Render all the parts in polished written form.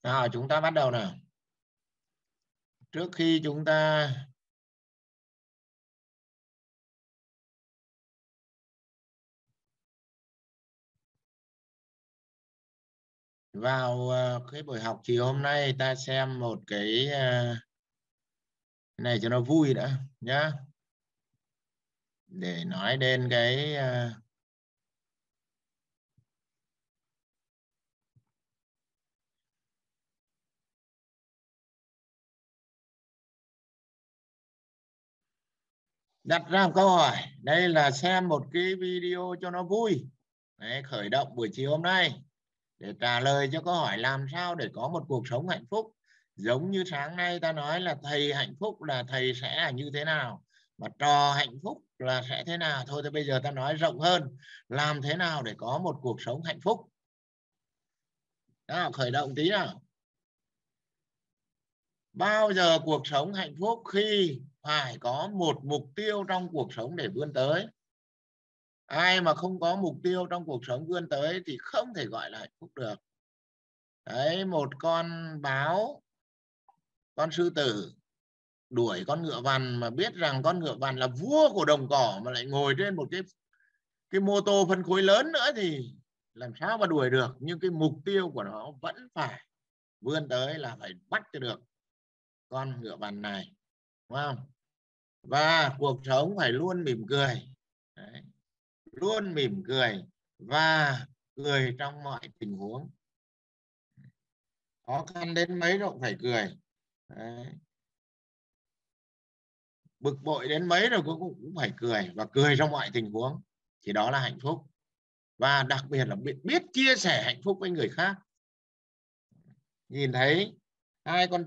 Nào chúng ta bắt đầu nào. Trước khi chúng ta vào cái buổi học chiều hôm nay, ta xem một cái này cho nó vui đã nhá. Để nói đến cái đặt ra một câu hỏi. Đây là xem một cái video cho nó vui. Đấy, khởi động buổi chiều hôm nay để trả lời cho câu hỏi làm sao để có một cuộc sống hạnh phúc. Giống như sáng nay ta nói là thầy hạnh phúc là thầy sẽ là như thế nào, mà trò hạnh phúc là sẽ thế nào. Thôi thì bây giờ ta nói rộng hơn, làm thế nào để có một cuộc sống hạnh phúc. Nào, khởi động tí nào. Bao giờ cuộc sống hạnh phúc khi phải có một mục tiêu trong cuộc sống để vươn tới. Ai mà không có mục tiêu trong cuộc sống vươn tới thì không thể gọi là hạnh phúc được. Đấy, một con báo, con sư tử đuổi con ngựa vằn mà biết rằng con ngựa vằn là vua của đồng cỏ mà lại ngồi trên một cái mô tô phân khối lớn nữa thì làm sao mà đuổi được. Nhưng cái mục tiêu của nó vẫn phải vươn tới là phải bắt cho được con ngựa vằn này, đúng không? Và cuộc sống phải luôn mỉm cười. Đấy, luôn mỉm cười và cười trong mọi tình huống. Khó khăn đến mấy rồi cũng phải cười. Đấy, bực bội đến mấy rồi cũng phải cười, và cười trong mọi tình huống, thì đó là hạnh phúc. Và đặc biệt là biết chia sẻ hạnh phúc với người khác. Nhìn thấy hai con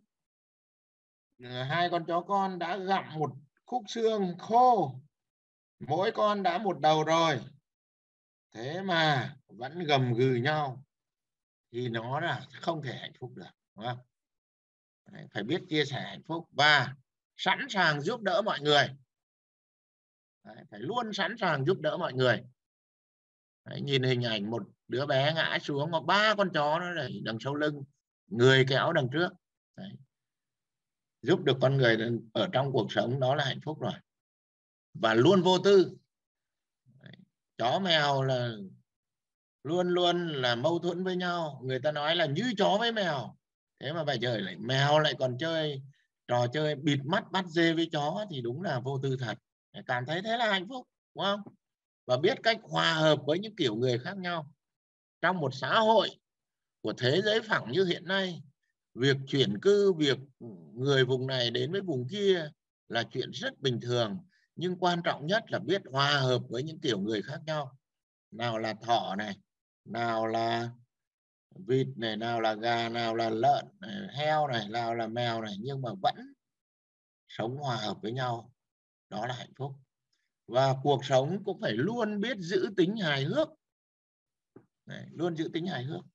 chó con đã gặm một khúc xương khô, mỗi con đã một đầu rồi, thế mà vẫn gầm gừ nhau, thì nó là không thể hạnh phúc được, đúng không? Đấy, phải biết chia sẻ hạnh phúc và sẵn sàng giúp đỡ mọi người. Đấy, phải luôn sẵn sàng giúp đỡ mọi người. Đấy, nhìn hình ảnh một đứa bé ngã xuống mà ba con chó nó đẩy đằng sau lưng, người kéo đằng trước. Đấy, giúp được con người ở trong cuộc sống, đó là hạnh phúc rồi. Và luôn vô tư. Đấy, chó mèo là luôn luôn là mâu thuẫn với nhau. Người ta nói là như chó với mèo, thế mà bây giờ lại mèo lại còn chơi trò chơi bịt mắt bắt dê với chó thì đúng là vô tư thật. Cảm thấy thế là hạnh phúc, đúng không? Và biết cách hòa hợp với những kiểu người khác nhau. Trong một xã hội của thế giới phẳng như hiện nay, việc chuyển cư, việc người vùng này đến với vùng kia là chuyện rất bình thường. Nhưng quan trọng nhất là biết hòa hợp với những kiểu người khác nhau. Nào là thỏ này, nào là vịt này, nào là gà, nào là lợn này, heo này, nào là mèo này, nhưng mà vẫn sống hòa hợp với nhau. Đó là hạnh phúc. Và cuộc sống cũng phải luôn biết giữ tính hài hước. Đấy, luôn giữ tính hài hước.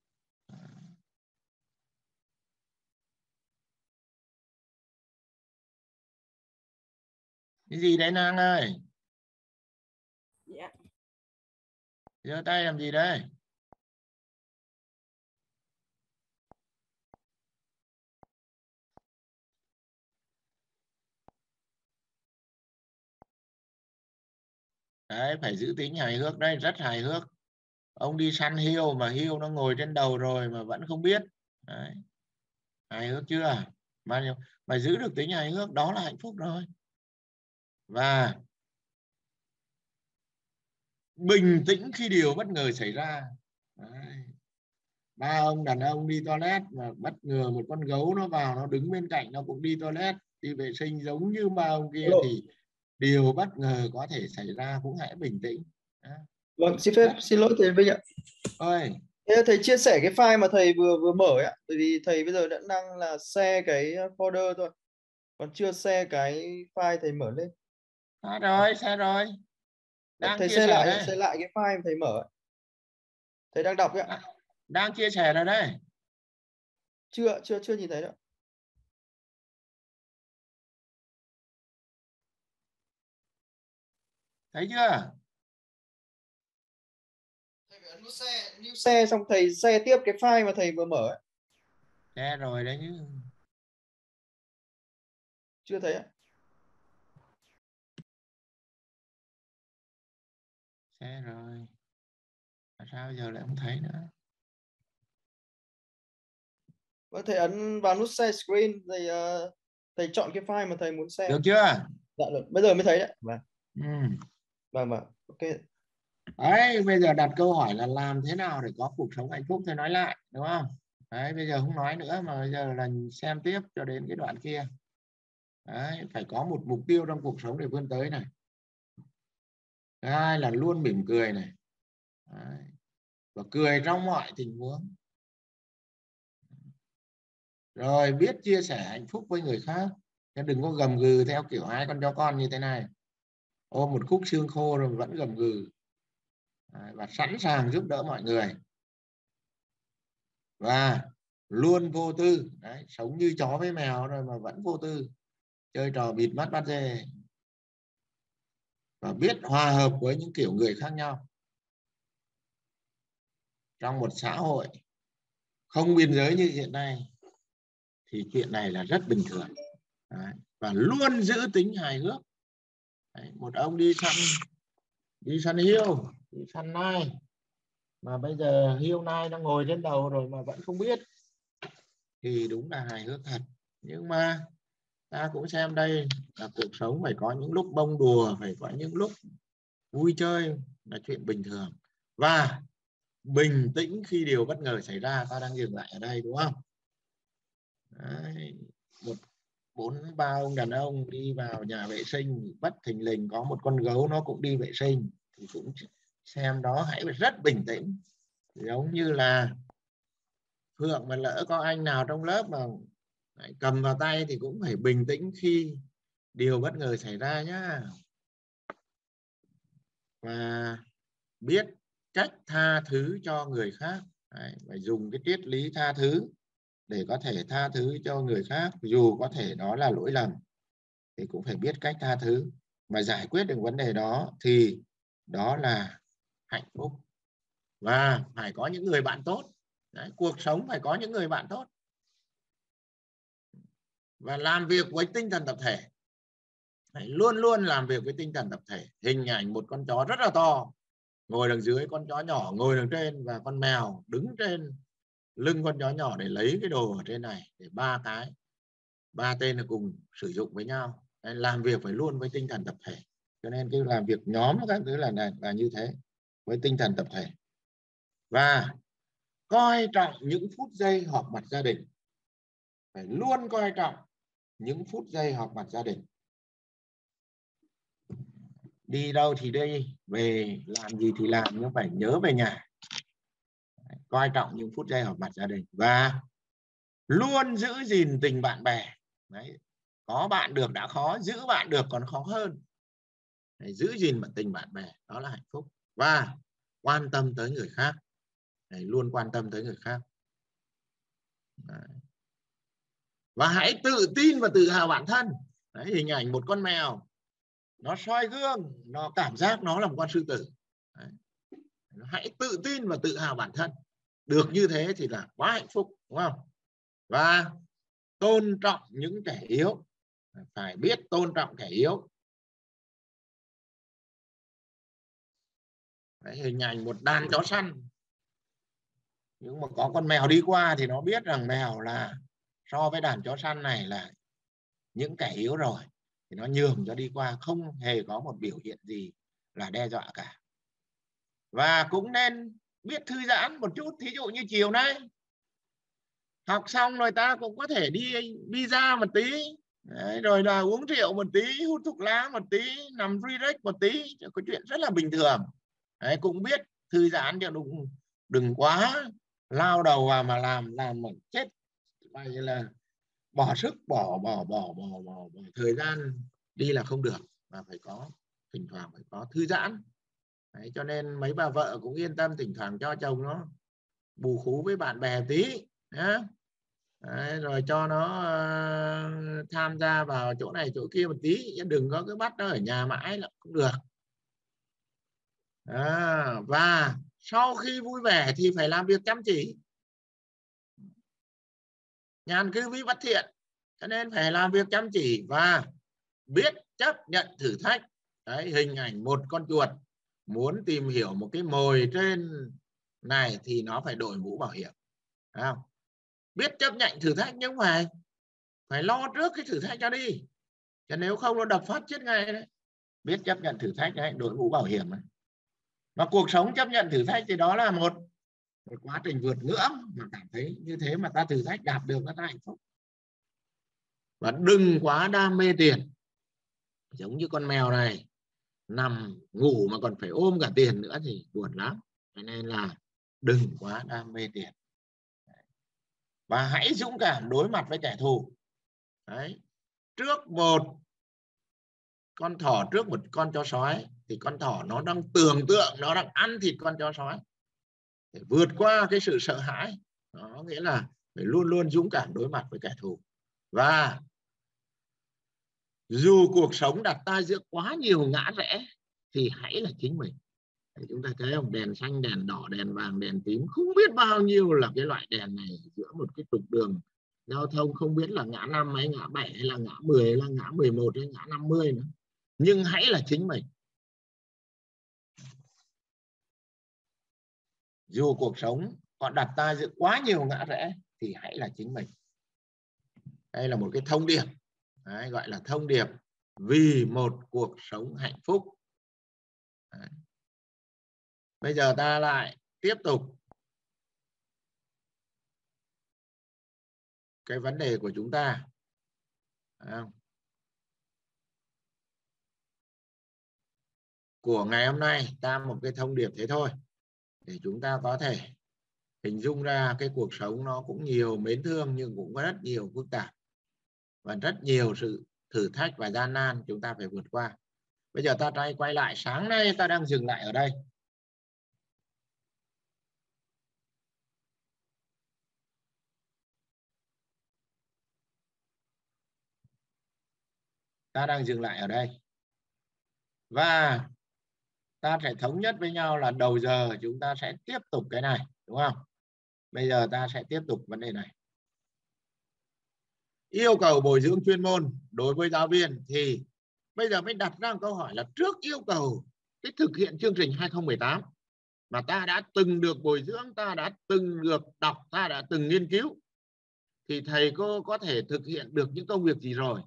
Cái gì đấy Nang ơi? Dạ. Giơ tay làm gì đây? Đấy, phải giữ tính hài hước. Đây, rất hài hước. Ông đi săn hươu mà hươu nó ngồi trên đầu rồi mà vẫn không biết. Đấy, hài hước chưa? Mà giữ được tính hài hước, đó là hạnh phúc rồi. Và bình tĩnh khi điều bất ngờ xảy ra. Đấy, ba ông đàn ông đi toilet mà bất ngờ một con gấu nó vào, nó đứng bên cạnh, nó cũng đi toilet, đi vệ sinh giống như ba ông kia, thì điều bất ngờ có thể xảy ra, cũng hãy bình tĩnh. Đó. Vâng, xin phép, xin lỗi thầy Vinh ạ. Ơi, Thế thầy chia sẻ cái file mà thầy vừa vừa mở ấy ạ, bởi vì thầy bây giờ vẫn đang là share cái folder thôi, còn chưa share cái file thầy mở lên. xa rồi, đang Thầy chia sẻ đây. share lại cái file mà thầy mở ấy. Thầy đang đọc ấy ạ. Đang chia sẻ rồi đây. Chưa nhìn thấy đâu. Thấy chưa? Thầy phải ấn nút share xong thầy share tiếp cái file mà thầy vừa mở ấy. Share rồi đấy chứ. Chưa thấy ạ. Share rồi. Sao giờ lại không thấy nữa? Vâng, thầy ấn vào nút share screen, thầy chọn cái file mà thầy muốn share. Được chưa? Dạ được, bây giờ mới thấy đấy. Vâng, Ừ. vâng, ok. Đấy, bây giờ đặt câu hỏi là làm thế nào để có cuộc sống hạnh phúc, thì nói lại đúng không? Đấy, bây giờ không nói nữa mà bây giờ là xem tiếp cho đến cái đoạn kia. Đấy, phải có một mục tiêu trong cuộc sống để vươn tới này. Thứ hai là luôn mỉm cười này. Đấy. Và cười trong mọi tình huống. Rồi biết chia sẻ hạnh phúc với người khác. Chứ đừng có gầm gừ theo kiểu hai con chó con như thế này. Ôm một khúc xương khô rồi vẫn gầm gừ. Đấy, và sẵn sàng giúp đỡ mọi người. Và luôn vô tư. Đấy, sống như chó với mèo rồi mà vẫn vô tư. Chơi trò bịt mắt bắt dê. Và biết hòa hợp với những kiểu người khác nhau. Trong một xã hội không biên giới như hiện nay thì chuyện này là rất bình thường. Đấy. Và luôn giữ tính hài hước. Đấy. Một ông đi săn hiêu, đi săn nai, mà bây giờ hiêu nai nó ngồi trên đầu rồi mà vẫn không biết, thì đúng là hài hước thật. Nhưng mà ta cũng xem đây là cuộc sống phải có những lúc bông đùa, phải có những lúc vui chơi là chuyện bình thường. Và bình tĩnh khi điều bất ngờ xảy ra. Ta đang dừng lại ở đây đúng không? Đấy. Một 4-3 ông đàn ông đi vào nhà vệ sinh, bất thình lình có một con gấu nó cũng đi vệ sinh, thì cũng xem đó hãy rất bình tĩnh. Giống như là Phượng mà lỡ có anh nào trong lớp mà cầm vào tay thì cũng phải bình tĩnh khi điều bất ngờ xảy ra nhá. Và biết cách tha thứ cho người khác. Đấy, phải dùng cái triết lý tha thứ để có thể tha thứ cho người khác, dù có thể đó là lỗi lầm thì cũng phải biết cách tha thứ và giải quyết được vấn đề đó, thì đó là hạnh phúc. Và phải có những người bạn tốt. Đấy, cuộc sống phải có những người bạn tốt. Và làm việc với tinh thần tập thể. Đấy, luôn luôn làm việc với tinh thần tập thể. Hình ảnh một con chó rất là to ngồi đằng dưới, con chó nhỏ ngồi đằng trên, và con mèo đứng trên lưng con chó nhỏ để lấy cái đồ ở trên này, để ba tên là cùng sử dụng với nhau. Đấy, làm việc phải luôn với tinh thần tập thể. Cho nên cái làm việc nhóm các thứ là như thế, với tinh thần tập thể. Và coi trọng những phút giây họp mặt gia đình. Phải luôn coi trọng những phút giây họp mặt gia đình. Đi đâu thì đi, về làm gì thì làm, nhưng phải nhớ về nhà. Coi trọng những phút giây họp mặt gia đình. Và luôn giữ gìn tình bạn bè. Đấy. Có bạn được đã khó, giữ bạn được còn khó hơn. Đấy, giữ gìn tình bạn bè, đó là hạnh phúc. Và quan tâm tới người khác. Đấy, luôn quan tâm tới người khác. Đấy. Và hãy tự tin và tự hào bản thân. Đấy, hình ảnh một con mèo nó soi gương, nó cảm giác nó là một con sư tử. Đấy. Hãy tự tin và tự hào bản thân. Được như thế thì là quá hạnh phúc, đúng không? Và tôn trọng những kẻ yếu. Phải biết tôn trọng kẻ yếu. Đấy, hình ảnh một đàn chó săn, nhưng mà có con mèo đi qua thì nó biết rằng mèo là so với đàn chó săn này là những kẻ yếu rồi, thì nó nhường cho đi qua, không hề có một biểu hiện gì là đe dọa cả. Và cũng nên biết thư giãn một chút. Thí dụ như chiều nay học xong rồi ta cũng có thể đi pizza một tí. Đấy, rồi là uống rượu một tí, hút thuốc lá một tí, nằm relax một tí, có chuyện rất là bình thường. Đấy, cũng biết thư giãn cho đừng quá lao đầu vào mà làm mà chết, coi như là bỏ sức, bỏ thời gian đi là không được, mà phải có, thỉnh thoảng phải có thư giãn. Đấy, cho nên mấy bà vợ cũng yên tâm, thỉnh thoảng cho chồng nó bù khú với bạn bè tí nhá. Đấy, rồi cho nó tham gia vào chỗ này chỗ kia một tí, đừng có cứ bắt nó ở nhà mãi là không được. Và sau khi vui vẻ thì phải làm việc chăm chỉ. nhàn cư vi bất thiện. Cho nên phải làm việc chăm chỉ và biết chấp nhận thử thách. Đấy, hình ảnh một con chuột muốn tìm hiểu một cái mồi trên này thì nó phải đội mũ bảo hiểm. Thấy không? Biết chấp nhận thử thách nhưng phải lo trước cái thử thách cho đi, chứ nếu không nó đập phát chết ngay đấy. Biết chấp nhận thử thách đấy, đội mũ bảo hiểm đấy. Và cuộc sống chấp nhận thử thách thì đó là một quá trình vượt ngưỡng, mà cảm thấy như thế mà ta thử thách đạt được ta hạnh phúc. Và đừng quá đam mê tiền, giống như con mèo này nằm ngủ mà còn phải ôm cả tiền nữa thì buồn lắm. Cho nên là đừng quá đam mê tiền và hãy dũng cảm đối mặt với kẻ thù. Đấy, trước một con thỏ, trước một con chó sói thì con thỏ nó đang tưởng tượng nó đang ăn thịt con chó sói. Để vượt qua cái sự sợ hãi, đó nghĩa là phải luôn luôn dũng cảm đối mặt với kẻ thù. Và dù cuộc sống đặt ta giữa quá nhiều ngã rẽ thì hãy là chính mình. Chúng ta thấy không, đèn xanh, đèn đỏ, đèn vàng, đèn tím, không biết bao nhiêu là cái loại đèn này giữa một cái trục đường giao thông, không biết là ngã 5 hay ngã 7 hay là ngã 10 hay là ngã 11 hay ngã 50 nữa. Nhưng hãy là chính mình. Dù cuộc sống còn đặt ta giữa quá nhiều ngã rẽ thì hãy là chính mình. Đây là một cái thông điệp. Đấy, gọi là thông điệp vì một cuộc sống hạnh phúc. Đấy. Bây giờ ta lại tiếp tục cái vấn đề của chúng ta. Của ngày hôm nay ta một cái thông điệp thế thôi, để chúng ta có thể hình dung ra cái cuộc sống nó cũng nhiều mến thương nhưng cũng có rất nhiều phức tạp và rất nhiều sự thử thách và gian nan chúng ta phải vượt qua. Bây giờ ta quay lại sáng nay ta đang dừng lại ở đây. Ta đang dừng lại ở đây và ta sẽ thống nhất với nhau là đầu giờ chúng ta sẽ tiếp tục cái này, đúng không? Bây giờ ta sẽ tiếp tục vấn đề này. Yêu cầu bồi dưỡng chuyên môn đối với giáo viên thì bây giờ mới đặt ra một câu hỏi là trước yêu cầu cái thực hiện chương trình 2018 mà ta đã từng được bồi dưỡng, ta đã từng được đọc, ta đã từng nghiên cứu thì thầy cô có thể thực hiện được những công việc gì rồi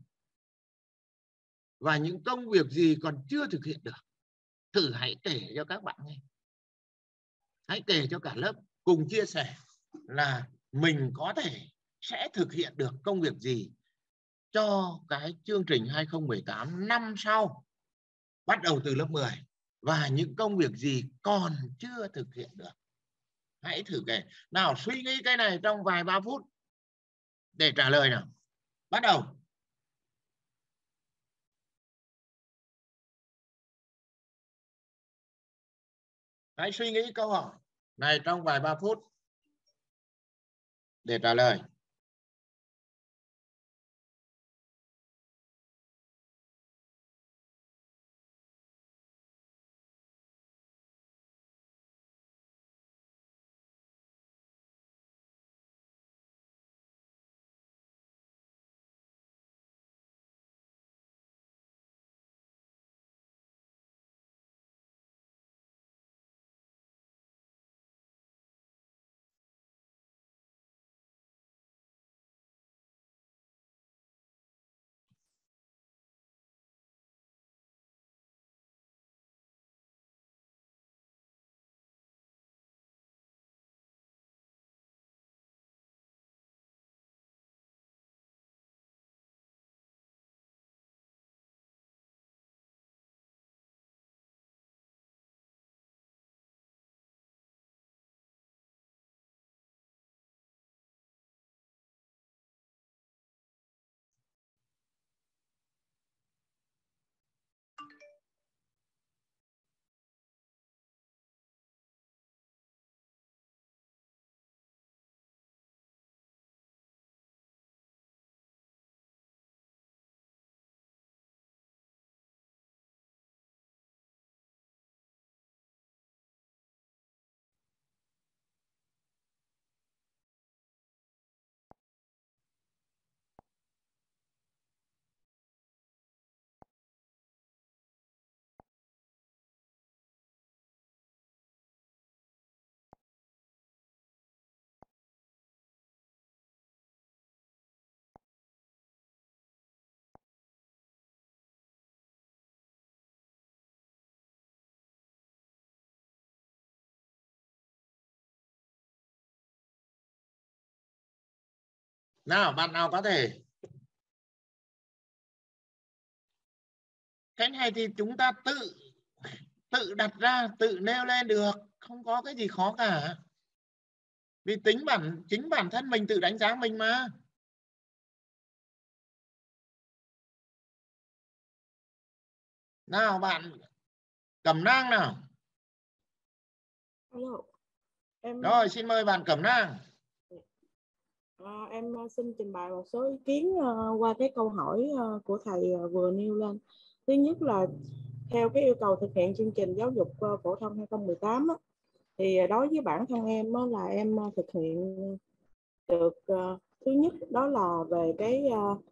và những công việc gì còn chưa thực hiện được. Thử hãy kể cho các bạn nghe, hãy kể cho cả lớp cùng chia sẻ là mình có thể sẽ thực hiện được công việc gì cho cái chương trình 2018 năm sau, bắt đầu từ lớp 10, và những công việc gì còn chưa thực hiện được. Hãy thử kể nào, suy nghĩ cái này trong vài ba phút để trả lời nào. Bắt đầu. Hãy suy nghĩ câu hỏi này trong vài ba phút để trả lời. Nào, bạn nào có thể? Cái này thì chúng ta tự đặt ra, tự nêu lên được, không có cái gì khó cả. Vì chính bản thân mình tự đánh giá mình mà. Nào bạn Cẩm Nang nào. Alo, em Rồi, xin mời bạn Cẩm Nang. em xin trình bày một số ý kiến qua cái câu hỏi của thầy vừa nêu lên. Thứ nhất là theo cái yêu cầu thực hiện chương trình giáo dục phổ thông 2018 á, thì đối với bản thân em á, là em thực hiện được thứ nhất đó là về cái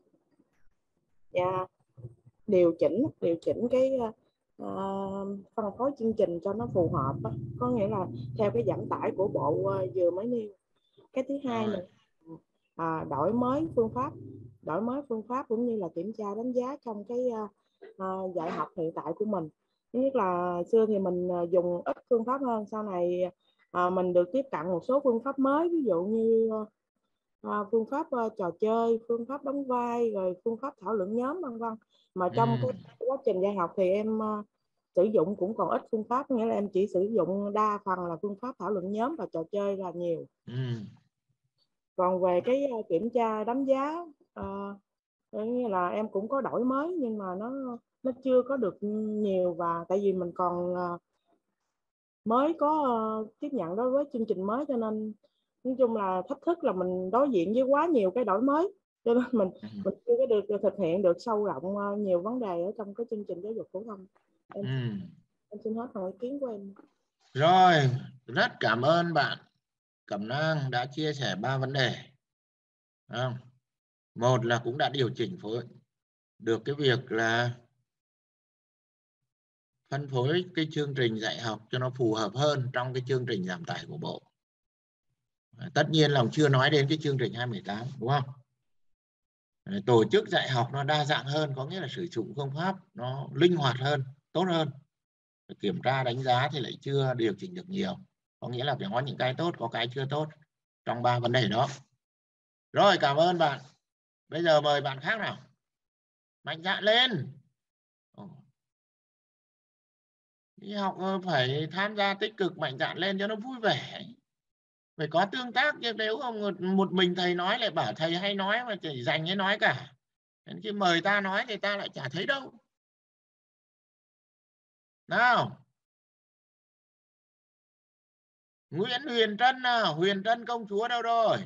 điều chỉnh cái phân phối chương trình cho nó phù hợp á. Có nghĩa là theo cái giảm tải của bộ vừa mới nêu. Cái thứ hai là đổi mới phương pháp cũng như là kiểm tra đánh giá trong cái dạy học hiện tại của mình. Thứ nhất là xưa thì mình dùng ít phương pháp hơn, sau này mình được tiếp cận một số phương pháp mới, ví dụ như phương pháp trò chơi, phương pháp đóng vai, rồi phương pháp thảo luận nhóm, vân vân. Mà trong cái quá trình dạy học thì em sử dụng cũng còn ít phương pháp, nghĩa là em chỉ sử dụng đa phần là phương pháp thảo luận nhóm và trò chơi là nhiều. Còn về cái kiểm tra đánh giá nghĩa là em cũng có đổi mới, nhưng mà nó chưa có được nhiều, và tại vì mình còn mới có tiếp nhận đối với chương trình mới, cho nên nói chung là thách thức là mình đối diện với quá nhiều cái đổi mới, cho nên mình chưa có được thực hiện được sâu rộng nhiều vấn đề ở trong cái chương trình giáo dục phổ thông. Em xin hết phần ý kiến của em. Rồi, rất cảm ơn bạn Cẩm Nang đã chia sẻ 3 vấn đề. Một là cũng đã điều chỉnh được cái việc là phân phối cái chương trình dạy học cho nó phù hợp hơn trong cái chương trình giảm tải của bộ. Tất nhiên là chưa nói đến cái chương trình 2018, đúng không? Tổ chức dạy học nó đa dạng hơn, có nghĩa là sử dụng phương pháp nó linh hoạt hơn, tốt hơn. Kiểm tra đánh giá thì lại chưa điều chỉnh được nhiều, có nghĩa là có những cái tốt, có cái chưa tốt trong 3 vấn đề đó. Rồi, cảm ơn bạn. Bây giờ mời bạn khác nào, mạnh dạn lên. Đi học phải tham gia tích cực, mạnh dạn lên cho nó vui vẻ, phải có tương tác, chứ nếu không một mình thầy nói lại bảo thầy hay nói mà chỉ dành cái nói cả, đến khi mời ta nói thì ta lại chả thấy đâu. Nào, Nguyễn Huyền Trân nào, Huyền Trân công chúa đâu rồi?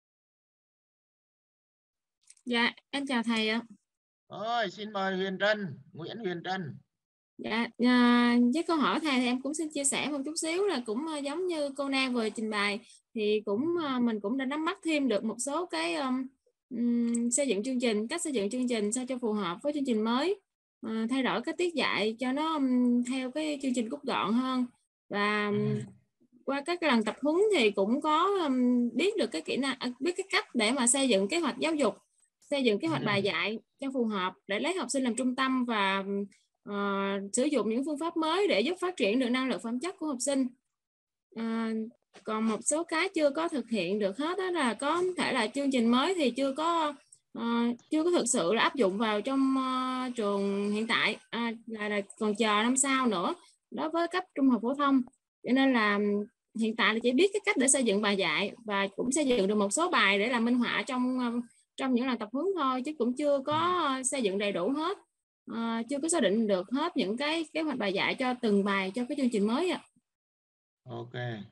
Dạ, em chào thầy ạ. Rồi, xin mời Huyền Trân, Nguyễn Huyền Trân. Dạ, với câu hỏi thầy thì em cũng xin chia sẻ một chút xíu, là cũng giống như cô Nang vừa trình bày, thì mình cũng đã nắm bắt thêm được một số cái xây dựng chương trình, cách xây dựng chương trình sao cho phù hợp với chương trình mới, thay đổi cái tiết dạy cho nó theo cái chương trình rút gọn hơn, và qua các lần tập huấn thì cũng có biết được cái kỹ năng, biết cái cách để mà xây dựng kế hoạch giáo dục, xây dựng kế hoạch bài dạy cho phù hợp, để lấy học sinh làm trung tâm, và sử dụng những phương pháp mới để giúp phát triển được năng lực phẩm chất của học sinh. Còn một số cái chưa có thực hiện được hết, đó là có thể là chương trình mới thì chưa có thực sự là áp dụng vào trong trường hiện tại, là còn chờ năm sau nữa đối với cấp trung học phổ thông, cho nên là hiện tại là chỉ biết cái cách để xây dựng bài dạy, và cũng xây dựng được một số bài để làm minh họa trong những lần tập huấn thôi, chứ cũng chưa có xây dựng đầy đủ hết, chưa có xác định được hết những cái kế hoạch bài dạy cho từng bài cho cái chương trình mới ạ. Ok,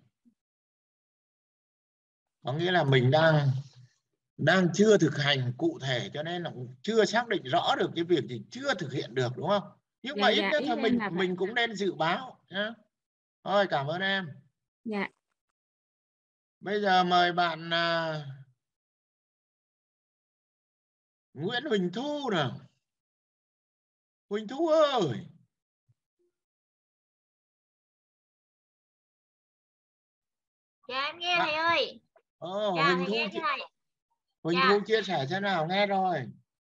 có nghĩa là mình đang chưa thực hành cụ thể, cho nên là chưa xác định rõ được cái việc gì chưa thực hiện được, đúng không? Nhưng mà ít nhất là mình cũng nên dự báo nhá. Thôi, cảm ơn em. Dạ. Bây giờ mời bạn Nguyễn Huỳnh Thu nào. Huỳnh Thu ơi. Dạ em nghe thầy ơi. Dạ, Huỳnh Thu nghe thầy. Huỳnh Thu chia sẻ thế nào, nghe rồi.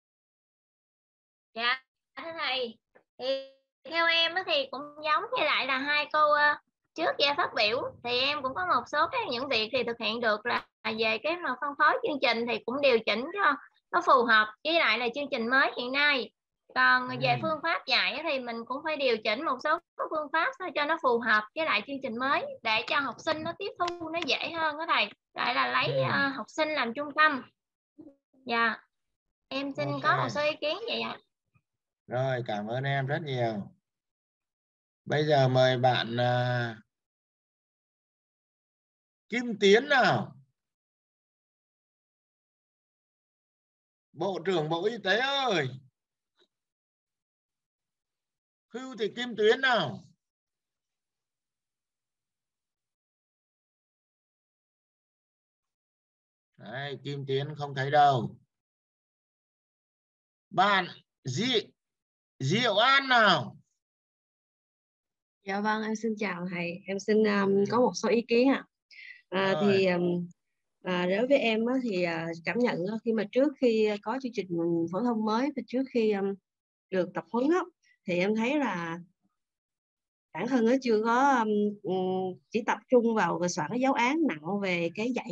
Dạ thưa thầy, thì theo em thì cũng giống như lại là hai cô trước gia phát biểu, thì em cũng có một số những việc thì thực hiện được, là về cái mà phân phối chương trình thì cũng điều chỉnh cho nó phù hợp với lại là chương trình mới hiện nay. Còn về phương pháp dạy thì mình cũng phải điều chỉnh một số phương pháp sao cho nó phù hợp với lại chương trình mới để cho học sinh nó tiếp thu nó dễ hơn đó thầy. Lại là lấy học sinh làm trung tâm. Dạ. Em xin có một số ý kiến vậy ạ. Rồi, cảm ơn em rất nhiều. Bây giờ mời bạn Kim Tiến nào. Bộ trưởng Bộ Y tế ơi. Khưu Thị Kim Tuyến nào. Đấy, Kim Tiến không thấy đâu. Bạn Diệu An nào. Dạ vâng, em xin chào thầy. Em xin có một số ý kiến ạ. Đối với em thì cảm nhận khi mà trước khi có chương trình phổ thông mới và trước khi được tập huấn thì em thấy là bản thân nó chưa có chỉ tập trung vào soạn cái giáo án nặng về cái dạy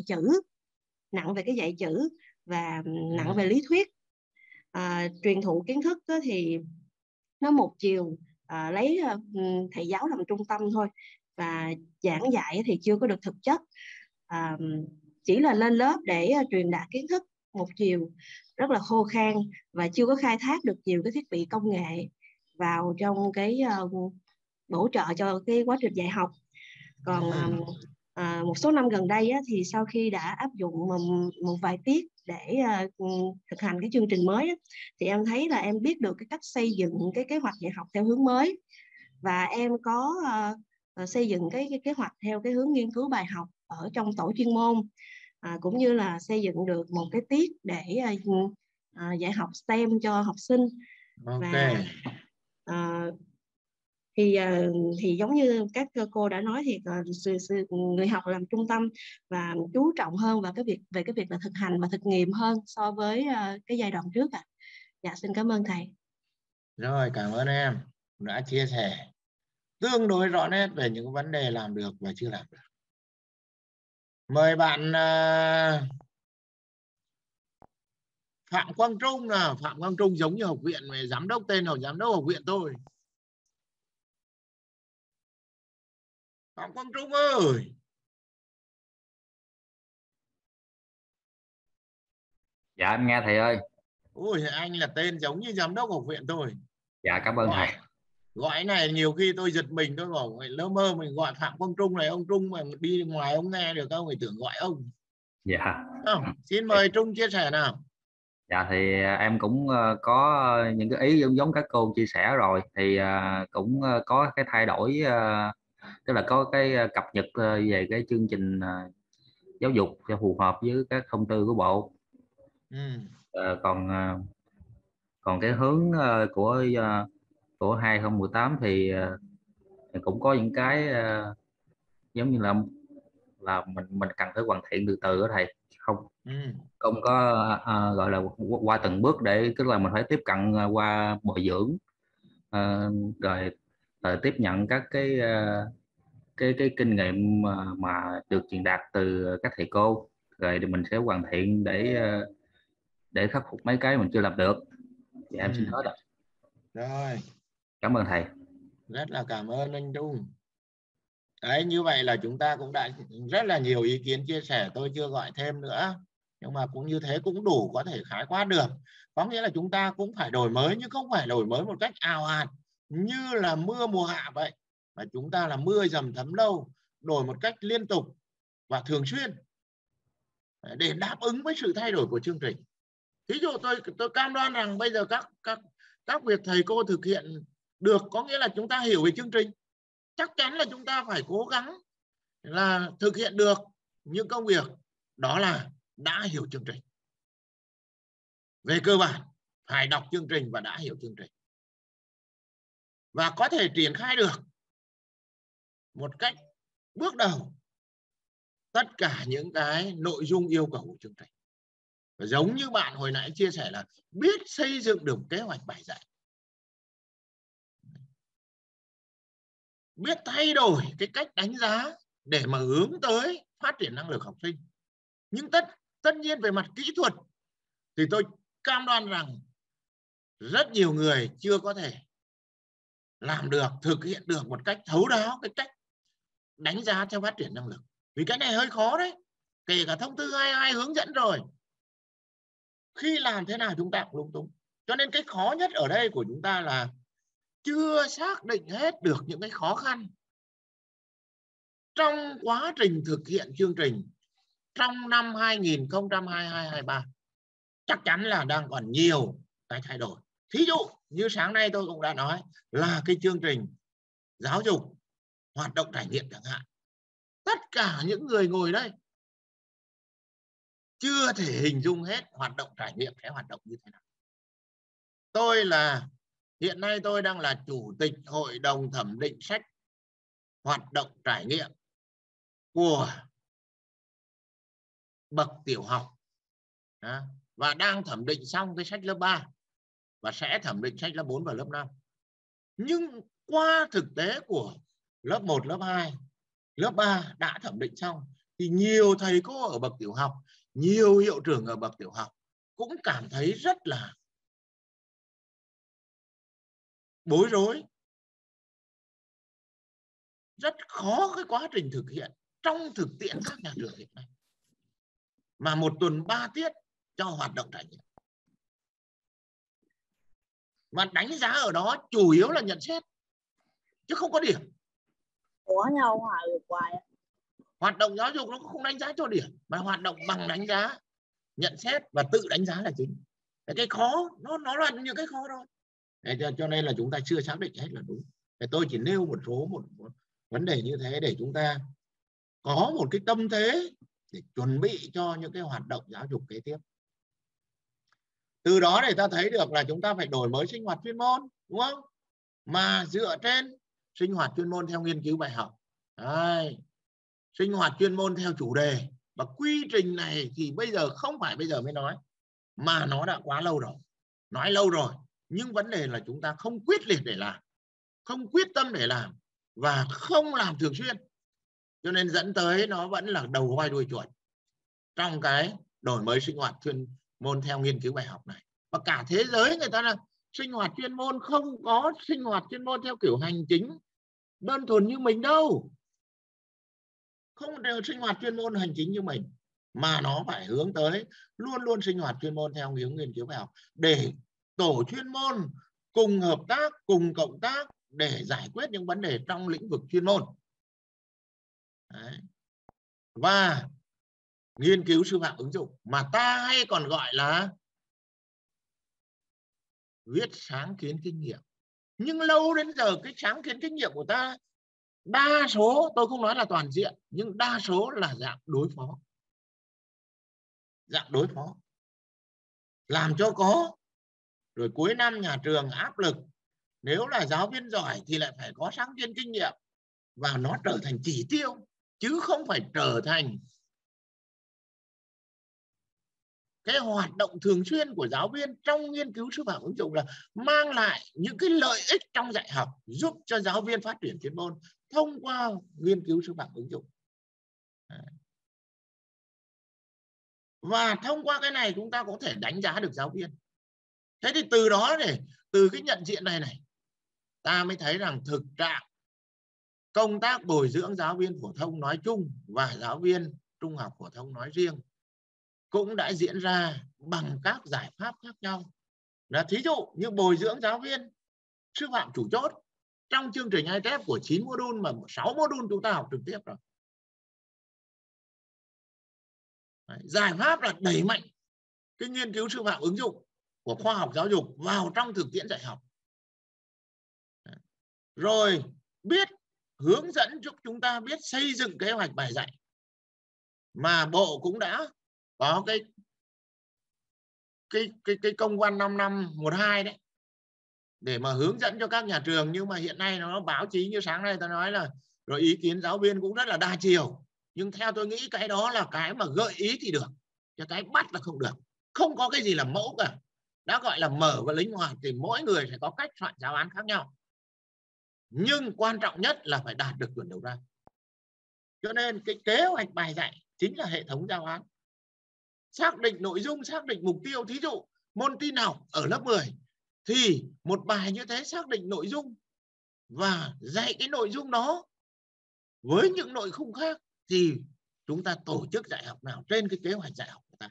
chữ và nặng về lý thuyết. Truyền thụ kiến thức thì nó một chiều, lấy thầy giáo làm trung tâm thôi, và giảng dạy thì chưa có được thực chất, chỉ là lên lớp để truyền đạt kiến thức một chiều, rất là khô khan và chưa có khai thác được nhiều cái thiết bị công nghệ vào trong cái bổ trợ cho cái quá trình dạy học. Còn một số năm gần đây thì sau khi đã áp dụng một vài tiết để thực hành cái chương trình mới thì em thấy là em biết được cái cách xây dựng cái kế hoạch dạy học theo hướng mới, và em có xây dựng cái kế hoạch theo cái hướng nghiên cứu bài học ở trong tổ chuyên môn, cũng như là xây dựng được một cái tiết để dạy học STEM cho học sinh. Và thì giống như các cô đã nói thì người học làm trung tâm và chú trọng hơn vào cái việc là thực hành và thực nghiệm hơn so với cái giai đoạn trước ạ. Dạ, xin cảm ơn thầy. Rồi, cảm ơn em đã chia sẻ tương đối rõ nét về những vấn đề làm được và chưa làm được. Mời bạn Phạm Quang Trung nào. Phạm Quang Trung giống như học viện, giám đốc tên là giám đốc học viện thôi. Phạm Quang Trung ơi. Dạ em nghe thầy ơi. Ôi, anh là tên giống như giám đốc học viện thôi. Dạ cảm ơn thầy. Gọi này nhiều khi tôi giật mình, tôi bảo lỡ mơ mình gọi Phạm Quang Trung này, ông Trung mà đi ngoài ông nghe được không, phải tưởng gọi ông. Dạ. Xin mời Trung chia sẻ nào. Dạ thì em cũng có những cái ý giống các cô chia sẻ rồi, thì cũng có cái thay đổi, tức là có cái cập nhật về cái chương trình giáo dục cho phù hợp với các thông tư của bộ. Còn cái hướng của 2018 thì cũng có những cái giống như là mình cần phải hoàn thiện từ từ đó thầy, không có gọi là qua từng bước, để tức là mình phải tiếp cận qua bồi dưỡng, rồi tiếp nhận các cái kinh nghiệm mà được truyền đạt từ các thầy cô, rồi mình sẽ hoàn thiện để khắc phục mấy cái mình chưa làm được. Thì em xin hết ạ. Rồi, cảm ơn thầy. Rất là cảm ơn anh Trung. Đấy, như vậy là chúng ta cũng đã rất là nhiều ý kiến chia sẻ, tôi chưa gọi thêm nữa, nhưng mà cũng như thế cũng đủ có thể khái quát được. Có nghĩa là chúng ta cũng phải đổi mới, nhưng không phải đổi mới một cách ào ạt như là mưa mùa hạ vậy, mà chúng ta là mưa dầm thấm lâu, đổi một cách liên tục và thường xuyên để đáp ứng với sự thay đổi của chương trình. Ví dụ tôi cam đoan rằng bây giờ các việc thầy cô thực hiện được, có nghĩa là chúng ta hiểu về chương trình, chắc chắn là chúng ta phải cố gắng là thực hiện được những công việc đó là đã hiểu chương trình. Về cơ bản phải đọc chương trình và đã hiểu chương trình, và có thể triển khai được một cách bước đầu tất cả những cái nội dung yêu cầu của chương trình. Và giống như bạn hồi nãy chia sẻ là biết xây dựng được kế hoạch bài dạy, biết thay đổi cái cách đánh giá để mà hướng tới phát triển năng lực học sinh, Nhưng tất nhiên về mặt kỹ thuật thì tôi cam đoan rằng rất nhiều người chưa có thể làm được, thực hiện được một cách thấu đáo cái cách đánh giá theo phát triển năng lực. Vì cái này hơi khó đấy. Kể cả thông tư 22 hướng dẫn rồi, khi làm thế nào chúng ta cũng lung tung. Cho nên cái khó nhất ở đây của chúng ta là chưa xác định hết được những cái khó khăn trong quá trình thực hiện chương trình trong năm 2022-23. Chắc chắn là đang còn nhiều cái thay đổi. Thí dụ như sáng nay tôi cũng đã nói là cái chương trình giáo dục hoạt động trải nghiệm chẳng hạn. Tất cả những người ngồi đây chưa thể hình dung hết hoạt động trải nghiệm sẽ hoạt động như thế nào. Hiện nay tôi đang là chủ tịch hội đồng thẩm định sách hoạt động trải nghiệm của bậc tiểu học và đang thẩm định xong cái sách lớp 3 và sẽ thẩm định sách lớp 4 và lớp 5. Nhưng qua thực tế của lớp 1, lớp 2, lớp 3 đã thẩm định xong thì nhiều thầy cô ở bậc tiểu học, nhiều hiệu trưởng ở bậc tiểu học cũng cảm thấy rất là bối rối, rất khó cái quá trình thực hiện trong thực tiễn các nhà trường hiện nay. Mà 1 tuần 3 tiết cho hoạt động trải nghiệm. Mà đánh giá ở đó chủ yếu là nhận xét chứ không có điểm. Ủa nhau hoài. Hoạt động giáo dục nó không đánh giá cho điểm, mà hoạt động bằng đánh giá, nhận xét và tự đánh giá là chính. Cái khó nó là những cái khó thôi. Cho nên là chúng ta chưa xác định hết là đúng. Tôi chỉ nêu một số một vấn đề như thế để chúng ta có một cái tâm thế để chuẩn bị cho những cái hoạt động giáo dục kế tiếp. Từ đó để ta thấy được là chúng ta phải đổi mới sinh hoạt chuyên môn, đúng không? Mà dựa trên sinh hoạt chuyên môn theo nghiên cứu bài học. Đấy. Sinh hoạt chuyên môn theo chủ đề. Và quy trình này thì bây giờ không phải bây giờ mới nói, mà nó đã quá lâu rồi. Nói lâu rồi. Nhưng vấn đề là chúng ta không quyết liệt để làm, không quyết tâm để làm và không làm thường xuyên. Cho nên dẫn tới nó vẫn là đầu voi đuôi chuột trong cái đổi mới sinh hoạt chuyên môn theo nghiên cứu bài học này. Và cả thế giới người ta là sinh hoạt chuyên môn không có sinh hoạt chuyên môn theo kiểu hành chính đơn thuần như mình đâu. Không đều sinh hoạt chuyên môn hành chính như mình, mà nó phải hướng tới luôn luôn sinh hoạt chuyên môn theo hướng nghiên cứu bài học để tổ chuyên môn cùng hợp tác, cùng cộng tác để giải quyết những vấn đề trong lĩnh vực chuyên môn. Đấy. Và nghiên cứu sư phạm ứng dụng mà ta hay còn gọi là viết sáng kiến kinh nghiệm. Nhưng lâu đến giờ cái sáng kiến kinh nghiệm của ta đa số, tôi không nói là toàn diện, nhưng đa số là dạng đối phó. Dạng đối phó. Làm cho có. Rồi cuối năm nhà trường áp lực. Nếu là giáo viên giỏi thì lại phải có sáng kiến kinh nghiệm. Và nó trở thành chỉ tiêu, chứ không phải trở thành cái hoạt động thường xuyên của giáo viên trong nghiên cứu sư phạm ứng dụng là mang lại những cái lợi ích trong dạy học, giúp cho giáo viên phát triển chuyên môn thông qua nghiên cứu sư phạm ứng dụng. Và thông qua cái này chúng ta có thể đánh giá được giáo viên. Thế thì từ đó này, từ cái nhận diện này ta mới thấy rằng thực trạng công tác bồi dưỡng giáo viên phổ thông nói chung và giáo viên trung học phổ thông nói riêng cũng đã diễn ra bằng các giải pháp khác nhau. Là thí dụ như bồi dưỡng giáo viên sư phạm chủ chốt trong chương trình ITF của 9 module mà 6 module chúng ta học trực tiếp rồi. Đấy, giải pháp là đẩy mạnh cái nghiên cứu sư phạm ứng dụng của khoa học giáo dục vào trong thực tiễn dạy học. Đấy. Rồi biết hướng dẫn giúp chúng ta biết xây dựng kế hoạch bài dạy mà Bộ cũng đã có cái công văn 5512 đấy để mà hướng dẫn cho các nhà trường. Nhưng mà hiện nay nó báo chí như sáng nay ta nói là rồi ý kiến giáo viên cũng rất là đa chiều. Nhưng theo tôi nghĩ cái đó là cái mà gợi ý thì được, chứ cái bắt là không được. Không có cái gì là mẫu cả. Đã gọi là mở và linh hoạt thì mỗi người sẽ có cách soạn giáo án khác nhau. Nhưng quan trọng nhất là phải đạt được chuẩn đầu ra. Cho nên cái kế hoạch bài dạy chính là hệ thống giáo án. xác định nội dung, xác định mục tiêu. Thí dụ môn tin học ở lớp 10 thì một bài như thế xác định nội dung và dạy cái nội dung đó với những nội dung khác thì chúng ta tổ chức dạy học nào trên cái kế hoạch dạy học của ta.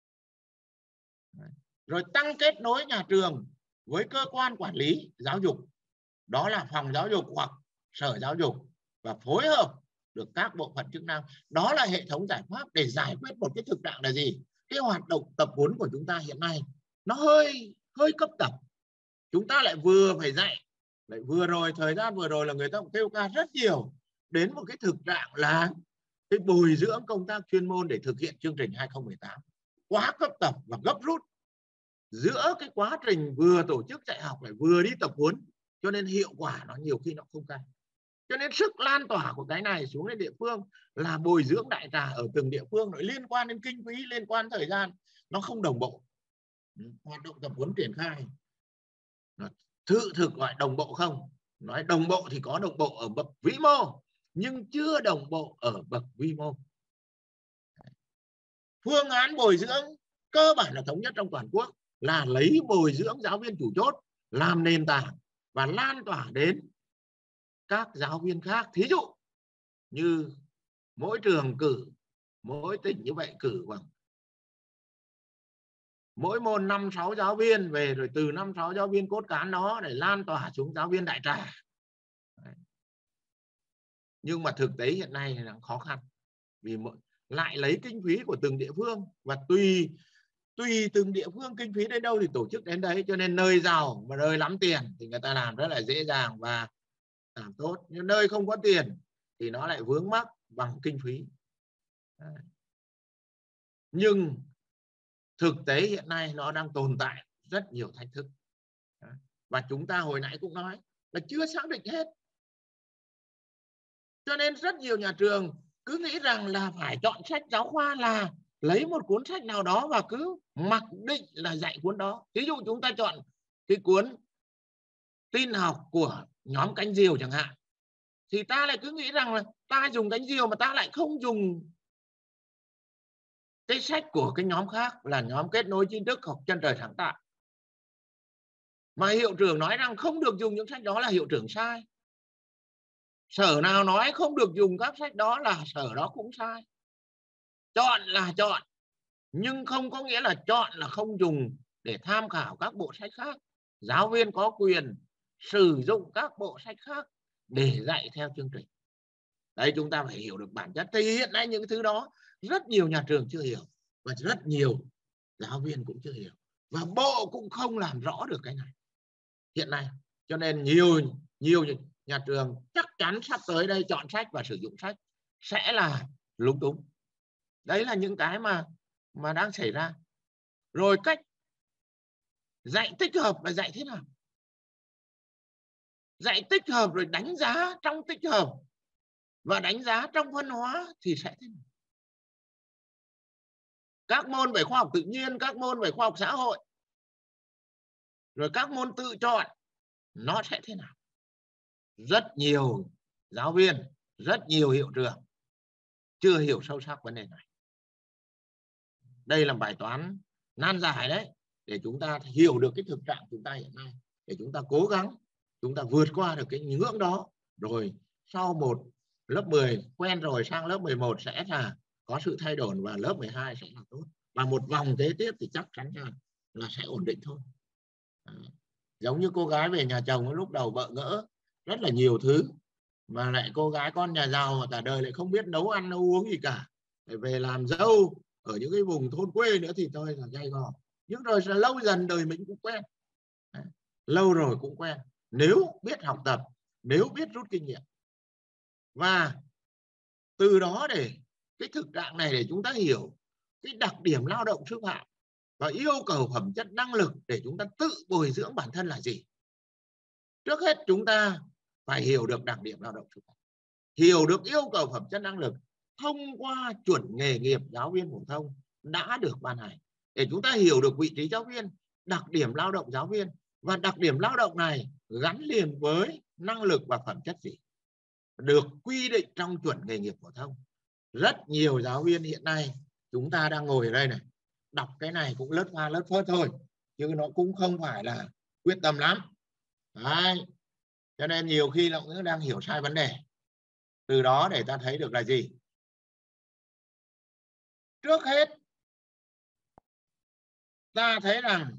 Rồi tăng kết nối nhà trường với cơ quan quản lý giáo dục, đó là phòng giáo dục hoặc sở giáo dục, và phối hợp được các bộ phận chức năng. Đó là hệ thống giải pháp để giải quyết một cái thực trạng là gì? Cái hoạt động tập huấn của chúng ta hiện nay nó hơi cấp tập. Chúng ta lại vừa phải dạy, lại thời gian vừa rồi là người ta cũng kêu ca rất nhiều đến một cái thực trạng là cái bồi dưỡng công tác chuyên môn để thực hiện chương trình 2018 quá cấp tập và gấp rút. Giữa cái quá trình vừa tổ chức dạy học lại vừa đi tập huấn, cho nên hiệu quả nó nhiều khi nó không cao. Cho nên sức lan tỏa của cái này xuống đến địa phương là bồi dưỡng đại trà ở từng địa phương, nó liên quan đến kinh phí, liên quan thời gian, nó không đồng bộ. Hoạt động tập huấn triển khai thực gọi đồng bộ không? Nói đồng bộ thì có đồng bộ ở bậc vĩ mô, nhưng chưa đồng bộ ở bậc vi mô. Phương án bồi dưỡng cơ bản là thống nhất trong toàn quốc, là lấy bồi dưỡng giáo viên chủ chốt làm nền tảng và lan tỏa đến các giáo viên khác. Thí dụ như mỗi trường cử, mỗi tỉnh như vậy cử khoảng mỗi môn 5-6 giáo viên về, rồi từ 5-6 giáo viên cốt cán đó để lan tỏa xuống giáo viên đại trà. Nhưng mà thực tế hiện nay là khó khăn, vì lại lấy kinh phí của từng địa phương, và tùy từng địa phương kinh phí đến đâu thì tổ chức đến đấy. Cho nên nơi giàu mà nơi lắm tiền thì người ta làm rất là dễ dàng và làm tốt, nhưng nơi không có tiền thì nó lại vướng mắc bằng kinh phí. Nhưng thực tế hiện nay nó đang tồn tại rất nhiều thách thức, và chúng ta hồi nãy cũng nói là chưa xác định hết. Cho nên rất nhiều nhà trường cứ nghĩ rằng là phải chọn sách giáo khoa, là lấy một cuốn sách nào đó và cứ mặc định là dạy cuốn đó. Ví dụ chúng ta chọn cái cuốn tin học của nhóm Cánh Diều chẳng hạn, thì ta lại cứ nghĩ rằng là ta dùng Cánh Diều mà ta lại không dùng cái sách của cái nhóm khác là nhóm Kết Nối Tri Thức hoặc Chân Trời Sáng Tạo. Mà hiệu trưởng nói rằng không được dùng những sách đó là hiệu trưởng sai. Sở nào nói không được dùng các sách đó là sở đó cũng sai. Chọn là chọn, nhưng không có nghĩa là chọn là không dùng để tham khảo các bộ sách khác. Giáo viên có quyền sử dụng các bộ sách khác để dạy theo chương trình. Đấy, chúng ta phải hiểu được bản chất. Thì hiện nay những thứ đó rất nhiều nhà trường chưa hiểu, và rất nhiều giáo viên cũng chưa hiểu, và bộ cũng không làm rõ được cái này hiện nay. Cho nên nhiều nhà trường chắc chắn sắp tới đây chọn sách và sử dụng sách sẽ là lúng túng. Đấy là những cái mà đang xảy ra. Rồi cách dạy tích hợp là dạy thế nào? Dạy tích hợp rồi đánh giá trong tích hợp và đánh giá trong phân hóa thì sẽ thế nào? Các môn về khoa học tự nhiên, các môn về khoa học xã hội, rồi các môn tự chọn, nó sẽ thế nào? Rất nhiều giáo viên, rất nhiều hiệu trưởng chưa hiểu sâu sắc vấn đề này. Đây là bài toán nan giải đấy, để chúng ta hiểu được cái thực trạng chúng ta hiện nay, để chúng ta cố gắng chúng ta vượt qua được cái ngưỡng đó. Rồi sau một lớp 10 quen rồi, sang lớp 11 sẽ là có sự thay đổi, và lớp 12 sẽ là tốt, và một vòng kế tiếp thì chắc chắn là sẽ ổn định thôi. Giống như cô gái về nhà chồng lúc đầu bỡ ngỡ rất là nhiều thứ, mà lại cô gái con nhà giàu mà cả đời lại không biết nấu ăn nấu uống gì cả, để về làm dâu ở những cái vùng thôn quê nữa thì thôi là gay go. Nhưng rồi lâu dần đời mình cũng quen. Lâu rồi cũng quen, nếu biết học tập, nếu biết rút kinh nghiệm. Và từ đó để cái thực trạng này để chúng ta hiểu cái đặc điểm lao động sư phạm và yêu cầu phẩm chất năng lực để chúng ta tự bồi dưỡng bản thân là gì. Trước hết chúng ta phải hiểu được đặc điểm lao động sư phạm, hiểu được yêu cầu phẩm chất năng lực thông qua chuẩn nghề nghiệp giáo viên phổ thông đã được ban hành, để chúng ta hiểu được vị trí giáo viên, đặc điểm lao động giáo viên, và đặc điểm lao động này gắn liền với năng lực và phẩm chất gì được quy định trong chuẩn nghề nghiệp phổ thông. Rất nhiều giáo viên hiện nay chúng ta đang ngồi ở đây này, đọc cái này cũng lướt qua lướt phớt thôi, chứ nó cũng không phải là quyết tâm lắm. Đấy. Cho nên nhiều khi nó cũng đang hiểu sai vấn đề. Từ đó để ta thấy được là gì? Trước hết ta thấy rằng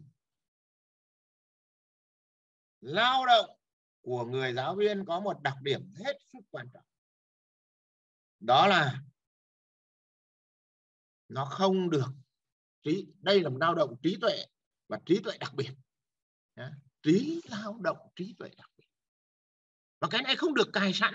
lao động của người giáo viên có một đặc điểm hết sức quan trọng. Đó là nó không được đây là một lao động trí tuệ và trí tuệ đặc biệt. Lao động trí tuệ đặc biệt. Và cái này không được cài sẵn.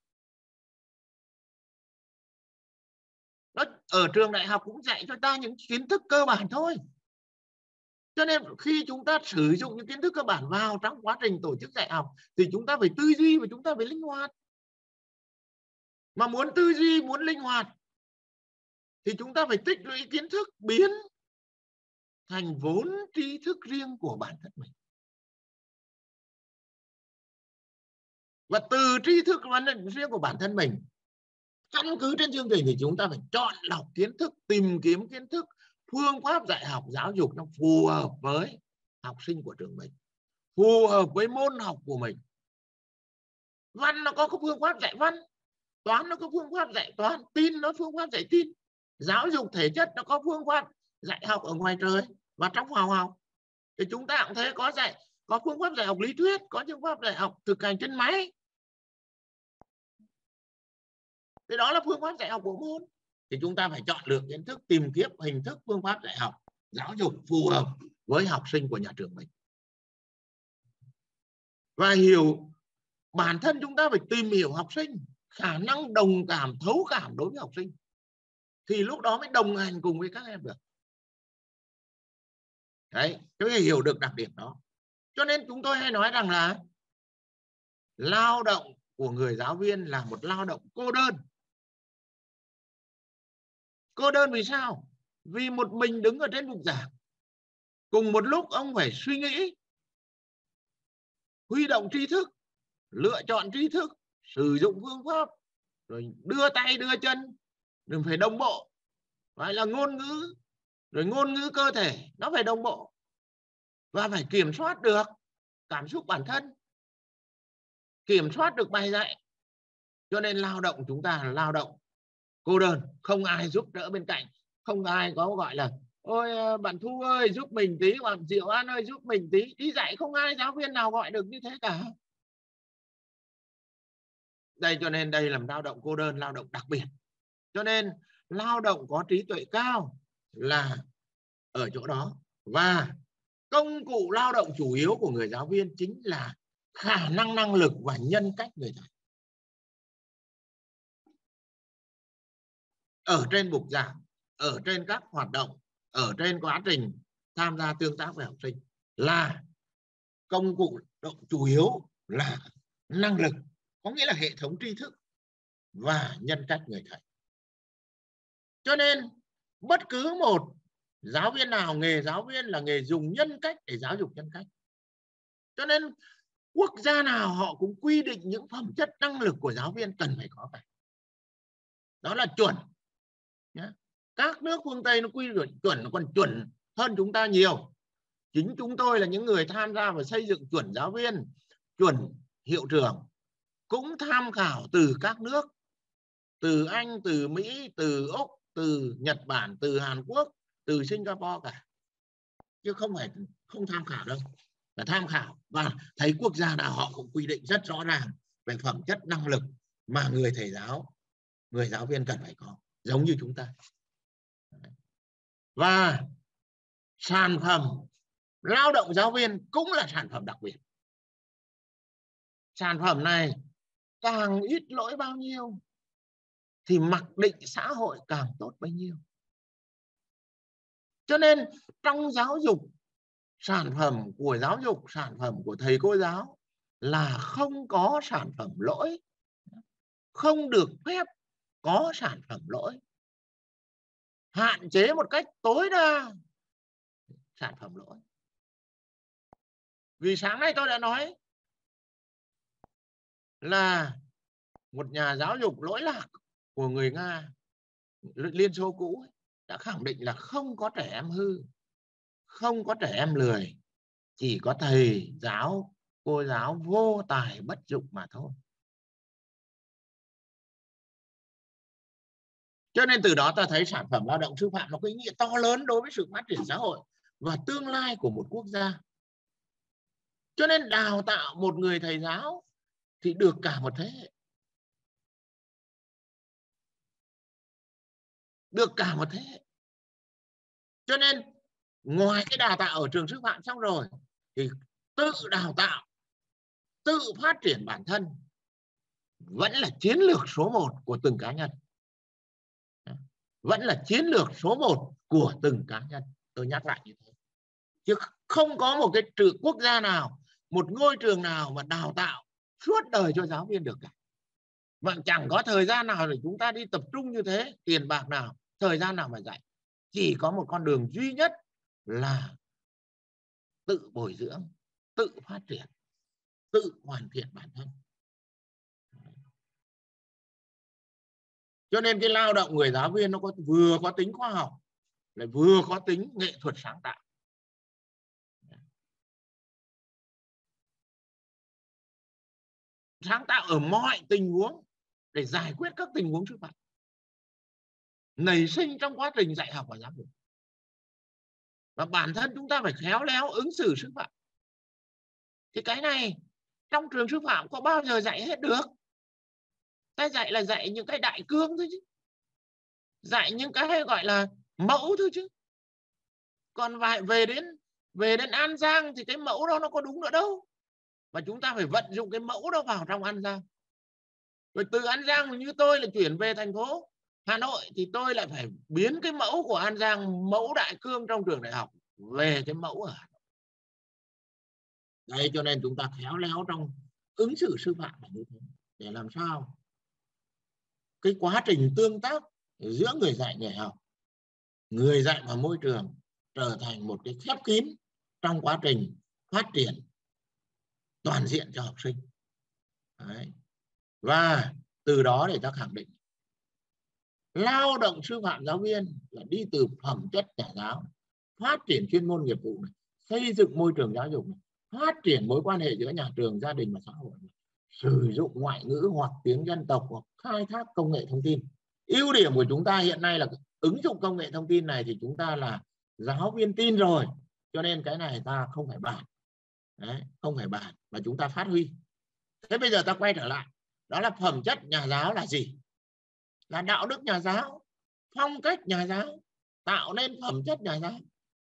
Nó ở trường đại học cũng dạy cho ta những kiến thức cơ bản thôi. Cho nên khi chúng ta sử dụng những kiến thức cơ bản vào trong quá trình tổ chức dạy học thì chúng ta phải tư duy và chúng ta phải linh hoạt. Mà muốn tư duy, muốn linh hoạt thì chúng ta phải tích lũy kiến thức, biến thành vốn tri thức riêng của bản thân mình. Và từ tri thức riêng của bản thân mình, căn cứ trên chương trình thì chúng ta phải chọn lọc kiến thức, tìm kiếm kiến thức, phương pháp dạy học giáo dục nó phù hợp với học sinh của trường mình, phù hợp với môn học của mình. Văn nó có phương pháp dạy văn, toán nó có phương pháp dạy toán, tin nó phương pháp dạy tin, giáo dục thể chất nó có phương pháp dạy học ở ngoài trời và trong phòng học. Thì chúng ta cũng thấy có phương pháp dạy học lý thuyết, có phương pháp dạy học thực hành trên máy. Thì đó là phương pháp dạy học của môn. Thì chúng ta phải chọn lựa kiến thức, tìm kiếm hình thức phương pháp dạy học giáo dục phù hợp với học sinh của nhà trường mình. Và hiểu bản thân chúng ta phải tìm hiểu học sinh, khả năng đồng cảm, thấu cảm đối với học sinh. Thì lúc đó mới đồng hành cùng với các em được. Đấy, chúng ta hiểu được đặc điểm đó. Cho nên chúng tôi hay nói rằng là lao động của người giáo viên là một lao động cô đơn. Cô đơn vì sao? Vì một mình đứng ở trên bục giảng. Cùng một lúc ông phải suy nghĩ, huy động tri thức, lựa chọn tri thức, sử dụng phương pháp, rồi đưa tay đưa chân, rồi phải đồng bộ. Phải là ngôn ngữ, rồi ngôn ngữ cơ thể, nó phải đồng bộ. Và phải kiểm soát được cảm xúc bản thân, kiểm soát được bài dạy. Cho nên lao động chúng ta là lao động cô đơn, không ai giúp đỡ bên cạnh, không ai có gọi là ôi bạn Thu ơi giúp mình tí, bạn Diệu An ơi giúp mình tí. Đi dạy không ai giáo viên nào gọi được như thế cả. Đây, cho nên đây là lao động cô đơn, lao động đặc biệt. Cho nên lao động có trí tuệ cao là ở chỗ đó. Và công cụ lao động chủ yếu của người giáo viên chính là khả năng, năng lực và nhân cách người thầy. Ở trên bục giảng, ở trên các hoạt động, ở trên quá trình tham gia tương tác với học sinh là công cụ động chủ yếu là năng lực, có nghĩa là hệ thống tri thức và nhân cách người thầy. Cho nên bất cứ một giáo viên nào, nghề giáo viên là nghề dùng nhân cách để giáo dục nhân cách. Cho nên quốc gia nào họ cũng quy định những phẩm chất năng lực của giáo viên cần phải có cả. Đó là chuẩn. Các nước phương Tây nó quy định chuẩn, nó còn chuẩn hơn chúng ta nhiều. Chính chúng tôi là những người tham gia vào xây dựng chuẩn giáo viên, chuẩn hiệu trưởng, cũng tham khảo từ các nước, từ Anh, từ Mỹ, từ Úc, từ Nhật Bản, từ Hàn Quốc, từ Singapore cả. Chứ không phải không tham khảo đâu, phải tham khảo. Và thấy quốc gia nào họ cũng quy định rất rõ ràng về phẩm chất năng lực mà người thầy giáo, người giáo viên cần phải có, giống như chúng ta. Và sản phẩm lao động giáo viên cũng là sản phẩm đặc biệt. Sản phẩm này càng ít lỗi bao nhiêu thì mặc định xã hội càng tốt bấy nhiêu. Cho nên trong giáo dục, sản phẩm của giáo dục, sản phẩm của thầy cô giáo là không có sản phẩm lỗi, không được phép có sản phẩm lỗi, hạn chế một cách tối đa sản phẩm lỗi. Vì sáng nay tôi đã nói là một nhà giáo dục lỗi lạc của người Nga, Liên Xô cũ đã khẳng định là không có trẻ em hư, không có trẻ em lười, chỉ có thầy giáo, cô giáo vô tài bất dụng mà thôi. Cho nên từ đó ta thấy sản phẩm lao động sư phạm nó có ý nghĩa to lớn đối với sự phát triển xã hội và tương lai của một quốc gia. Cho nên đào tạo một người thầy giáo thì được cả một thế hệ. Được cả một thế hệ. Cho nên ngoài cái đào tạo ở trường sư phạm xong rồi thì tự đào tạo, tự phát triển bản thân vẫn là chiến lược số 1 của từng cá nhân. Vẫn là chiến lược số 1 của từng cá nhân. Tôi nhắc lại như thế. Chứ không có một cái quốc gia nào, một ngôi trường nào mà đào tạo suốt đời cho giáo viên được cả. Và chẳng có thời gian nào để chúng ta đi tập trung như thế, tiền bạc nào, thời gian nào mà dạy. Chỉ có một con đường duy nhất là tự bồi dưỡng, tự phát triển, tự hoàn thiện bản thân. Cho nên cái lao động người giáo viên nó vừa có tính khoa học, lại vừa có tính nghệ thuật sáng tạo. Sáng tạo ở mọi tình huống để giải quyết các tình huống sư phạm nảy sinh trong quá trình dạy học và giáo dục. Và bản thân chúng ta phải khéo léo ứng xử sư phạm. Thì cái này trong trường sư phạm có bao giờ dạy hết được. Ta dạy là dạy những cái đại cương thôi chứ. Dạy những cái gọi là mẫu thôi chứ. Còn về đến An Giang thì cái mẫu đó nó có đúng nữa đâu. Và chúng ta phải vận dụng cái mẫu đó vào trong An Giang. Rồi từ An Giang như tôi là chuyển về thành phố Hà Nội thì tôi lại phải biến cái mẫu của An Giang, mẫu đại cương trong trường đại học về cái mẫu ở Hà Nội. Đây, cho nên chúng ta khéo léo trong ứng xử sư phạm là như thế. Để làm sao cái quá trình tương tác giữa người dạy người học, người dạy và môi trường trở thành một cái khép kín trong quá trình phát triển toàn diện cho học sinh. Đấy. Và từ đó để ta khẳng định lao động sư phạm giáo viên là đi từ phẩm chất nhà giáo, phát triển chuyên môn nghiệp vụ này, xây dựng môi trường giáo dục này, phát triển mối quan hệ giữa nhà trường, gia đình và xã hội này, sử dụng ngoại ngữ hoặc tiếng dân tộc hoặc khai thác công nghệ thông tin. Ưu điểm của chúng ta hiện nay là ứng dụng công nghệ thông tin này thì chúng ta là giáo viên tin rồi, cho nên cái này ta không phải bàn. Đấy, không phải bàn mà chúng ta phát huy. Thế bây giờ ta quay trở lại, đó là phẩm chất nhà giáo là gì? Là đạo đức nhà giáo, phong cách nhà giáo, tạo nên phẩm chất nhà giáo.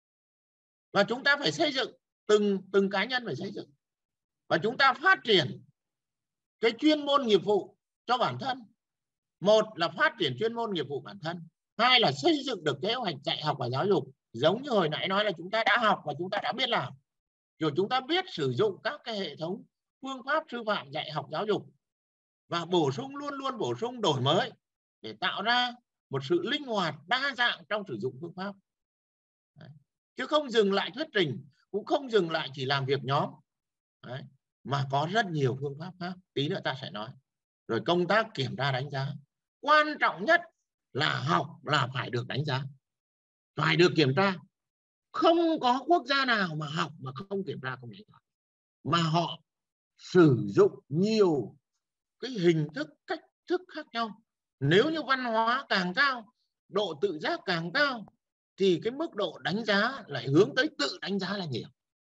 Và chúng ta phải xây dựng, từng cá nhân phải xây dựng. Và chúng ta phát triển cái chuyên môn nghiệp vụ cho bản thân. Một là phát triển chuyên môn nghiệp vụ bản thân. Hai là xây dựng được kế hoạch dạy học và giáo dục. Giống như hồi nãy nói là chúng ta đã học và chúng ta đã biết làm. Rồi chúng ta biết sử dụng các cái hệ thống phương pháp sư phạm dạy học giáo dục. Và bổ sung, luôn luôn bổ sung, đổi mới để tạo ra một sự linh hoạt, đa dạng trong sử dụng phương pháp. Đấy. Chứ không dừng lại thuyết trình, cũng không dừng lại chỉ làm việc nhóm. Đấy. Mà có rất nhiều phương pháp khác, tí nữa ta sẽ nói. Rồi công tác kiểm tra đánh giá. Quan trọng nhất là học là phải được đánh giá, phải được kiểm tra. Không có quốc gia nào mà học mà không kiểm tra, không đánh giá. Mà họ sử dụng nhiều cái hình thức, cách thức khác nhau. Nếu như văn hóa càng cao, độ tự giác càng cao, thì cái mức độ đánh giá lại hướng tới tự đánh giá là nhiều.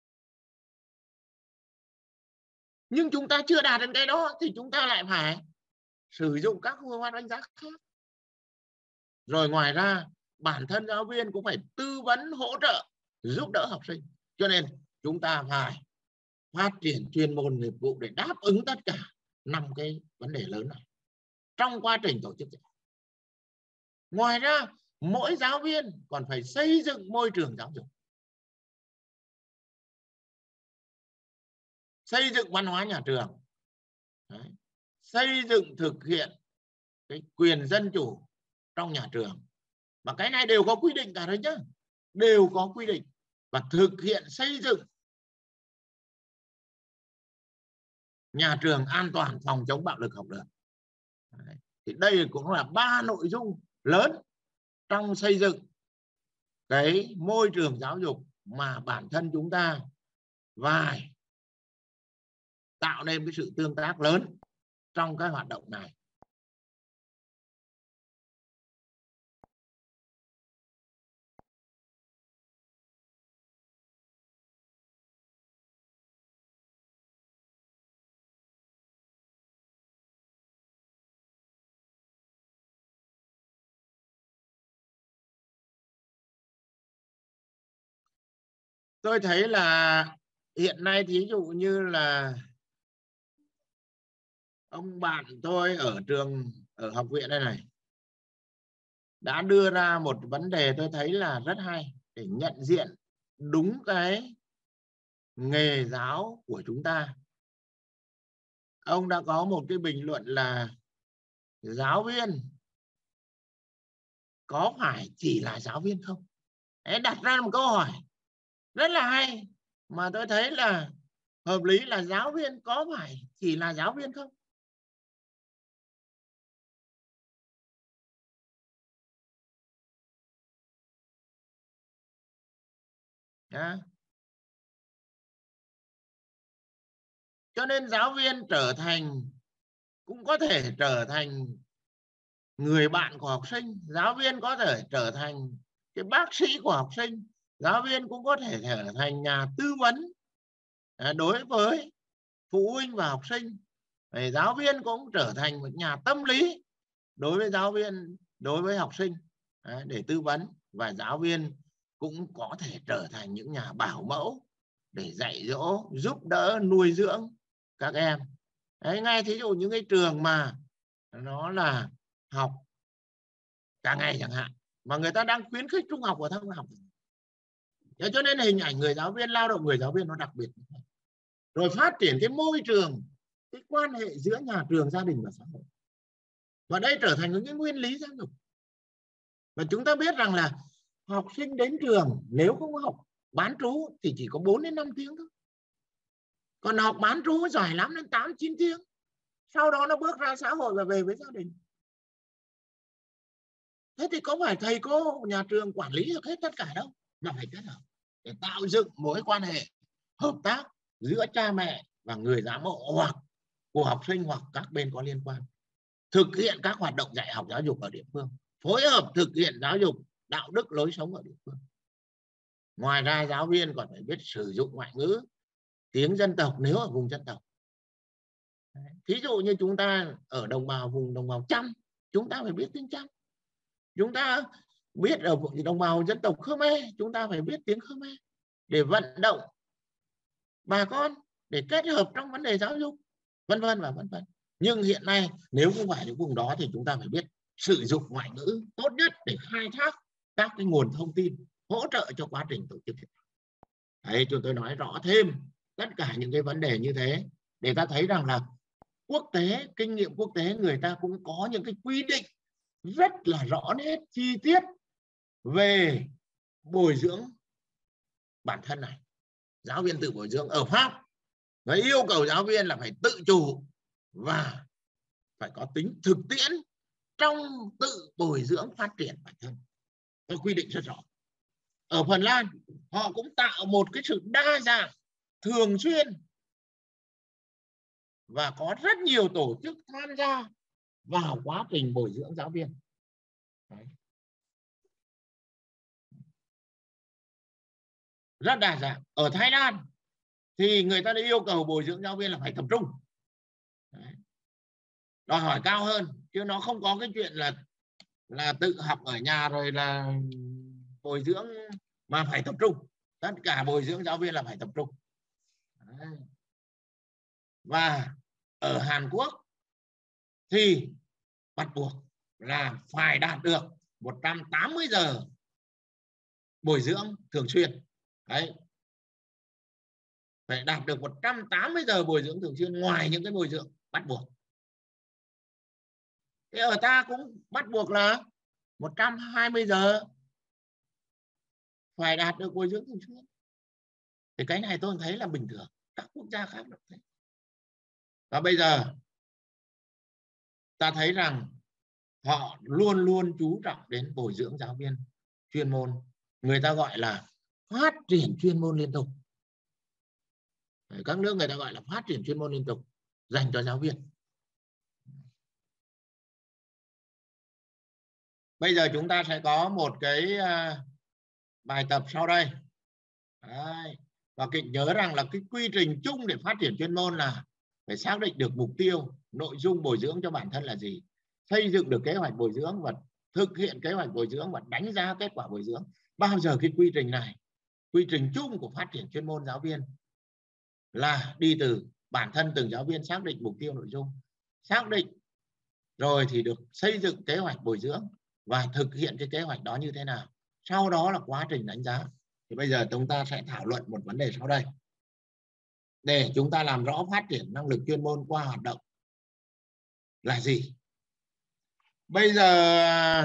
Nhưng chúng ta chưa đạt đến cái đó thì chúng ta lại phải sử dụng các phương pháp đánh giá khác. Rồi ngoài ra bản thân giáo viên cũng phải tư vấn, hỗ trợ, giúp đỡ học sinh. Cho nên chúng ta phải phát triển chuyên môn nghiệp vụ để đáp ứng tất cả 5 cái vấn đề lớn này trong quá trình tổ chức dạy. Ngoài ra mỗi giáo viên còn phải xây dựng môi trường giáo dục, xây dựng văn hóa nhà trường. Đấy. Xây dựng thực hiện cái quyền dân chủ trong nhà trường. Và cái này đều có quy định cả đấy nhá. Đều có quy định. Và thực hiện xây dựng nhà trường an toàn, phòng chống bạo lực học đường. Đấy. Thì đây cũng là 3 nội dung lớn trong xây dựng cái môi trường giáo dục mà bản thân chúng ta phải tạo nên cái sự tương tác lớn trong cái hoạt động này. Tôi thấy là hiện nay thí dụ như là ông bạn tôi ở trường, ở học viện đây này, đã đưa ra một vấn đề tôi thấy là rất hay để nhận diện đúng cái nghề giáo của chúng ta. Ông đã có một cái bình luận là giáo viên có phải chỉ là giáo viên không? Đấy, đặt ra một câu hỏi rất là hay mà tôi thấy là hợp lý, là giáo viên có phải chỉ là giáo viên không? Cho nên giáo viên cũng có thể trở thành người bạn của học sinh, giáo viên có thể trở thành cái bác sĩ của học sinh, giáo viên cũng có thể trở thành nhà tư vấn đối với phụ huynh và học sinh. Giáo viên cũng trở thành một nhà tâm lý đối với giáo viên, đối với học sinh để tư vấn, và giáo viên cũng có thể trở thành những nhà bảo mẫu để dạy dỗ, giúp đỡ, nuôi dưỡng các em. Đấy, ngay thí dụ những cái trường mà nó là học cả ngày chẳng hạn, mà người ta đang khuyến khích trung học phổ thông học, cho nên hình ảnh người giáo viên, lao động người giáo viên nó đặc biệt. Rồi phát triển cái môi trường, cái quan hệ giữa nhà trường, gia đình và xã hội, và đây trở thành những cái nguyên lý giáo dục. Và chúng ta biết rằng là học sinh đến trường nếu không học bán trú thì chỉ có 4 đến 5 tiếng thôi. Còn học bán trú giỏi lắm đến 8-9 tiếng. Sau đó nó bước ra xã hội và về với gia đình. Thế thì có phải thầy cô, nhà trường quản lý được hết tất cả đâu, mà phải kết hợp để tạo dựng mối quan hệ hợp tác giữa cha mẹ và người giám hộ hoặc của học sinh hoặc các bên có liên quan, thực hiện các hoạt động dạy học giáo dục ở địa phương, phối hợp thực hiện giáo dục đạo đức lối sống ở địa phương. Ngoài ra giáo viên còn phải biết sử dụng ngoại ngữ, tiếng dân tộc nếu ở vùng dân tộc. Thí dụ như chúng ta ở đồng bào, vùng đồng bào Chăm, chúng ta phải biết tiếng Chăm. Chúng ta biết ở đồng bào dân tộc Khmer, chúng ta phải biết tiếng Khmer để vận động bà con để kết hợp trong vấn đề giáo dục, vân vân và vân vân. Nhưng hiện nay nếu không phải những vùng đó thì chúng ta phải biết sử dụng ngoại ngữ tốt nhất để khai thác các cái nguồn thông tin hỗ trợ cho quá trình tổ chức. Đấy, chúng tôi nói rõ thêm tất cả những cái vấn đề như thế để ta thấy rằng là quốc tế, kinh nghiệm quốc tế, người ta cũng có những cái quy định rất là rõ nét, chi tiết về bồi dưỡng bản thân này. Giáo viên tự bồi dưỡng ở Pháp, và yêu cầu giáo viên là phải tự chủ và phải có tính thực tiễn trong tự bồi dưỡng phát triển bản thân. Có quy định rất rõ. Ở Phần Lan, họ cũng tạo một cái sự đa dạng thường xuyên và có rất nhiều tổ chức tham gia vào quá trình bồi dưỡng giáo viên. Đấy. Rất đa dạng. Ở Thái Lan thì người ta đã yêu cầu bồi dưỡng giáo viên là phải tập trung. Đấy. Đòi hỏi cao hơn, chứ nó không có cái chuyện là tự học ở nhà rồi là bồi dưỡng, mà phải tập trung. Tất cả bồi dưỡng giáo viên là phải tập trung. Đấy. Và ở Hàn Quốc thì bắt buộc là phải đạt được 180 giờ bồi dưỡng thường xuyên. Đấy. Phải đạt được 180 giờ bồi dưỡng thường xuyên ngoài những cái bồi dưỡng bắt buộc. Thế ở ta cũng bắt buộc là 120 giờ phải đạt được bồi dưỡng thường xuyên. Thì cái này tôi thấy là bình thường, các quốc gia khác được thế. Và bây giờ ta thấy rằng họ luôn luôn chú trọng đến bồi dưỡng giáo viên chuyên môn người ta gọi là phát triển chuyên môn liên tục. Các nước người ta gọi là phát triển chuyên môn liên tục dành cho giáo viên. Bây giờ chúng ta sẽ có một cái bài tập sau đây. Đấy. Và nhớ rằng là cái quy trình chung để phát triển chuyên môn là phải xác định được mục tiêu, nội dung bồi dưỡng cho bản thân là gì, xây dựng được kế hoạch bồi dưỡng và thực hiện kế hoạch bồi dưỡng và đánh giá kết quả bồi dưỡng. Bao giờ cái quy trình này, quy trình chung của phát triển chuyên môn giáo viên là đi từ bản thân từng giáo viên xác định mục tiêu nội dung, xác định rồi thì được xây dựng kế hoạch bồi dưỡng và thực hiện cái kế hoạch đó như thế nào. Sau đó là quá trình đánh giá. Thì bây giờ chúng ta sẽ thảo luận một vấn đề sau đây để chúng ta làm rõ phát triển năng lực chuyên môn qua hoạt động là gì. Bây giờ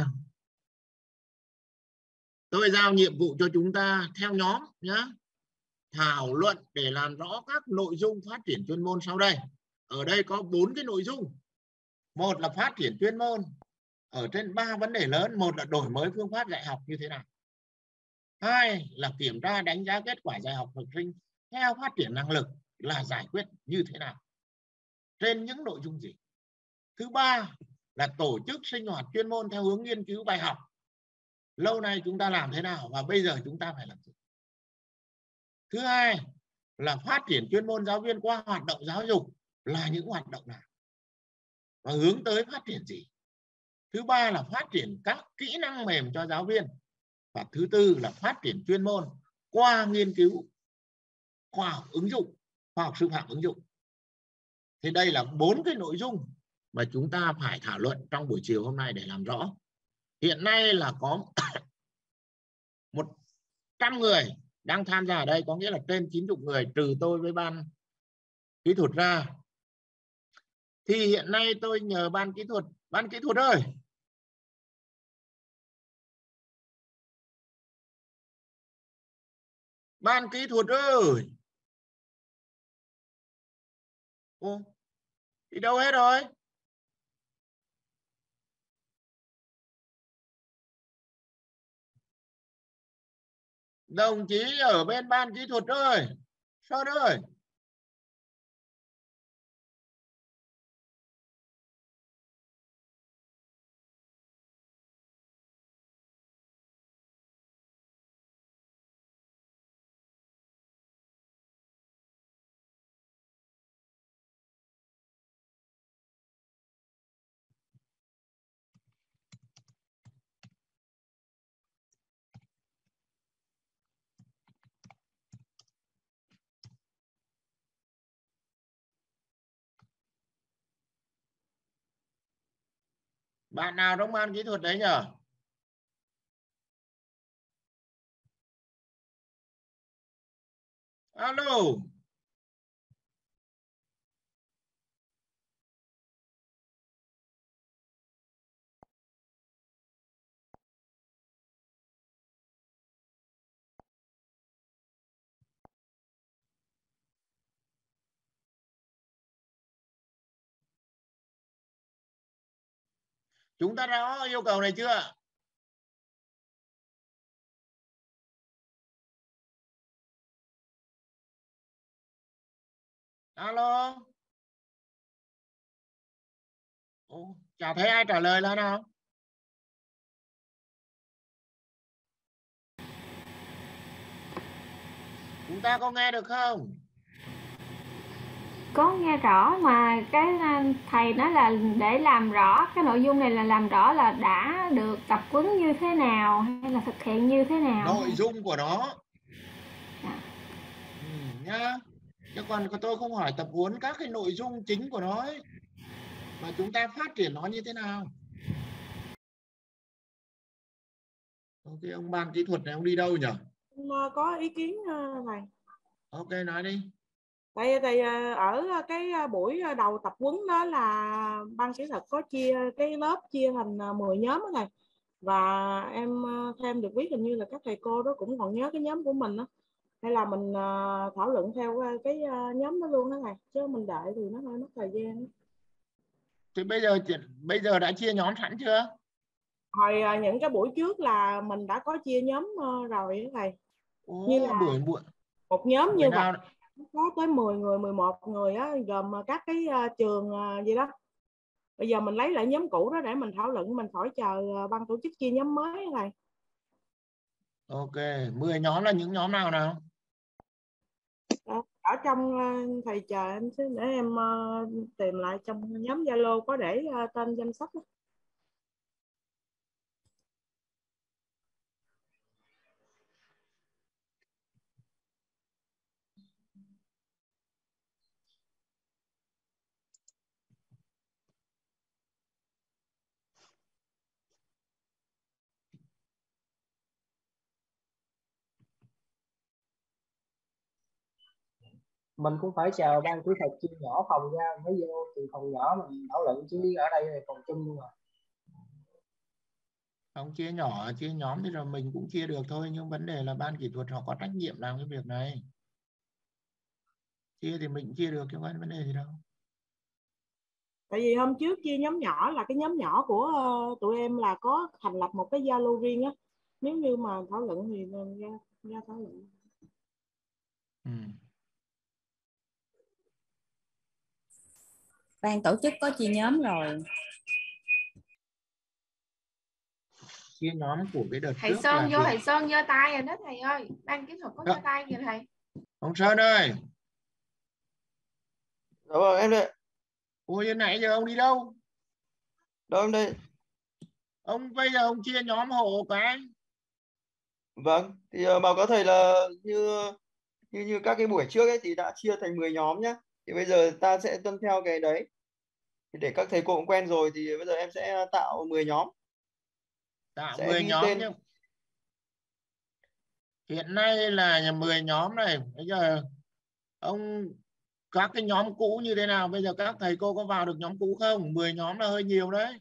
tôi giao nhiệm vụ cho chúng ta theo nhóm nhé, thảo luận để làm rõ các nội dung phát triển chuyên môn sau đây. Ở đây có 4 cái nội dung. Một là phát triển chuyên môn ở trên 3 vấn đề lớn. Một là đổi mới phương pháp dạy học như thế nào. Hai là kiểm tra đánh giá kết quả dạy học học sinh theo phát triển năng lực là giải quyết như thế nào, trên những nội dung gì. Thứ ba là tổ chức sinh hoạt chuyên môn theo hướng nghiên cứu bài học. Lâu nay chúng ta làm thế nào và bây giờ chúng ta phải làm gì. Thứ hai là phát triển chuyên môn giáo viên qua hoạt động giáo dục là những hoạt động nào và hướng tới phát triển gì. Thứ ba là phát triển các kỹ năng mềm cho giáo viên. Và thứ tư là phát triển chuyên môn qua nghiên cứu khoa học ứng dụng, khoa học sư phạm ứng dụng. Thì đây là 4 cái nội dung mà chúng ta phải thảo luận trong buổi chiều hôm nay để làm rõ. Hiện nay là có 100 người đang tham gia ở đây, có nghĩa là trên 90 người trừ tôi với ban kỹ thuật ra. Thì hiện nay tôi nhờ ban kỹ thuật ơi, ban kỹ thuật ơi. Ô, đi đâu hết rồi? Đồng chí ở bên ban kỹ thuật ơi, Sơn ơi. Bạn nào trong ban kỹ thuật đấy nhỉ? Alo. Chúng ta rõ yêu cầu này chưa? Alo. Ồ, chả thấy ai trả lời là nào. Chúng ta có nghe được không? Có nghe rõ, mà cái thầy nói là để làm rõ cái nội dung này là làm rõ là đã được tập huấn như thế nào hay là thực hiện như thế nào. Nội dung của nó. Nhá. Chứ còn tôi không hỏi tập huấn các cái nội dung chính của nó ấy. Mà chúng ta phát triển nó như thế nào. Ok, ông ban kỹ thuật này ông đi đâu nhỉ? Có ý kiến thầy. Ok, nói đi. Tại ở cái buổi đầu tập huấn đó là ban kỹ thuật có chia cái lớp chia thành 10 nhóm đó thầy. Và em thêm được biết hình như là các thầy cô đó cũng còn nhớ cái nhóm của mình đó. Hay là mình thảo luận theo cái nhóm đó luôn đó thầy, chứ mình đợi thì nó hơi mất thời gian. Thì bây giờ đã chia nhóm sẵn chưa? hồi những cái buổi trước là mình đã có chia nhóm rồi đó thầy. Như là buổi một nhóm như vậy nào có tới 10 người 11 người á, gồm các cái trường gì đó. Bây giờ mình lấy lại nhóm cũ đó để mình thảo luận, mình khỏi chờ ban tổ chức chia nhóm mới này. Ok, 10 nhóm là những nhóm nào? Ở trong thầy chờ em xíu để em tìm lại trong nhóm Zalo có để tên danh sách đó. Mình cũng phải chào ban kỹ thuật chia nhỏ phòng ra, mới vô từ phòng nhỏ mình thảo luận, chứ ở đây là phòng chung luôn rồi. Không chia nhỏ, chia nhóm thì rồi mình cũng chia được thôi, nhưng vấn đề là ban kỹ thuật họ có trách nhiệm làm cái việc này. Chia thì mình chia được chứ không có vấn đề gì đâu. Tại vì hôm trước chia nhóm nhỏ là cái nhóm nhỏ của tụi em là có thành lập một cái Zalo riêng á. Nếu như mà thảo luận thì ra thảo luận. Ban tổ chức có chia nhóm rồi. Chia nhóm của cái đợt thầy trước Sơn là vô, thầy Sơn giơ tay rồi đó thầy ơi, ban kỹ thuật có giơ tay kìa thầy. Ông Sơn ơi. Dạ vâng, em đây. Ôi nãy giờ ông đi đâu? Đâu em đây. Ông bây giờ ông chia nhóm hộ cái. Vâng, thì báo cáo thầy là như các cái buổi trước ấy thì đã chia thành 10 nhóm nhá. Thì bây giờ ta sẽ tuân theo cái đấy. Thì để các thầy cô cũng quen rồi thì bây giờ em sẽ tạo 10 nhóm. Tạo sẽ 10 ghi nhóm tên. nhưng hiện nay là 10 nhóm này. Bây giờ ông các cái nhóm cũ như thế nào? Bây giờ các thầy cô có vào được nhóm cũ không? 10 nhóm là hơi nhiều đấy.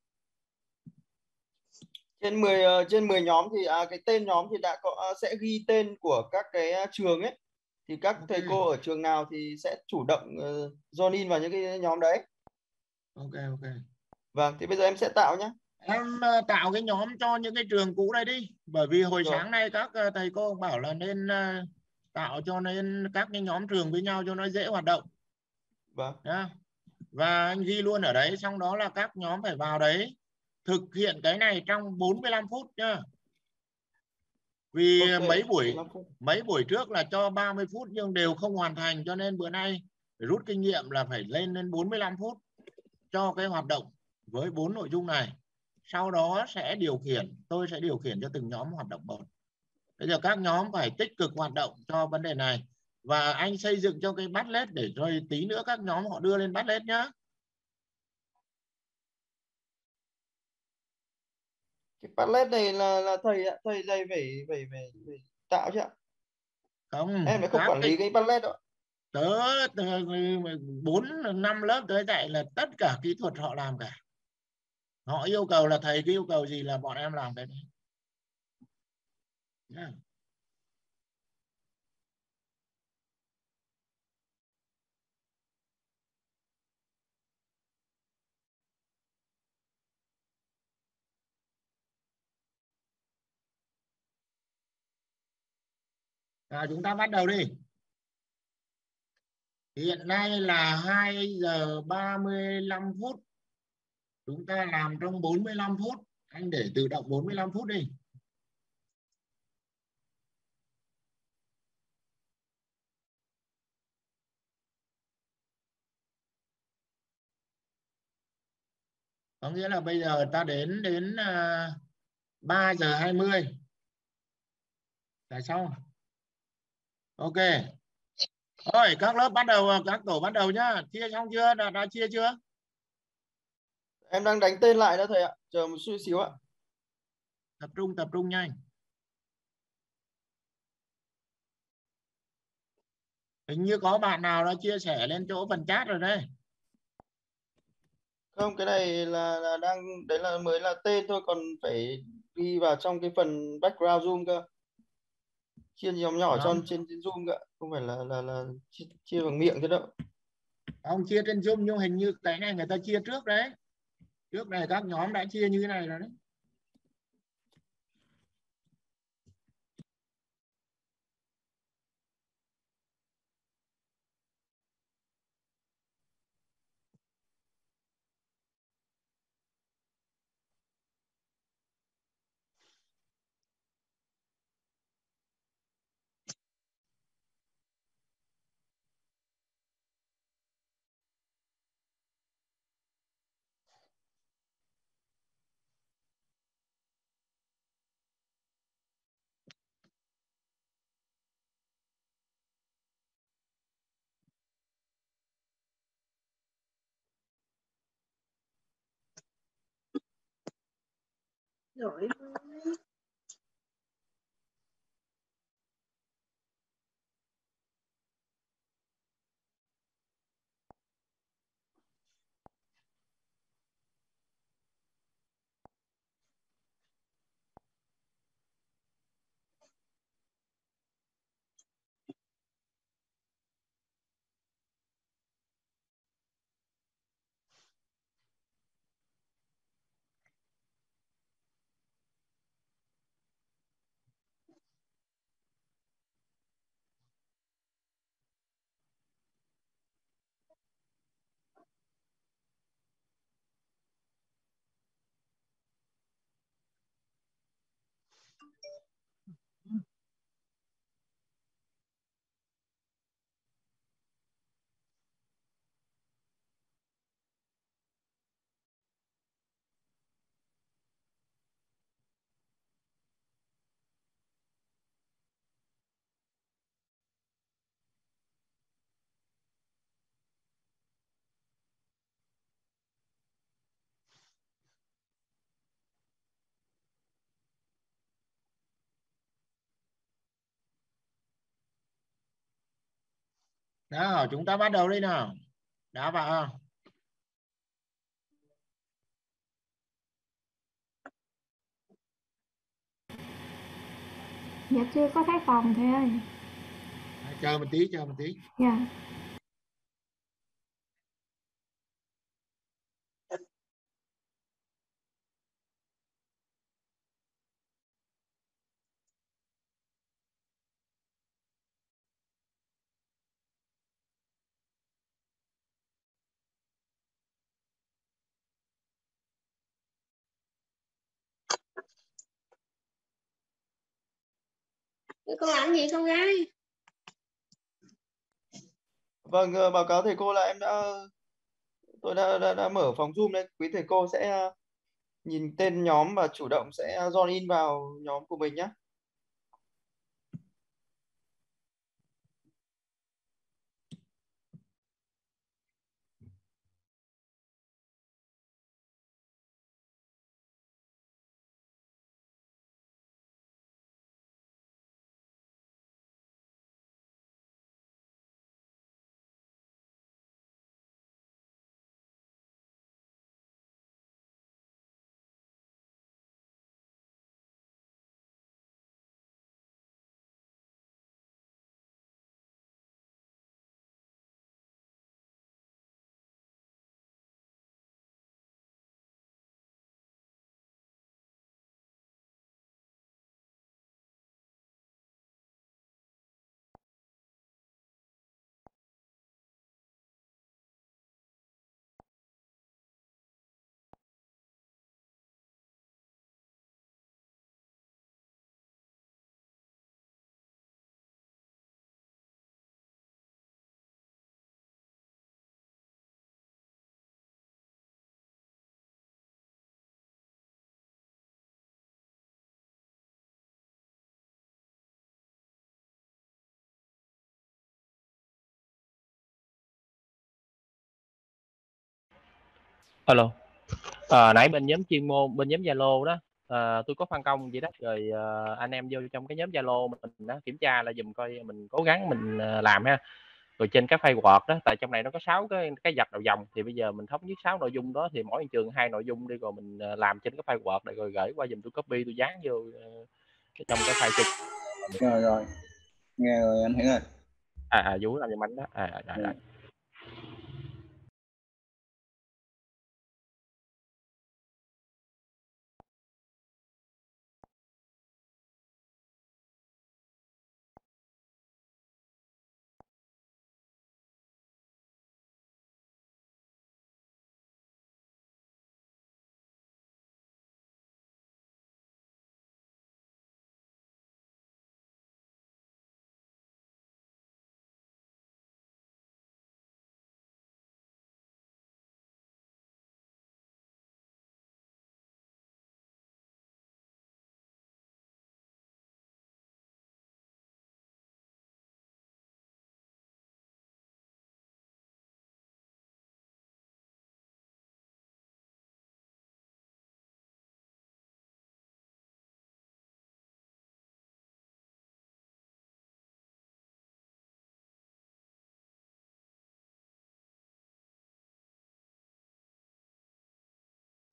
Trên 10 nhóm thì cái tên nhóm thì đã có sẽ ghi tên của các cái trường ấy. Thì các thầy cô ở trường nào thì sẽ chủ động join in vào những cái nhóm đấy. Ok. Vâng, thì bây giờ em sẽ tạo nhé. Em tạo cái nhóm cho những cái trường cũ này đi. Bởi vì hồi sáng nay các thầy cô bảo là nên tạo cho nên các cái nhóm trường với nhau cho nó dễ hoạt động. Vâng. Và anh ghi luôn ở đấy, xong đó là các nhóm phải vào đấy thực hiện cái này trong 45 phút nhá. Vì mấy buổi trước là cho 30 phút nhưng đều không hoàn thành, cho nên bữa nay phải rút kinh nghiệm là phải lên 45 phút cho cái hoạt động với 4 nội dung này. Sau đó tôi sẽ điều khiển cho từng nhóm hoạt động một. Bây giờ các nhóm phải tích cực hoạt động cho vấn đề này. Và anh xây dựng cho cái Padlet để rồi tí nữa các nhóm họ đưa lên Padlet nhá. Cái Padlet này là thầy đây phải tạo chứ ạ? Không, em phải không quản lý cái Padlet đâu. Tớ 4-5 lớp tớ dạy là tất cả kỹ thuật họ làm cả. Họ yêu cầu là thầy cái yêu cầu gì là bọn em làm cái đấy. Chúng ta bắt đầu đi. Hiện nay là 2 giờ 35 phút. Chúng ta làm trong 45 phút. Anh để tự động 45 phút đi. Có nghĩa là bây giờ ta đến 3 giờ 20 là xong. Ok. Rồi các lớp bắt đầu, các tổ bắt đầu nhá. Chia xong chưa? Đã chia chưa? Em đang đánh tên lại đó thầy ạ. Chờ một xíu ạ. Tập trung nhanh. Hình như có bạn nào đã chia sẻ lên chỗ phần chat rồi đấy. Không, cái này là đang đấy là mới là tên thôi, còn phải ghi vào trong cái phần background Zoom cơ. Chia nhóm nhỏ cho trên Zoom cơ, không phải là chia bằng miệng thế đâu. Ông chia trên Zoom nhưng hình như cái này người ta chia trước đấy. Trước này các nhóm đã chia như thế này rồi đấy. Rồi. Nào, chúng ta bắt đầu đi nào. Đã vào không? Dạ chưa có thấy phòng thầy ơi. Chờ một tí. Dạ. Con làm gì con gái? Vâng, báo cáo thầy cô là tôi đã mở phòng Zoom đấy. Quý thầy cô sẽ nhìn tên nhóm và chủ động sẽ join in vào nhóm của mình nhé. Alo, nãy bên nhóm chuyên môn, bên nhóm Zalo đó, tôi có phân công vậy đó, rồi anh em vô trong cái nhóm Zalo mình đó, kiểm tra là dùm coi mình cố gắng mình làm ha. Rồi trên các file Word đó, tại trong này nó có 6 cái dạch đầu dòng, thì bây giờ mình thống nhất 6 nội dung đó, thì mỗi trường 2 nội dung đi, rồi mình làm trên cái file Word này rồi gửi qua dùm, tôi copy tôi dán vô trong cái file chung. Rồi, nghe rồi anh Hiển ơi. Vũ làm giùm anh đó. Rồi.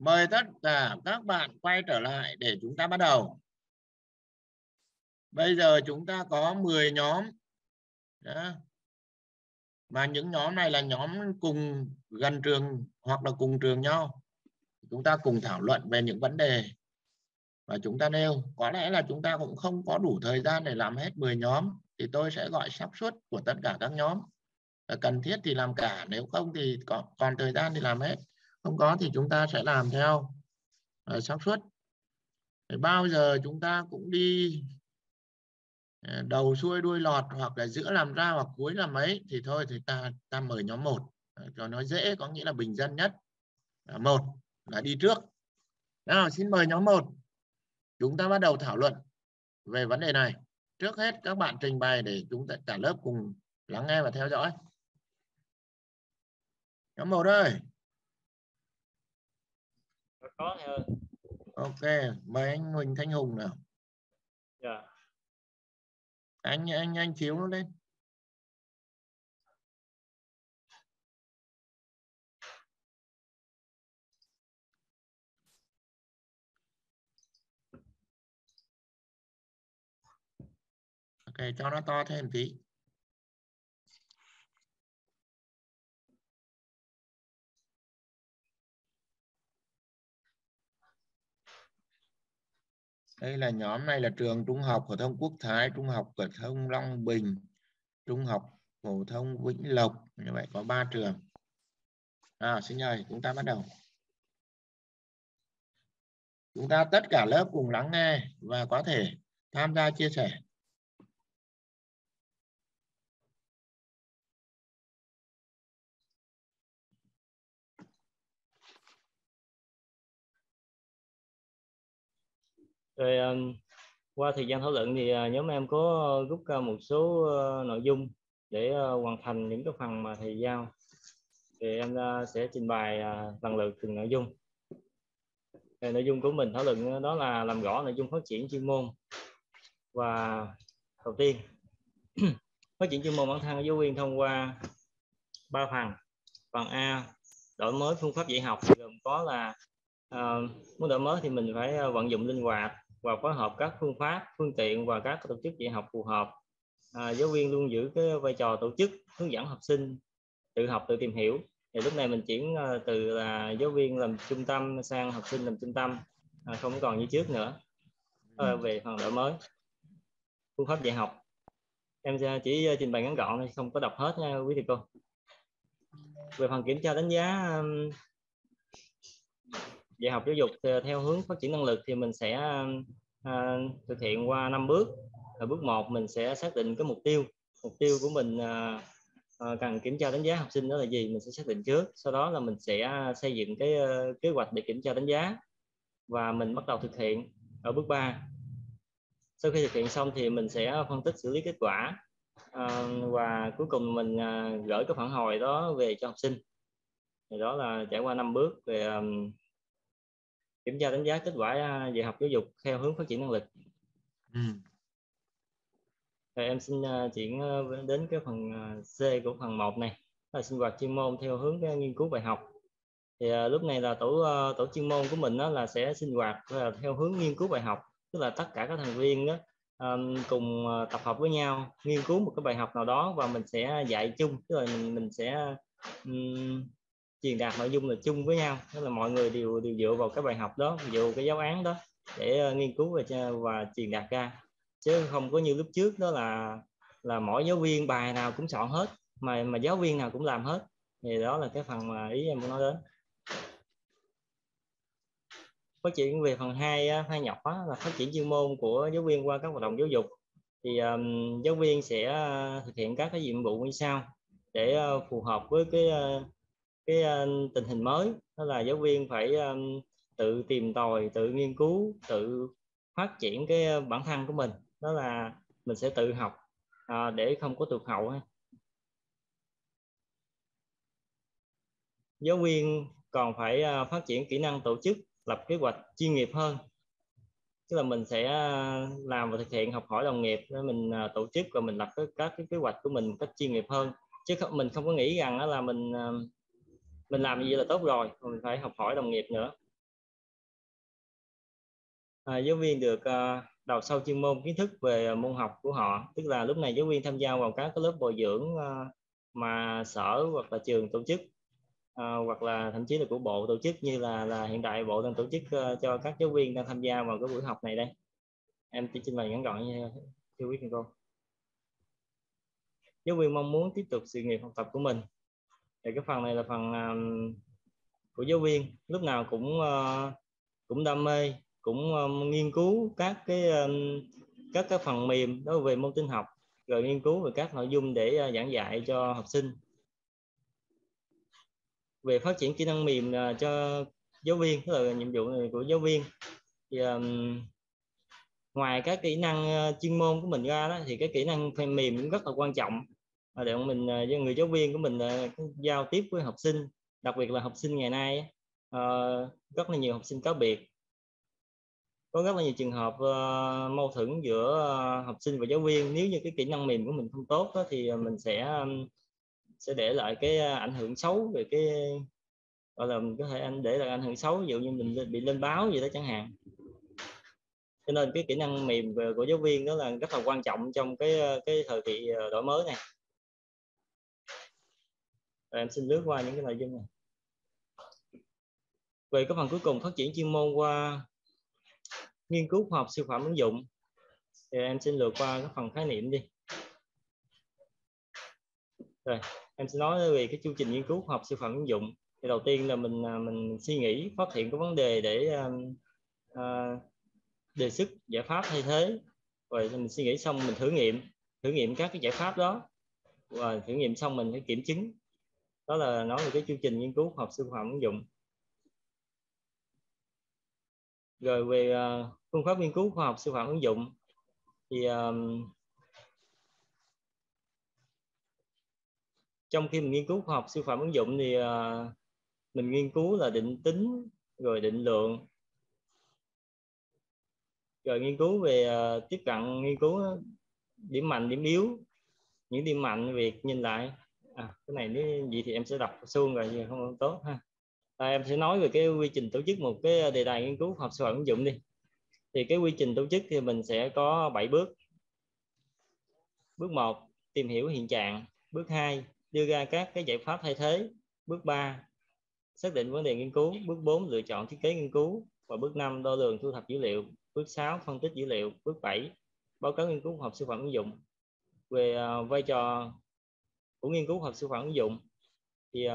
Mời tất cả các bạn quay trở lại để chúng ta bắt đầu. Bây giờ chúng ta có 10 nhóm. Đó. Mà những nhóm này là nhóm cùng gần trường hoặc là cùng trường nhau. Chúng ta cùng thảo luận về những vấn đề và chúng ta nêu. Có lẽ là chúng ta cũng không có đủ thời gian để làm hết 10 nhóm. Thì tôi sẽ gọi xác suất của tất cả các nhóm. Cần thiết thì làm cả, nếu không thì còn thời gian thì làm hết. Không có thì chúng ta sẽ làm theo xác suất. Bao giờ chúng ta cũng đi đầu xuôi đuôi lọt, hoặc là giữa làm ra hoặc cuối làm ấy, thì thôi thì ta mời nhóm 1 cho nó dễ, có nghĩa là bình dân nhất. 1 là đi trước. Nào, xin mời nhóm 1. Chúng ta bắt đầu thảo luận về vấn đề này. Trước hết các bạn trình bày để chúng ta cả lớp cùng lắng nghe và theo dõi. Nhóm 1 ơi. Có thầy ơi. Ok, mời anh Huỳnh Thanh Hùng nào. Dạ. Anh chiếu nó lên. Ok, cho nó to thêm tí. Đây là nhóm này là trường Trung học phổ thông Quốc Thái, Trung học phổ thông Long Bình, Trung học phổ thông Vĩnh Lộc. Như vậy có 3 trường. Xin mời chúng ta bắt đầu. Chúng ta tất cả lớp cùng lắng nghe và có thể tham gia chia sẻ. Rồi qua thời gian thảo luận thì nhóm em có rút ra một số nội dung để hoàn thành những cái phần mà thầy giao. Thì em sẽ trình bày lần lượt từng nội dung. Nội dung của mình thảo luận đó là làm rõ nội dung phát triển chuyên môn. Và đầu tiên, phát triển chuyên môn bản thân của giáo viên thông qua 3 phần. Phần A, đổi mới phương pháp dạy học, gồm có là muốn đổi mới thì mình phải vận dụng linh hoạt và phối hợp các phương pháp, phương tiện và các tổ chức dạy học phù hợp. Giáo viên luôn giữ cái vai trò tổ chức, hướng dẫn học sinh tự học, tự tìm hiểu. Thì lúc này mình chuyển từ là giáo viên làm trung tâm sang học sinh làm trung tâm, không còn như trước nữa. Về phần đổi mới phương pháp dạy học, em chỉ trình bày ngắn gọn, không có đọc hết nha quý thầy cô. Về phần kiểm tra đánh giá dạy học giáo dục theo hướng phát triển năng lực thì mình sẽ thực hiện qua 5 bước. Ở bước 1 mình sẽ xác định cái mục tiêu của mình cần kiểm tra đánh giá học sinh đó là gì, mình sẽ xác định trước. Sau đó là mình sẽ xây dựng cái kế hoạch để kiểm tra đánh giá và mình bắt đầu thực hiện ở bước 3. Sau khi thực hiện xong thì mình sẽ phân tích, xử lý kết quả và cuối cùng mình gửi cái phản hồi đó về cho học sinh. Thì đó là trải qua 5 bước về kiểm tra đánh giá kết quả dạy học giáo dục theo hướng phát triển năng lực. Rồi em xin chuyển đến cái phần C của phần 1 này, là sinh hoạt chuyên môn theo hướng nghiên cứu bài học. Thì lúc này là tổ chuyên môn của mình đó là sẽ sinh hoạt theo hướng nghiên cứu bài học, tức là tất cả các thành viên đó cùng tập hợp với nhau nghiên cứu một cái bài học nào đó và mình sẽ dạy chung, tức là mình sẽ truyền đạt nội dung là chung với nhau, tức là mọi người đều dựa vào cái bài học đó, dựa vào cái giáo án đó để nghiên cứu và truyền đạt ra, chứ không có như lúc trước đó là mỗi giáo viên bài nào cũng soạn hết, mà giáo viên nào cũng làm hết. Thì đó là cái phần mà ý em muốn nói đến. Phát triển về phần 2 nhỏ là phát triển chuyên môn của giáo viên qua các hoạt động giáo dục. Thì giáo viên sẽ thực hiện các cái nhiệm vụ như sau để phù hợp với cái tình hình mới, đó là giáo viên phải tự tìm tòi, tự nghiên cứu, tự phát triển cái bản thân của mình, đó là mình sẽ tự học để không có tụt hậu. Giáo viên còn phải phát triển kỹ năng tổ chức, lập kế hoạch chuyên nghiệp hơn, tức là mình sẽ làm và thực hiện học hỏi đồng nghiệp để mình tổ chức và mình lập các cái kế hoạch của mình một cách chuyên nghiệp hơn, chứ mình không có nghĩ rằng là mình làm như vậy là tốt rồi, mình phải học hỏi đồng nghiệp nữa. giáo viên được đào sâu chuyên môn kiến thức về môn học của họ, tức là lúc này giáo viên tham gia vào các cái lớp bồi dưỡng mà sở hoặc là trường tổ chức, hoặc là thậm chí là của bộ tổ chức, như là hiện tại bộ đang tổ chức cho các giáo viên đang tham gia vào cái buổi học này đây. Em chỉ trình bày ngắn gọn như thưa quý thầy cô. Giáo viên mong muốn tiếp tục sự nghiệp học tập của mình. Thì cái phần này là phần của giáo viên, lúc nào cũng đam mê, cũng nghiên cứu các cái phần mềm đó về môn tin học, rồi nghiên cứu về các nội dung để giảng dạy cho học sinh. Về phát triển kỹ năng mềm cho giáo viên, tức là nhiệm vụ này của giáo viên, thì ngoài các kỹ năng chuyên môn của mình ra đó, thì cái kỹ năng mềm cũng rất là quan trọng để mình người giáo viên của mình giao tiếp với học sinh, đặc biệt là học sinh ngày nay rất là nhiều học sinh cá biệt, có rất là nhiều trường hợp mâu thuẫn giữa học sinh và giáo viên. Nếu như cái kỹ năng mềm của mình không tốt đó, thì mình sẽ để lại cái ảnh hưởng xấu về cái, gọi là mình có thể để lại ảnh hưởng xấu, ví dụ như mình bị lên báo gì đó chẳng hạn. Cho nên cái kỹ năng mềm của giáo viên đó là rất là quan trọng trong cái thời kỳ đổi mới này. Rồi em xin lướt qua những cái nội dung này. Về cái phần cuối cùng, phát triển chuyên môn qua nghiên cứu khoa học sư phạm ứng dụng, thì em xin lượt qua cái phần khái niệm đi. Rồi em sẽ nói về cái chương trình nghiên cứu khoa học sư phạm ứng dụng. Thì đầu tiên là mình suy nghĩ, phát hiện cái vấn đề để đề xuất giải pháp thay thế. Rồi mình suy nghĩ xong mình thử nghiệm các cái giải pháp đó, và thử nghiệm xong mình phải kiểm chứng. Đó là nói về cái chương trình nghiên cứu khoa học sư phạm ứng dụng. Rồi về phương pháp nghiên cứu khoa học sư phạm ứng dụng, thì trong khi mình nghiên cứu khoa học sư phạm ứng dụng thì mình nghiên cứu là định tính, rồi định lượng, rồi nghiên cứu về tiếp cận nghiên cứu điểm mạnh, điểm yếu. Những điểm mạnh việc nhìn lại cái này nếu gì thì em sẽ đọc xuông rồi, nhưng không tốt ha. Em sẽ nói về cái quy trình tổ chức một cái đề tài nghiên cứu khoa học sư phạm ứng dụng đi. Thì cái quy trình tổ chức thì mình sẽ có 7 bước. Bước 1, tìm hiểu hiện trạng. Bước 2, đưa ra các cái giải pháp thay thế. Bước 3, xác định vấn đề nghiên cứu. Bước 4, lựa chọn thiết kế nghiên cứu. Và bước 5, đo lường thu thập dữ liệu. Bước 6, phân tích dữ liệu. Bước 7, báo cáo nghiên cứu khoa học sư phạm ứng dụng. Về vai trò của nghiên cứu khoa học sư phạm ứng dụng, thì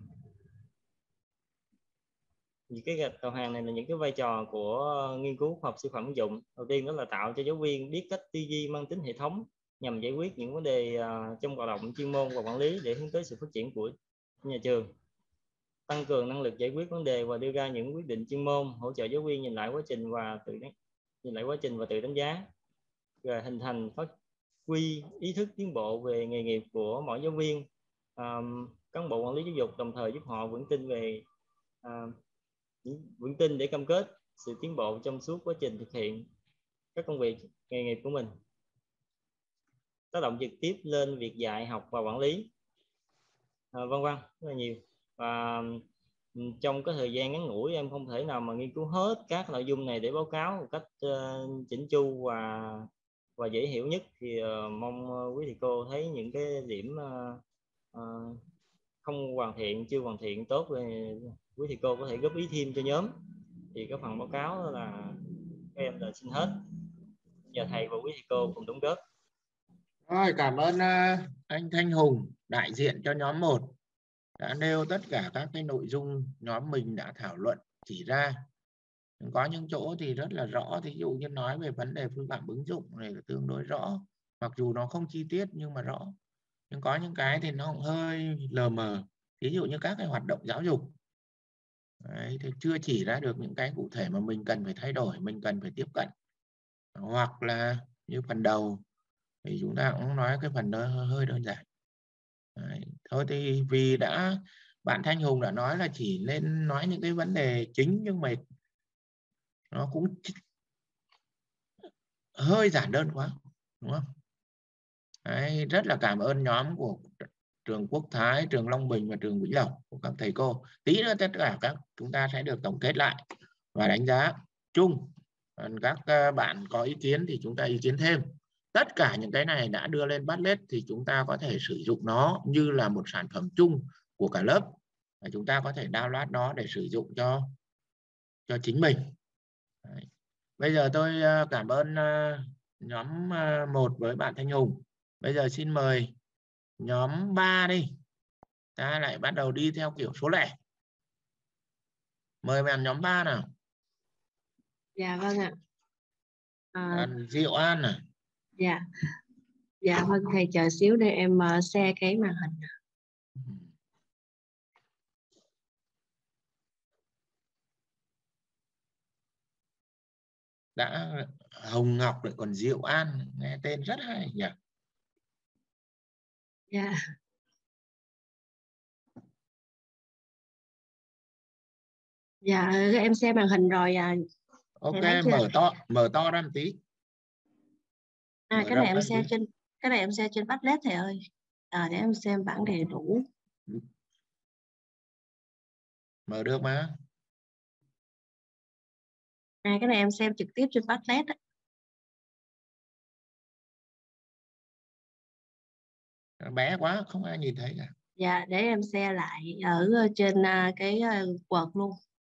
những cái gạch đầu hàng này là những cái vai trò của nghiên cứu khoa học sư phạm ứng dụng. Đầu tiên đó là tạo cho giáo viên biết cách tư duy mang tính hệ thống nhằm giải quyết những vấn đề trong hoạt động chuyên môn và quản lý để hướng tới sự phát triển của nhà trường. Tăng cường năng lực giải quyết vấn đề và đưa ra những quyết định chuyên môn, hỗ trợ giáo viên nhìn lại quá trình và tự đánh giá. Rồi hình thành phát huy ý thức tiến bộ về nghề nghiệp của mỗi giáo viên, cán bộ quản lý giáo dục, đồng thời giúp họ vững tin để cam kết sự tiến bộ trong suốt quá trình thực hiện các công việc nghề nghiệp của mình. Tác động trực tiếp lên việc dạy học và quản lý, vân vân, rất là nhiều. Và trong cái thời gian ngắn ngủi em không thể nào mà nghiên cứu hết các nội dung này để báo cáo một cách chỉnh chu và dễ hiểu nhất. Thì mong quý thầy cô thấy những cái điểm không hoàn thiện, chưa hoàn thiện tốt, quý thầy cô có thể góp ý thêm cho nhóm. Thì cái phần báo cáo là các em là xin hết. Giờ thầy và quý thầy cô cùng đóng góp. Rồi, cảm ơn anh Thanh Hùng, đại diện cho nhóm 1, đã nêu tất cả các cái nội dung nhóm mình đã thảo luận chỉ ra. Có những chỗ thì rất là rõ, ví dụ như nói về vấn đề phương pháp ứng dụng này là tương đối rõ, mặc dù nó không chi tiết nhưng mà rõ. Nhưng có những cái thì nó cũng hơi lờ mờ, ví dụ như các cái hoạt động giáo dục. Đấy, thì chưa chỉ ra được những cái cụ thể mà mình cần phải thay đổi, mình cần phải tiếp cận. Hoặc là như phần đầu thì chúng ta cũng nói cái phần đó hơi đơn giản. Đấy. Thôi thì vì bạn Thanh Hùng đã nói là chỉ nên nói những cái vấn đề chính, nhưng mà nó cũng hơi giản đơn quá, đúng không? Đấy, rất là cảm ơn nhóm của trường Quốc Thái, trường Long Bình và trường Vĩnh Lộc của các thầy cô. Tí nữa tất cả chúng ta sẽ được tổng kết lại và đánh giá chung. Còn các bạn có ý kiến thì chúng ta ý kiến thêm. Tất cả những cái này đã đưa lên Padlet thì chúng ta có thể sử dụng nó như là một sản phẩm chung của cả lớp. Và chúng ta có thể download nó để sử dụng cho chính mình. Đấy. Bây giờ tôi cảm ơn nhóm 1 với bạn Thanh Hùng. Bây giờ xin mời nhóm 3 đi. Ta lại bắt đầu đi theo kiểu số lẻ. Mời bạn nhóm 3 nào. Dạ vâng ạ. Diệu An à. Dạ vâng thầy, chờ xíu để em share cái màn hình. Đã Hồng Ngọc lại còn Diệu An, nghe tên rất hay nhỉ. Dạ. Dạ em share màn hình rồi. Ok, mở to ra một tí. Cái này em share trên Padlet thầy ơi. Để em xem bản đầy đủ. Mở được mà. Cái này em xem trực tiếp trên Padlet. Bé quá, không ai nhìn thấy cả. Dạ, để em share lại ở trên cái Word luôn.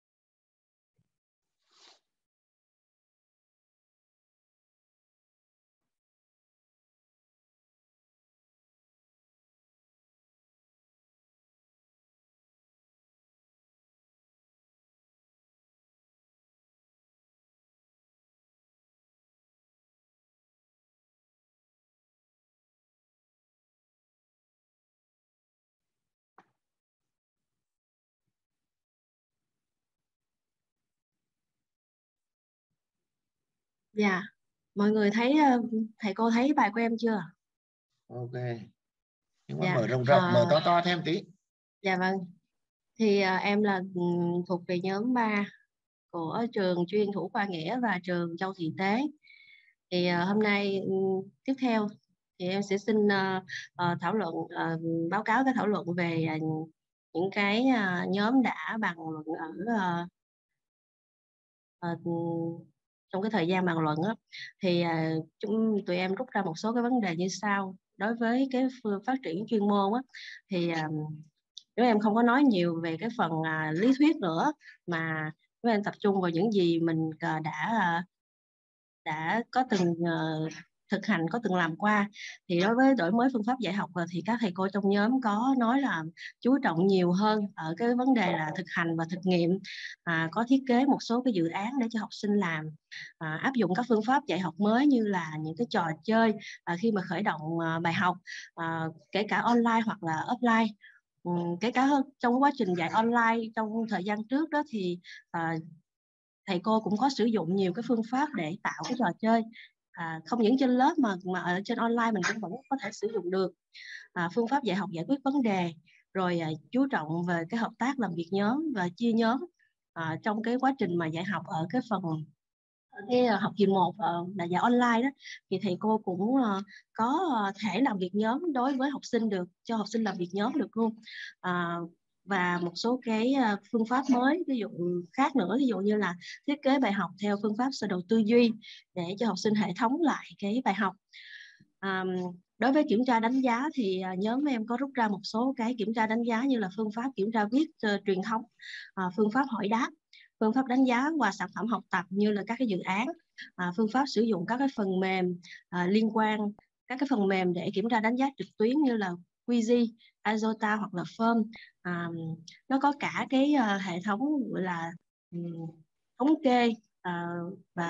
Dạ, mọi người thấy thầy cô thấy bài của em chưa? Ok. Nhưng mà mở rộng mở to thêm tí. Dạ vâng. Thì em là thuộc về nhóm 3 của trường chuyên Thủ Khoa Nghĩa và trường Châu Thị Tế. Thì hôm nay tiếp theo thì em sẽ xin thảo luận, báo cáo cái thảo luận về những cái nhóm đã bàn luận trong cái thời gian bàn luận á. Thì tụi em rút ra một số cái vấn đề như sau. Đối với cái phát triển chuyên môn á, thì nếu em không có nói nhiều về cái phần lý thuyết nữa, mà nếu em tập trung vào những gì mình đã có từng thực hành, có từng làm qua. Thì đối với đổi mới phương pháp dạy học thì các thầy cô trong nhóm có nói là chú trọng nhiều hơn ở cái vấn đề là thực hành và thực nghiệm, có thiết kế một số cái dự án để cho học sinh làm, áp dụng các phương pháp dạy học mới như là những cái trò chơi khi mà khởi động bài học, kể cả online hoặc là offline. Kể cả trong quá trình dạy online trong thời gian trước đó thì thầy cô cũng có sử dụng nhiều cái phương pháp để tạo cái trò chơi, không những trên lớp mà ở trên online mình cũng vẫn có thể sử dụng được. Phương pháp dạy học giải quyết vấn đề, rồi chú trọng về cái hợp tác làm việc nhóm và chia nhóm trong cái quá trình mà dạy học ở cái phần cái học kỳ 1 là dạy online đó, thì thầy cô cũng có thể làm việc nhóm đối với học sinh được, cho học sinh làm việc nhóm được luôn. Và một số cái phương pháp mới ví dụ khác nữa, ví dụ như là thiết kế bài học theo phương pháp sơ đồ tư duy để cho học sinh hệ thống lại cái bài học. Đối với kiểm tra đánh giá thì nhóm em có rút ra một số cái kiểm tra đánh giá như là phương pháp kiểm tra viết truyền thống, phương pháp hỏi đáp, phương pháp đánh giá qua sản phẩm học tập như là các cái dự án, phương pháp sử dụng các cái phần mềm liên quan, các cái phần mềm để kiểm tra đánh giá trực tuyến như là Quizy, Azota hoặc là Form. Nó có cả cái hệ thống gọi là thống kê, và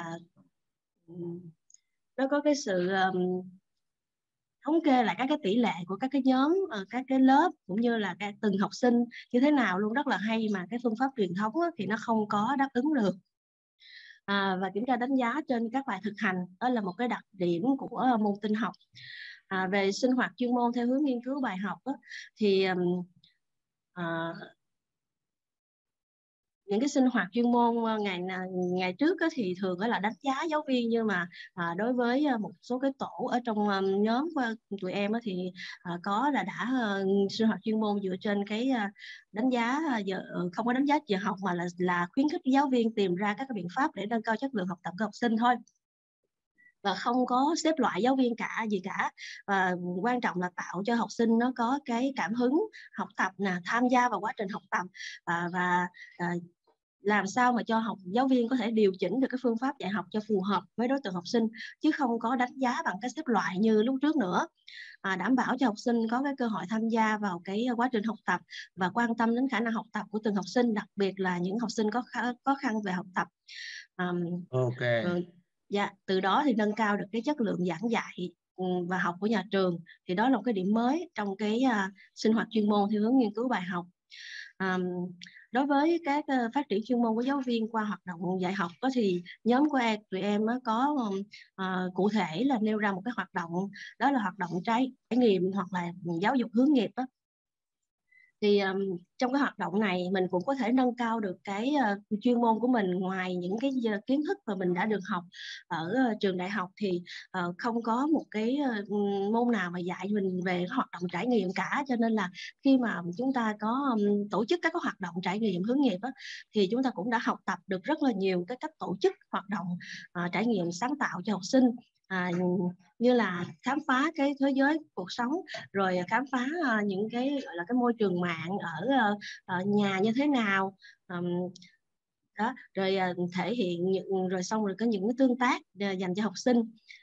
nó có cái sự thống kê lại các cái tỷ lệ của các cái nhóm, các cái lớp cũng như là từng học sinh như thế nào luôn, rất là hay, mà cái phương pháp truyền thống thì nó không có đáp ứng được. Và kiểm tra đánh giá trên các bài thực hành, đó là một cái đặc điểm của môn tin học. Về sinh hoạt chuyên môn theo hướng nghiên cứu bài học thì những cái sinh hoạt chuyên môn ngày trước thì thường là đánh giá giáo viên, nhưng mà đối với một số cái tổ ở trong nhóm của tụi em thì có đã sinh hoạt chuyên môn dựa trên cái đánh giá không có đánh giá giờ học, mà là khuyến khích giáo viên tìm ra các cái biện pháp để nâng cao chất lượng học tập của học sinh thôi, và không có xếp loại giáo viên gì cả. Và quan trọng là tạo cho học sinh nó có cái cảm hứng học tập tham gia vào quá trình học tập, và làm sao mà cho giáo viên có thể điều chỉnh được cái phương pháp dạy học cho phù hợp với đối tượng học sinh, chứ không có đánh giá bằng cái xếp loại như lúc trước nữa. Đảm bảo cho học sinh có cái cơ hội tham gia vào cái quá trình học tập và quan tâm đến khả năng học tập của từng học sinh, đặc biệt là những học sinh có khó khăn về học tập. Dạ, từ đó thì nâng cao được cái chất lượng giảng dạy và học của nhà trường. Thì đó là một cái điểm mới trong cái sinh hoạt chuyên môn theo hướng nghiên cứu bài học. Đối với các phát triển chuyên môn của giáo viên qua hoạt động dạy học thì nhóm của tụi em có cụ thể là nêu ra một cái hoạt động, đó là hoạt động trải nghiệm hoặc là giáo dục hướng nghiệp đó. Thì trong cái hoạt động này mình cũng có thể nâng cao được cái chuyên môn của mình. Ngoài những cái kiến thức mà mình đã được học ở trường đại học thì không có một cái môn nào mà dạy mình về hoạt động trải nghiệm cả, cho nên là khi mà chúng ta có tổ chức các hoạt động trải nghiệm hướng nghiệp đó, thì chúng ta cũng đã học tập được rất là nhiều cái cách tổ chức hoạt động trải nghiệm sáng tạo cho học sinh. Như là khám phá cái thế giới cuộc sống, rồi khám phá những cái gọi là cái môi trường mạng ở nhà như thế nào, đó, rồi thể hiện rồi xong rồi có những cái tương tác dành cho học sinh.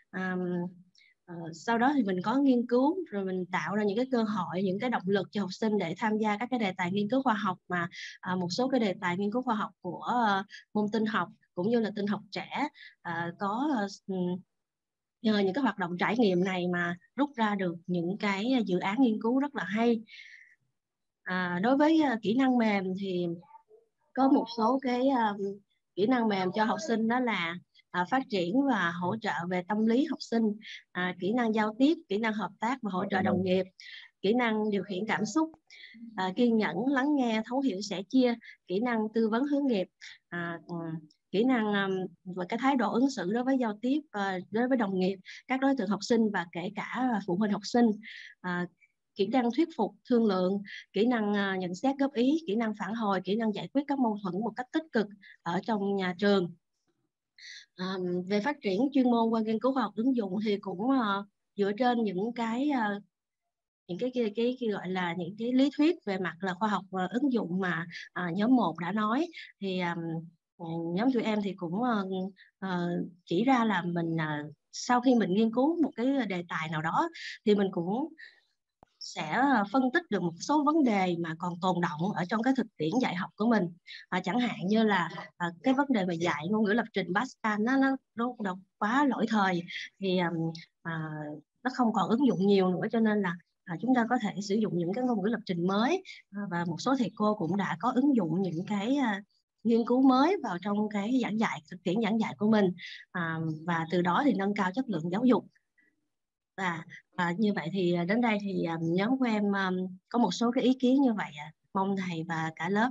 Sau đó thì mình có nghiên cứu, rồi mình tạo ra những cái cơ hội, những cái động lực cho học sinh để tham gia các cái đề tài nghiên cứu khoa học, mà một số cái đề tài nghiên cứu khoa học của môn tin học cũng như là tin học trẻ có nhờ những cái hoạt động trải nghiệm này mà rút ra được những cái dự án nghiên cứu rất là hay. Đối với kỹ năng mềm thì có một số cái kỹ năng mềm cho học sinh, đó là phát triển và hỗ trợ về tâm lý học sinh, kỹ năng giao tiếp, kỹ năng hợp tác và hỗ trợ đồng nghiệp, kỹ năng điều khiển cảm xúc, kiên nhẫn, lắng nghe, thấu hiểu, sẻ chia, kỹ năng tư vấn hướng nghiệp, kỹ năng và cái thái độ ứng xử đối với giao tiếp đối với đồng nghiệp, các đối tượng học sinh và kể cả phụ huynh học sinh, kỹ năng thuyết phục, thương lượng, kỹ năng nhận xét góp ý, kỹ năng phản hồi, kỹ năng giải quyết các mâu thuẫn một cách tích cực ở trong nhà trường. Về phát triển chuyên môn qua nghiên cứu khoa học ứng dụng thì cũng dựa trên những cái gọi là những cái lý thuyết về mặt là khoa học ứng dụng mà nhóm 1 đã nói, thì nhóm tụi em thì cũng chỉ ra là mình sau khi mình nghiên cứu một cái đề tài nào đó thì mình cũng sẽ phân tích được một số vấn đề mà còn tồn động ở trong cái thực tiễn dạy học của mình. Chẳng hạn như là cái vấn đề về dạy ngôn ngữ lập trình Pascal nó quá lỗi thời, thì nó không còn ứng dụng nhiều nữa, cho nên là chúng ta có thể sử dụng những cái ngôn ngữ lập trình mới, và một số thầy cô cũng đã có ứng dụng những cái nghiên cứu mới vào trong cái giảng dạy, thực tiễn giảng dạy của mình, và từ đó thì nâng cao chất lượng giáo dục. Và như vậy thì đến đây thì nhóm của em có một số cái ý kiến như vậy, mong thầy và cả lớp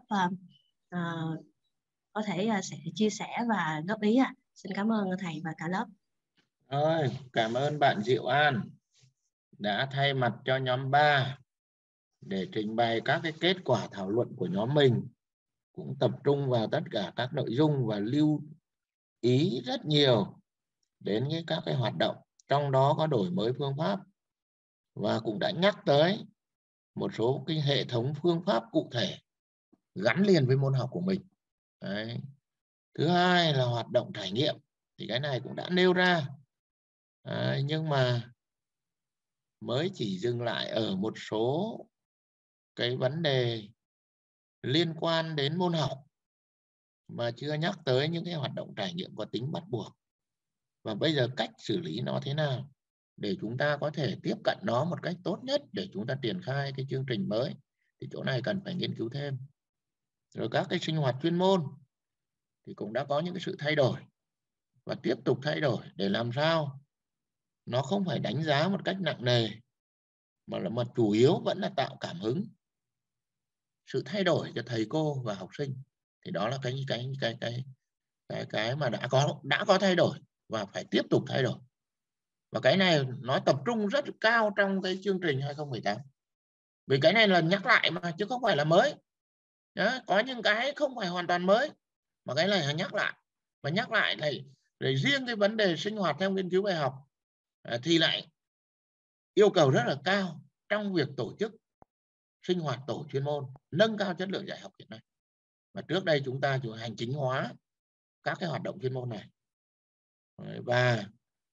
có thể sẽ chia sẻ và góp ý. Xin cảm ơn thầy và cả lớp. Cảm ơn bạn Diệu An đã thay mặt cho nhóm 3 để trình bày các cái kết quả thảo luận của nhóm mình, cũng tập trung vào tất cả các nội dung và lưu ý rất nhiều đến các cái hoạt động, trong đó có đổi mới phương pháp, và cũng đã nhắc tới một số cái hệ thống phương pháp cụ thể gắn liền với môn học của mình. Đấy. Thứ hai là hoạt động trải nghiệm, thì cái này cũng đã nêu ra. Nhưng mà mới chỉ dừng lại ở một số cái vấn đề liên quan đến môn học, mà chưa nhắc tới những cái hoạt động trải nghiệm có tính bắt buộc. Và bây giờ cách xử lý nó thế nào để chúng ta có thể tiếp cận nó một cách tốt nhất để chúng ta triển khai cái chương trình mới, thì chỗ này cần phải nghiên cứu thêm. Rồi các cái sinh hoạt chuyên môn thì cũng đã có những cái sự thay đổi và tiếp tục thay đổi để làm sao nó không phải đánh giá một cách nặng nề, mà chủ yếu vẫn là tạo cảm hứng, sự thay đổi cho thầy cô và học sinh. Thì đó là cái mà đã có thay đổi và phải tiếp tục thay đổi. Và cái này nó tập trung rất cao trong cái chương trình 2018. Vì cái này là nhắc lại mà chứ không phải là mới. Đó, có những cái không phải hoàn toàn mới mà cái này là nhắc lại. Và nhắc lại này, để riêng cái vấn đề sinh hoạt theo nghiên cứu bài học thì lại yêu cầu rất là cao trong việc tổ chức sinh hoạt tổ chuyên môn, nâng cao chất lượng dạy học hiện nay. Và trước đây chúng ta chủ hành chính hóa các cái hoạt động chuyên môn này. Và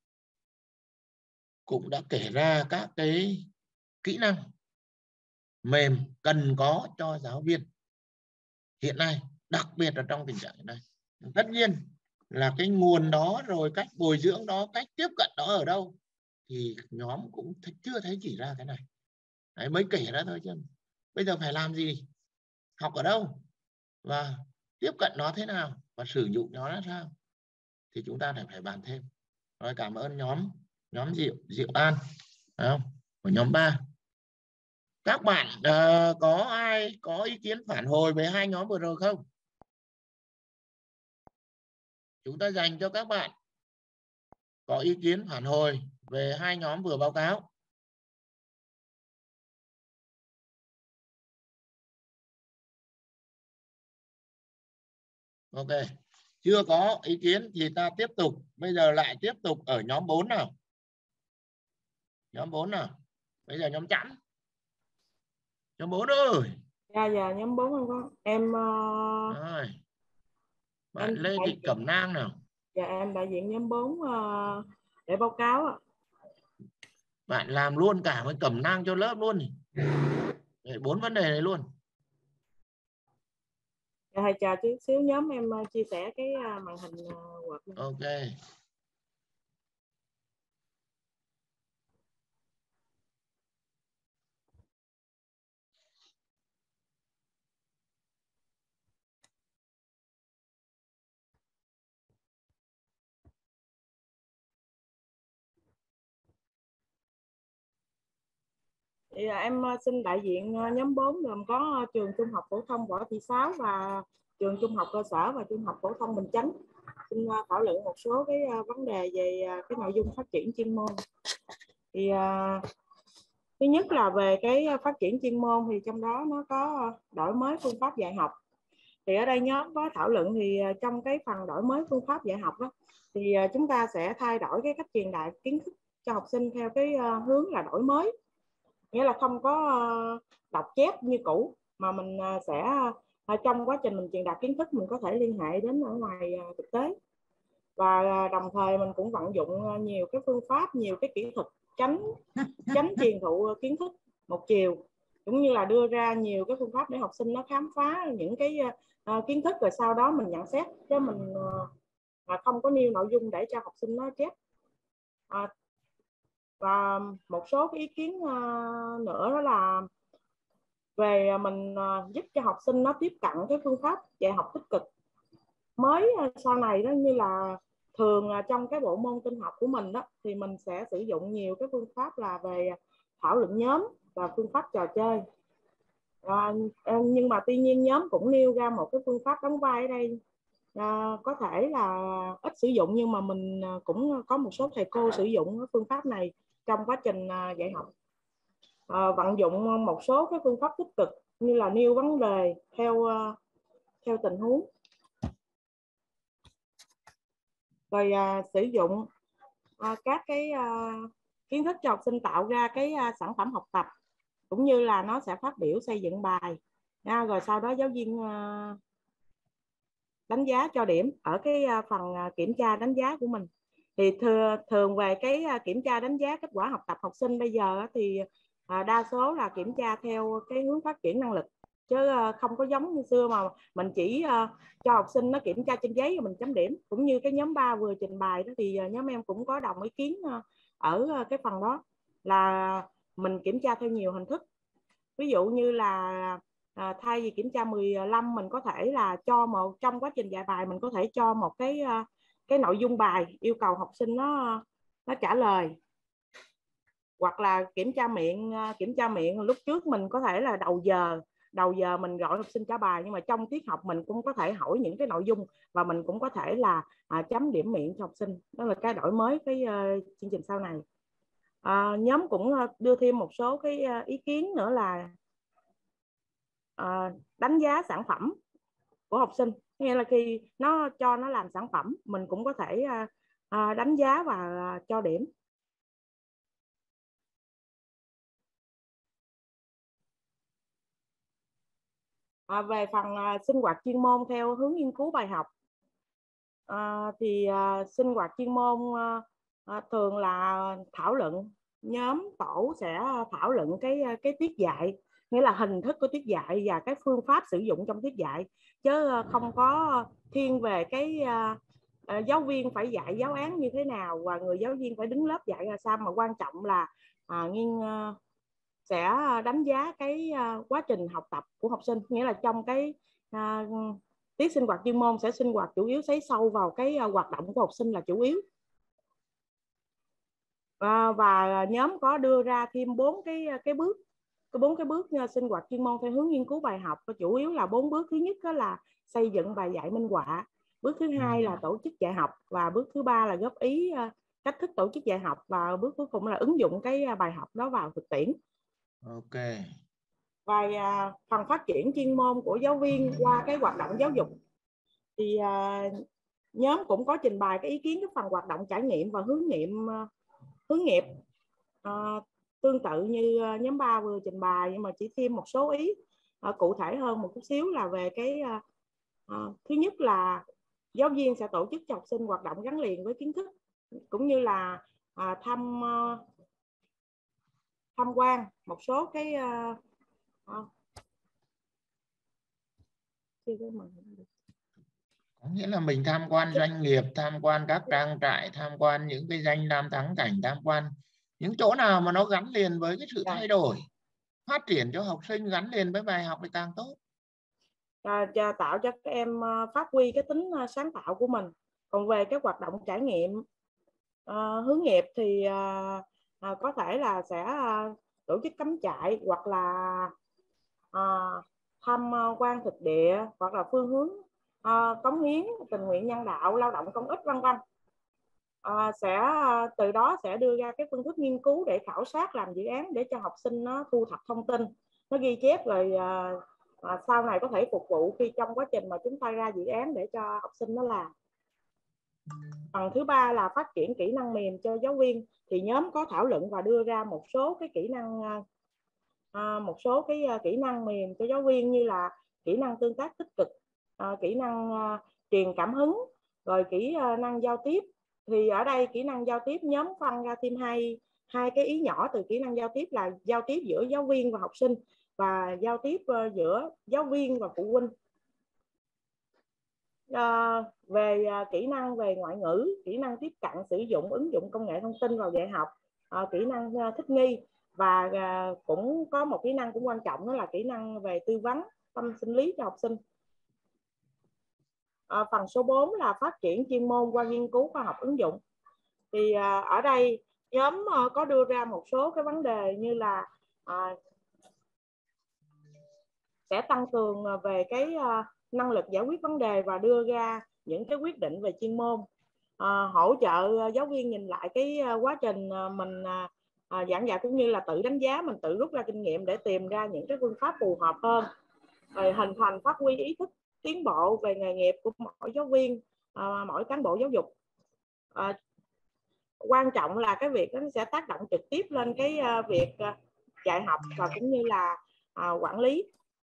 cũng đã kể ra các cái kỹ năng mềm cần có cho giáo viên hiện nay, đặc biệt là trong tình trạng hiện nay. Tất nhiên là cái nguồn đó rồi cách bồi dưỡng đó, cách tiếp cận đó ở đâu thì nhóm cũng chưa thấy chỉ ra cái này. Đấy, mới kể ra thôi chứ bây giờ phải làm gì, học ở đâu và tiếp cận nó thế nào và sử dụng nó ra sao thì chúng ta phải bàn thêm. Rồi, cảm ơn nhóm Diệu An của nhóm 3. Các bạn có ai có ý kiến phản hồi về hai nhóm vừa rồi không? Chúng ta dành cho các bạn có ý kiến phản hồi về hai nhóm vừa báo cáo. Ok, chưa có ý kiến thì ta tiếp tục. Bây giờ lại tiếp tục ở nhóm 4 nào. Nhóm 4 nào. Bây giờ nhóm chẵn. Nhóm 4 ơi. Dạ, nhóm 4 không có. Em rồi. Bạn Lê Thị Cẩm Nang nào. Dạ, em đại diện nhóm 4 để báo cáo ạ. Bạn làm luôn cả với Cẩm Nang cho lớp luôn. Để 4 vấn đề này luôn. Thầy chờ chút xíu, nhóm em chia sẻ cái màn hình Word. Ok. Thì em xin đại diện nhóm 4 gồm có trường Trung học phổ thông Võ Thị Sáu và trường Trung học cơ sở và Trung học phổ thông Bình Chánh. Xin thảo luận một số cái vấn đề về cái nội dung phát triển chuyên môn. Thì thứ nhất là về cái phát triển chuyên môn thì trong đó nó có đổi mới phương pháp dạy học. Thì ở đây nhóm có thảo luận thì trong cái phần đổi mới phương pháp dạy học đó, thì chúng ta sẽ thay đổi cái cách truyền đạt kiến thức cho học sinh theo cái hướng là đổi mới. Nghĩa là không có đọc chép như cũ mà mình sẽ trong quá trình mình truyền đạt kiến thức mình có thể liên hệ đến ở ngoài thực tế. Và đồng thời mình cũng vận dụng nhiều cái phương pháp, nhiều cái kỹ thuật tránh truyền thụ kiến thức một chiều, cũng như là đưa ra nhiều cái phương pháp để học sinh nó khám phá những cái kiến thức rồi sau đó mình nhận xét, chứ mình không có nêu nội dung để cho học sinh nó chép. Và một số cái ý kiến nữa đó là về mình giúp cho học sinh nó tiếp cận cái phương pháp dạy học tích cực mới sau này đó, như là thường trong cái bộ môn tin học của mình đó thì mình sẽ sử dụng nhiều cái phương pháp là về thảo luận nhóm và phương pháp trò chơi. Nhưng mà tuy nhiên nhóm cũng nêu ra một cái phương pháp đóng vai ở đây có thể là ít sử dụng, nhưng mà mình cũng có một số thầy cô sử dụng cái phương pháp này trong quá trình dạy học. Vận dụng một số cái phương pháp tích cực như là nêu vấn đề theo tình huống, rồi sử dụng các cái kiến thức cho học sinh tạo ra cái sản phẩm học tập, cũng như là nó sẽ phát biểu xây dựng bài, rồi sau đó giáo viên đánh giá cho điểm ở cái phần kiểm tra đánh giá của mình. Thì thường về cái kiểm tra đánh giá kết quả học tập học sinh bây giờ thì đa số là kiểm tra theo cái hướng phát triển năng lực, chứ không có giống như xưa mà mình chỉ cho học sinh nó kiểm tra trên giấy rồi mình chấm điểm. Cũng như cái nhóm 3 vừa trình bày đó thì nhóm em cũng có đồng ý kiến ở cái phần đó là mình kiểm tra theo nhiều hình thức. Ví dụ như là thay vì kiểm tra 15 mình có thể là cho trong quá trình dạy bài mình có thể cho một cái nội dung bài yêu cầu học sinh nó trả lời. Hoặc là kiểm tra miệng lúc trước mình có thể là đầu giờ đầu giờ mình gọi học sinh trả bài, nhưng mà trong tiết học mình cũng có thể hỏi những cái nội dung và mình cũng có thể là chấm điểm miệng cho học sinh. Đó là cái đổi mới cái chương trình sau này. Nhóm cũng đưa thêm một số cái ý kiến nữa là đánh giá sản phẩm của học sinh, nghĩa là khi nó cho nó làm sản phẩm mình cũng có thể đánh giá và cho điểm. Về phần sinh hoạt chuyên môn theo hướng nghiên cứu bài học thì sinh hoạt chuyên môn thường là thảo luận, nhóm tổ sẽ thảo luận cái tiết dạy, nghĩa là hình thức của tiết dạy và cái phương pháp sử dụng trong tiết dạy, chứ không có thiên về cái giáo viên phải dạy giáo án như thế nào và người giáo viên phải đứng lớp dạy là sao, mà quan trọng là sẽ đánh giá cái quá trình học tập của học sinh, nghĩa là trong cái tiết sinh hoạt chuyên môn sẽ sinh hoạt chủ yếu xoáy sâu vào cái hoạt động của học sinh là chủ yếu. Và nhóm có đưa ra thêm 4 cái bước, sinh hoạt chuyên môn theo hướng nghiên cứu bài học, chủ yếu là 4 bước. Thứ nhất đó là xây dựng bài dạy minh họa, bước thứ hai là tổ chức dạy học, và bước thứ ba là góp ý cách thức tổ chức dạy học, và bước cuối cùng là ứng dụng cái bài học đó vào thực tiễn. Ok. Và phần phát triển chuyên môn của giáo viên qua cái hoạt động giáo dục thì nhóm cũng có trình bày cái ý kiến cái phần hoạt động trải nghiệm và hướng nghiệp tương tự như nhóm 3 vừa trình bày, nhưng mà chỉ thêm một số ý cụ thể hơn một chút xíu là về cái thứ nhất là giáo viên sẽ tổ chức cho học sinh hoạt động gắn liền với kiến thức, cũng như là tham quan một số cái có nghĩa là mình tham quan doanh nghiệp, tham quan các trang trại, tham quan những cái danh lam thắng cảnh, tham quan những chỗ nào mà nó gắn liền với cái sự thay đổi, phát triển cho học sinh, gắn liền với bài học thì càng tốt. Tạo cho các em phát huy cái tính sáng tạo của mình. Còn về cái hoạt động trải nghiệm hướng nghiệp thì có thể là sẽ tổ chức cắm trại, hoặc là tham quan thực địa, hoặc là phương hướng cống hiến, tình nguyện nhân đạo, lao động công ích, vân vân. Sẽ từ đó sẽ đưa ra cái phương thức nghiên cứu để khảo sát, làm dự án để cho học sinh nó thu thập thông tin, nó ghi chép rồi sau này có thể phục vụ khi trong quá trình mà chúng ta ra dự án để cho học sinh nó làm. Phần thứ ba là phát triển kỹ năng mềm cho giáo viên, thì nhóm có thảo luận và đưa ra một số cái kỹ năng mềm cho giáo viên, như là kỹ năng tương tác tích cực, kỹ năng truyền cảm hứng, rồi kỹ năng giao tiếp. Thì ở đây kỹ năng giao tiếp nhóm phân ra thêm hai cái ý nhỏ từ kỹ năng giao tiếp, là giao tiếp giữa giáo viên và học sinh, và giao tiếp giữa giáo viên và phụ huynh. Về kỹ năng về ngoại ngữ, kỹ năng tiếp cận, sử dụng, ứng dụng công nghệ thông tin vào dạy học, kỹ năng thích nghi, và cũng có một kỹ năng cũng quan trọng, đó là kỹ năng về tư vấn tâm sinh lý cho học sinh. Phần số 4 là phát triển chuyên môn qua nghiên cứu khoa học ứng dụng. Thì ở đây nhóm có đưa ra một số cái vấn đề như là sẽ tăng cường về cái năng lực giải quyết vấn đề và đưa ra những cái quyết định về chuyên môn, hỗ trợ giáo viên nhìn lại cái quá trình mình giảng dạy, cũng như là tự đánh giá, mình tự rút ra kinh nghiệm để tìm ra những cái phương pháp phù hợp hơn, rồi hình thành phát huy ý thức tiến bộ về nghề nghiệp của mỗi giáo viên, mỗi cán bộ giáo dục. Quan trọng là cái việc nó sẽ tác động trực tiếp lên cái việc dạy học và cũng như là quản lý.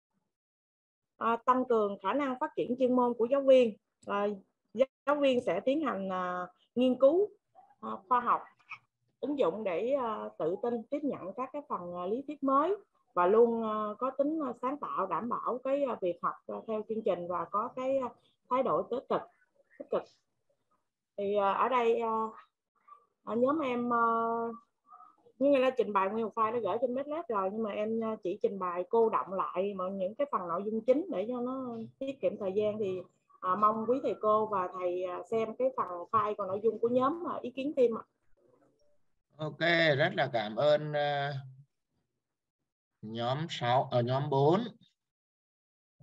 Tăng cường khả năng phát triển chuyên môn của giáo viên. Giáo viên sẽ tiến hành nghiên cứu khoa học ứng dụng để tự tin tiếp nhận các cái phần lý thuyết mới, và luôn có tính sáng tạo, đảm bảo cái việc học theo chương trình và có cái thái độ tích cực. Thì ở đây nhóm em như là trình bày nguyên một file nó gửi trên Medlab rồi, nhưng mà em chỉ trình bày cô động lại mọi những cái phần nội dung chính để cho nó tiết kiệm thời gian. Thì mong quý thầy cô và thầy xem cái phần file còn nội dung của nhóm và ý kiến thêm ạ. Ok, rất là cảm ơn nhóm 6 ở nhóm 4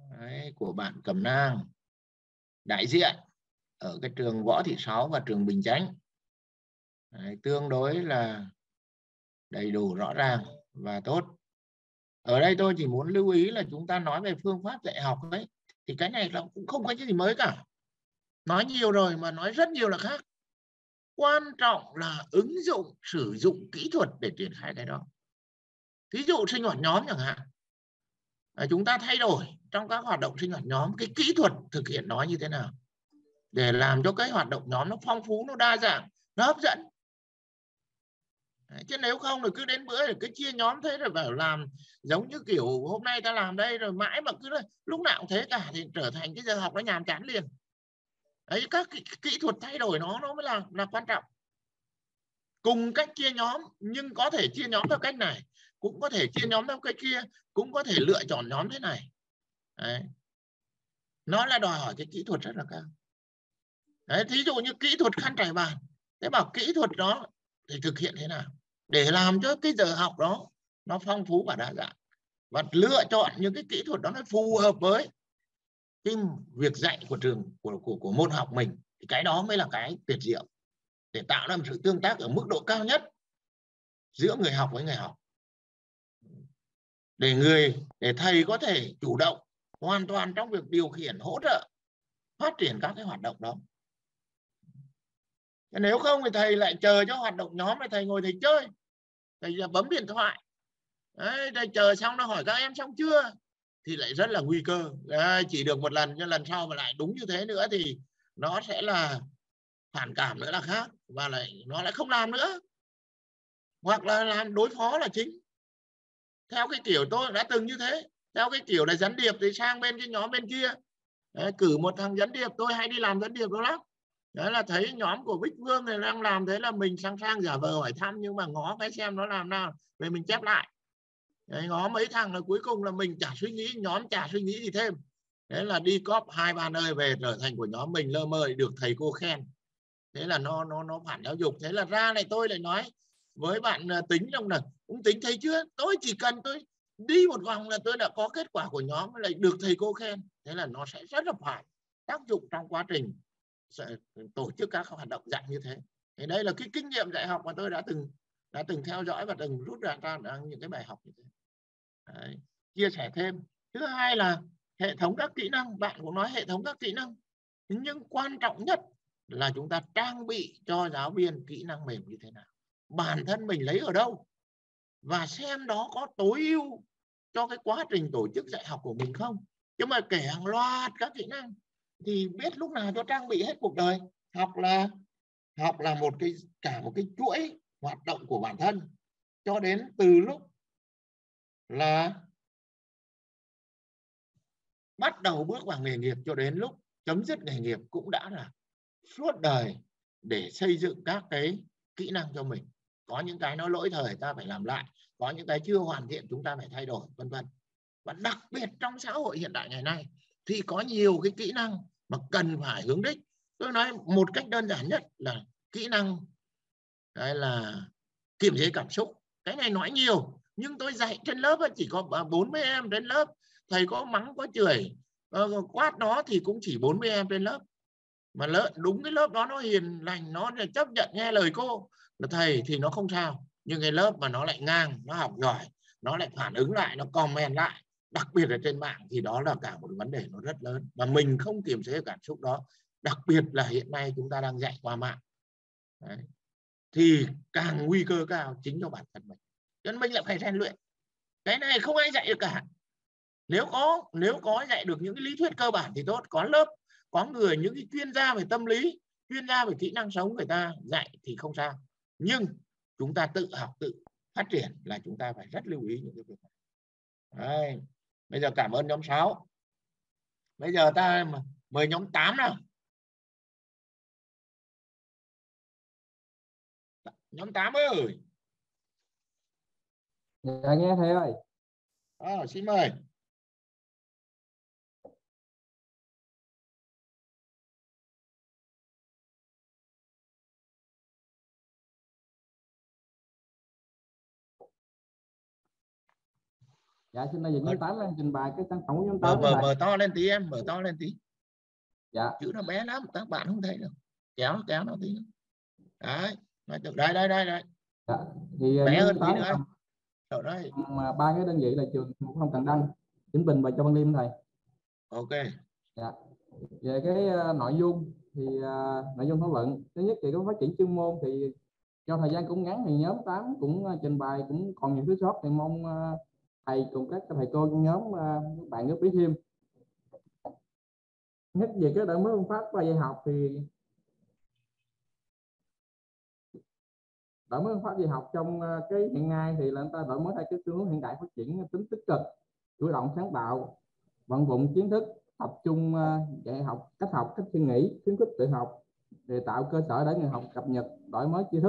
Đấy, của bạn Cẩm Nang, đại diện ở cái trường Võ Thị Sáu và trường Bình Chánh. Đấy, tương đối là đầy đủ, rõ ràng và tốt. Ở đây tôi chỉ muốn lưu ý là chúng ta nói về phương pháp dạy học đấy, thì cái này là cũng không có cái gì mới cả. Nói nhiều rồi mà nói rất nhiều là khác. Quan trọng là ứng dụng, sử dụng kỹ thuật để triển khai cái đó. Ví dụ sinh hoạt nhóm chẳng hạn, chúng ta thay đổi trong các hoạt động sinh hoạt nhóm, cái kỹ thuật thực hiện nó như thế nào để làm cho cái hoạt động nhóm nó phong phú, nó đa dạng, nó hấp dẫn. Chứ nếu không thì cứ đến bữa rồi cứ chia nhóm thế rồi bảo làm giống như kiểu hôm nay ta làm đây rồi mãi mà cứ lúc nào cũng thế cả, thì trở thành cái giờ học nó nhàm chán liền. Đấy, các kỹ thuật thay đổi nó mới là quan trọng. Cùng cách chia nhóm nhưng có thể chia nhóm theo cách này, cũng có thể chia nhóm theo cách kia, cũng có thể lựa chọn nhóm thế này. Đấy. Nó là đòi hỏi cái kỹ thuật rất là cao. Đấy, thí dụ như kỹ thuật khăn trải bàn, thế bảo kỹ thuật đó thì thực hiện thế nào để làm cho cái giờ học đó nó phong phú và đa dạng, và lựa chọn những cái kỹ thuật đó nó phù hợp với cái việc dạy của trường, của môn học mình, thì cái đó mới là cái tuyệt diệu để tạo ra một sự tương tác ở mức độ cao nhất giữa người học với người học, để thầy có thể chủ động hoàn toàn trong việc điều khiển, hỗ trợ phát triển các cái hoạt động đó. Nếu không thì thầy lại chờ cho hoạt động nhóm này thầy ngồi thầy chơi, thầy bấm điện thoại. Đấy, thầy chờ xong nó hỏi các em xong chưa thì lại rất là nguy cơ. Đấy, chỉ được một lần, nhưng lần sau mà lại đúng như thế nữa thì nó sẽ là phản cảm nữa là khác, và nó lại không làm nữa, hoặc là làm đối phó là chính. Theo cái kiểu tôi đã từng như thế, theo cái kiểu là gián điệp thì sang bên cái nhóm bên kia. Đấy, cử một thằng gián điệp, tôi hay đi làm gián điệp đó lắm. Đấy là thấy nhóm của Bích Vương này đang làm thế là mình sang giả vờ hỏi thăm, nhưng mà ngó cái xem nó làm nào về mình chép lại. Đấy, ngó mấy thằng là cuối cùng là mình chả suy nghĩ, nhóm chả suy nghĩ gì thêm. Đấy là đi cóp 2-3 nơi về trở thành của nhóm mình, lơ mơ được thầy cô khen. Thế là nó phản giáo dục. Thế là ra này tôi lại nói với bạn Tính trong này, cũng Tính thấy chưa, tôi chỉ cần tôi đi một vòng là tôi đã có kết quả của nhóm, lại được thầy cô khen. Thế là nó sẽ rất là phải tác dụng trong quá trình tổ chức các hoạt động dạy như thế. Thì đây là cái kinh nghiệm dạy học mà tôi đã từng theo dõi và từng rút ra những cái bài học như thế. Đấy, chia sẻ thêm. Thứ hai là hệ thống các kỹ năng, bạn cũng nói hệ thống các kỹ năng, nhưng quan trọng nhất là chúng ta trang bị cho giáo viên kỹ năng mềm như thế nào, bản thân mình lấy ở đâu, và xem đó có tối ưu cho cái quá trình tổ chức dạy học của mình không. Nhưng mà kể hàng loạt các kỹ năng thì biết lúc nào cho trang bị hết cuộc đời. Học là cả một cái chuỗi hoạt động của bản thân, cho đến từ lúc là bắt đầu bước vào nghề nghiệp cho đến lúc chấm dứt nghề nghiệp cũng đã là suốt đời để xây dựng các cái kỹ năng cho mình. Có những cái nó lỗi thời ta phải làm lại, có những cái chưa hoàn thiện chúng ta phải thay đổi, vân vân. Và đặc biệt trong xã hội hiện đại ngày nay thì có nhiều cái kỹ năng mà cần phải hướng đích. Tôi nói một cách đơn giản nhất là kỹ năng đấy là kiềm chế cảm xúc. Cái này nói nhiều nhưng tôi dạy trên lớp chỉ có 40 em trên lớp, thầy có mắng có chửi quát nó thì cũng chỉ 40 em trên lớp, mà đúng cái lớp đó nó hiền lành, nó chấp nhận nghe lời cô là thầy thì nó không sao. Nhưng cái lớp mà nó lại ngang, nó học giỏi, nó lại phản ứng lại, nó comment lại, đặc biệt là trên mạng, thì đó là cả một vấn đề nó rất lớn. Và mình không kiềm chế cảm xúc đó, đặc biệt là hiện nay chúng ta đang dạy qua mạng. Đấy, thì càng nguy cơ cao chính cho bản thân mình. Cho nên mình lại phải rèn luyện. Cái này không ai dạy được cả. Nếu có dạy được những cái lý thuyết cơ bản thì tốt, có lớp, có người những cái chuyên gia về tâm lý, chuyên gia về kỹ năng sống người ta dạy thì không sao. Nhưng chúng ta tự học, tự phát triển là chúng ta phải rất lưu ý những cái việc này. Đấy. Bây giờ cảm ơn nhóm 6. Bây giờ ta mời nhóm 8 nào. Nhóm 8 ơi. Dạ nghe thầy ơi. Xin mời. Dạ xin đại diện nhóm 8 đang trình bày cái sản phẩm của nhóm 8. Mở to lên tí em, mở to lên tí. Dạ. Chữ nó bé lắm, các bạn không thấy đâu. Kéo nó tí. Đấy, đây. Dạ. Thì bé nhóm hơn tí 8 nữa. Ở đây. Mà 3 cái đơn vị là trường Không Cần Đăng, Vĩnh Bình và Châu Văn Liêm thầy. Ok. Dạ. Về cái nội dung thì nội dung thảo luận thứ nhất thì có phát triển chuyên môn, thì do thời gian cũng ngắn thì nhóm 8 cũng trình bày cũng còn nhiều thứ sót, thì mong thầy cùng các thầy cô trong nhóm các bạn góp ý thêm. Nhất về cái đổi mới phương pháp và dạy học thì đổi mới phương pháp dạy học trong cái hiện nay thì là người ta đổi mới theo cái xu hướng hiện đại phát triển tính tích cực, chủ động sáng tạo, vận dụng kiến thức, tập trung dạy học, cách suy nghĩ, khuyến khích tự học để tạo cơ sở để người học cập nhật, đổi mới tri thức.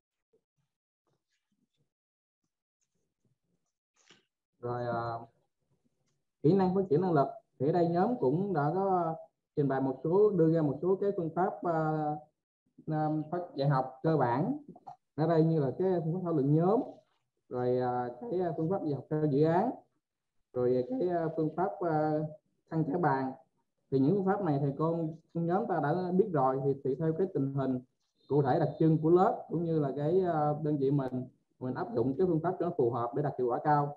Rồi kỹ năng phát triển năng lực thì ở đây nhóm cũng đã có trình bày đưa ra một số cái phương pháp phát dạy học cơ bản ở đây, như là cái phương pháp thảo luận nhóm, rồi cái phương pháp dạy học theo dự án, rồi cái phương pháp thăng thẻ bàn. Thì những phương pháp này thì con nhóm ta đã biết rồi, thì tùy theo cái tình hình cụ thể đặc trưng của lớp cũng như là cái đơn vị mình áp dụng cái phương pháp cho nó phù hợp để đạt hiệu quả cao.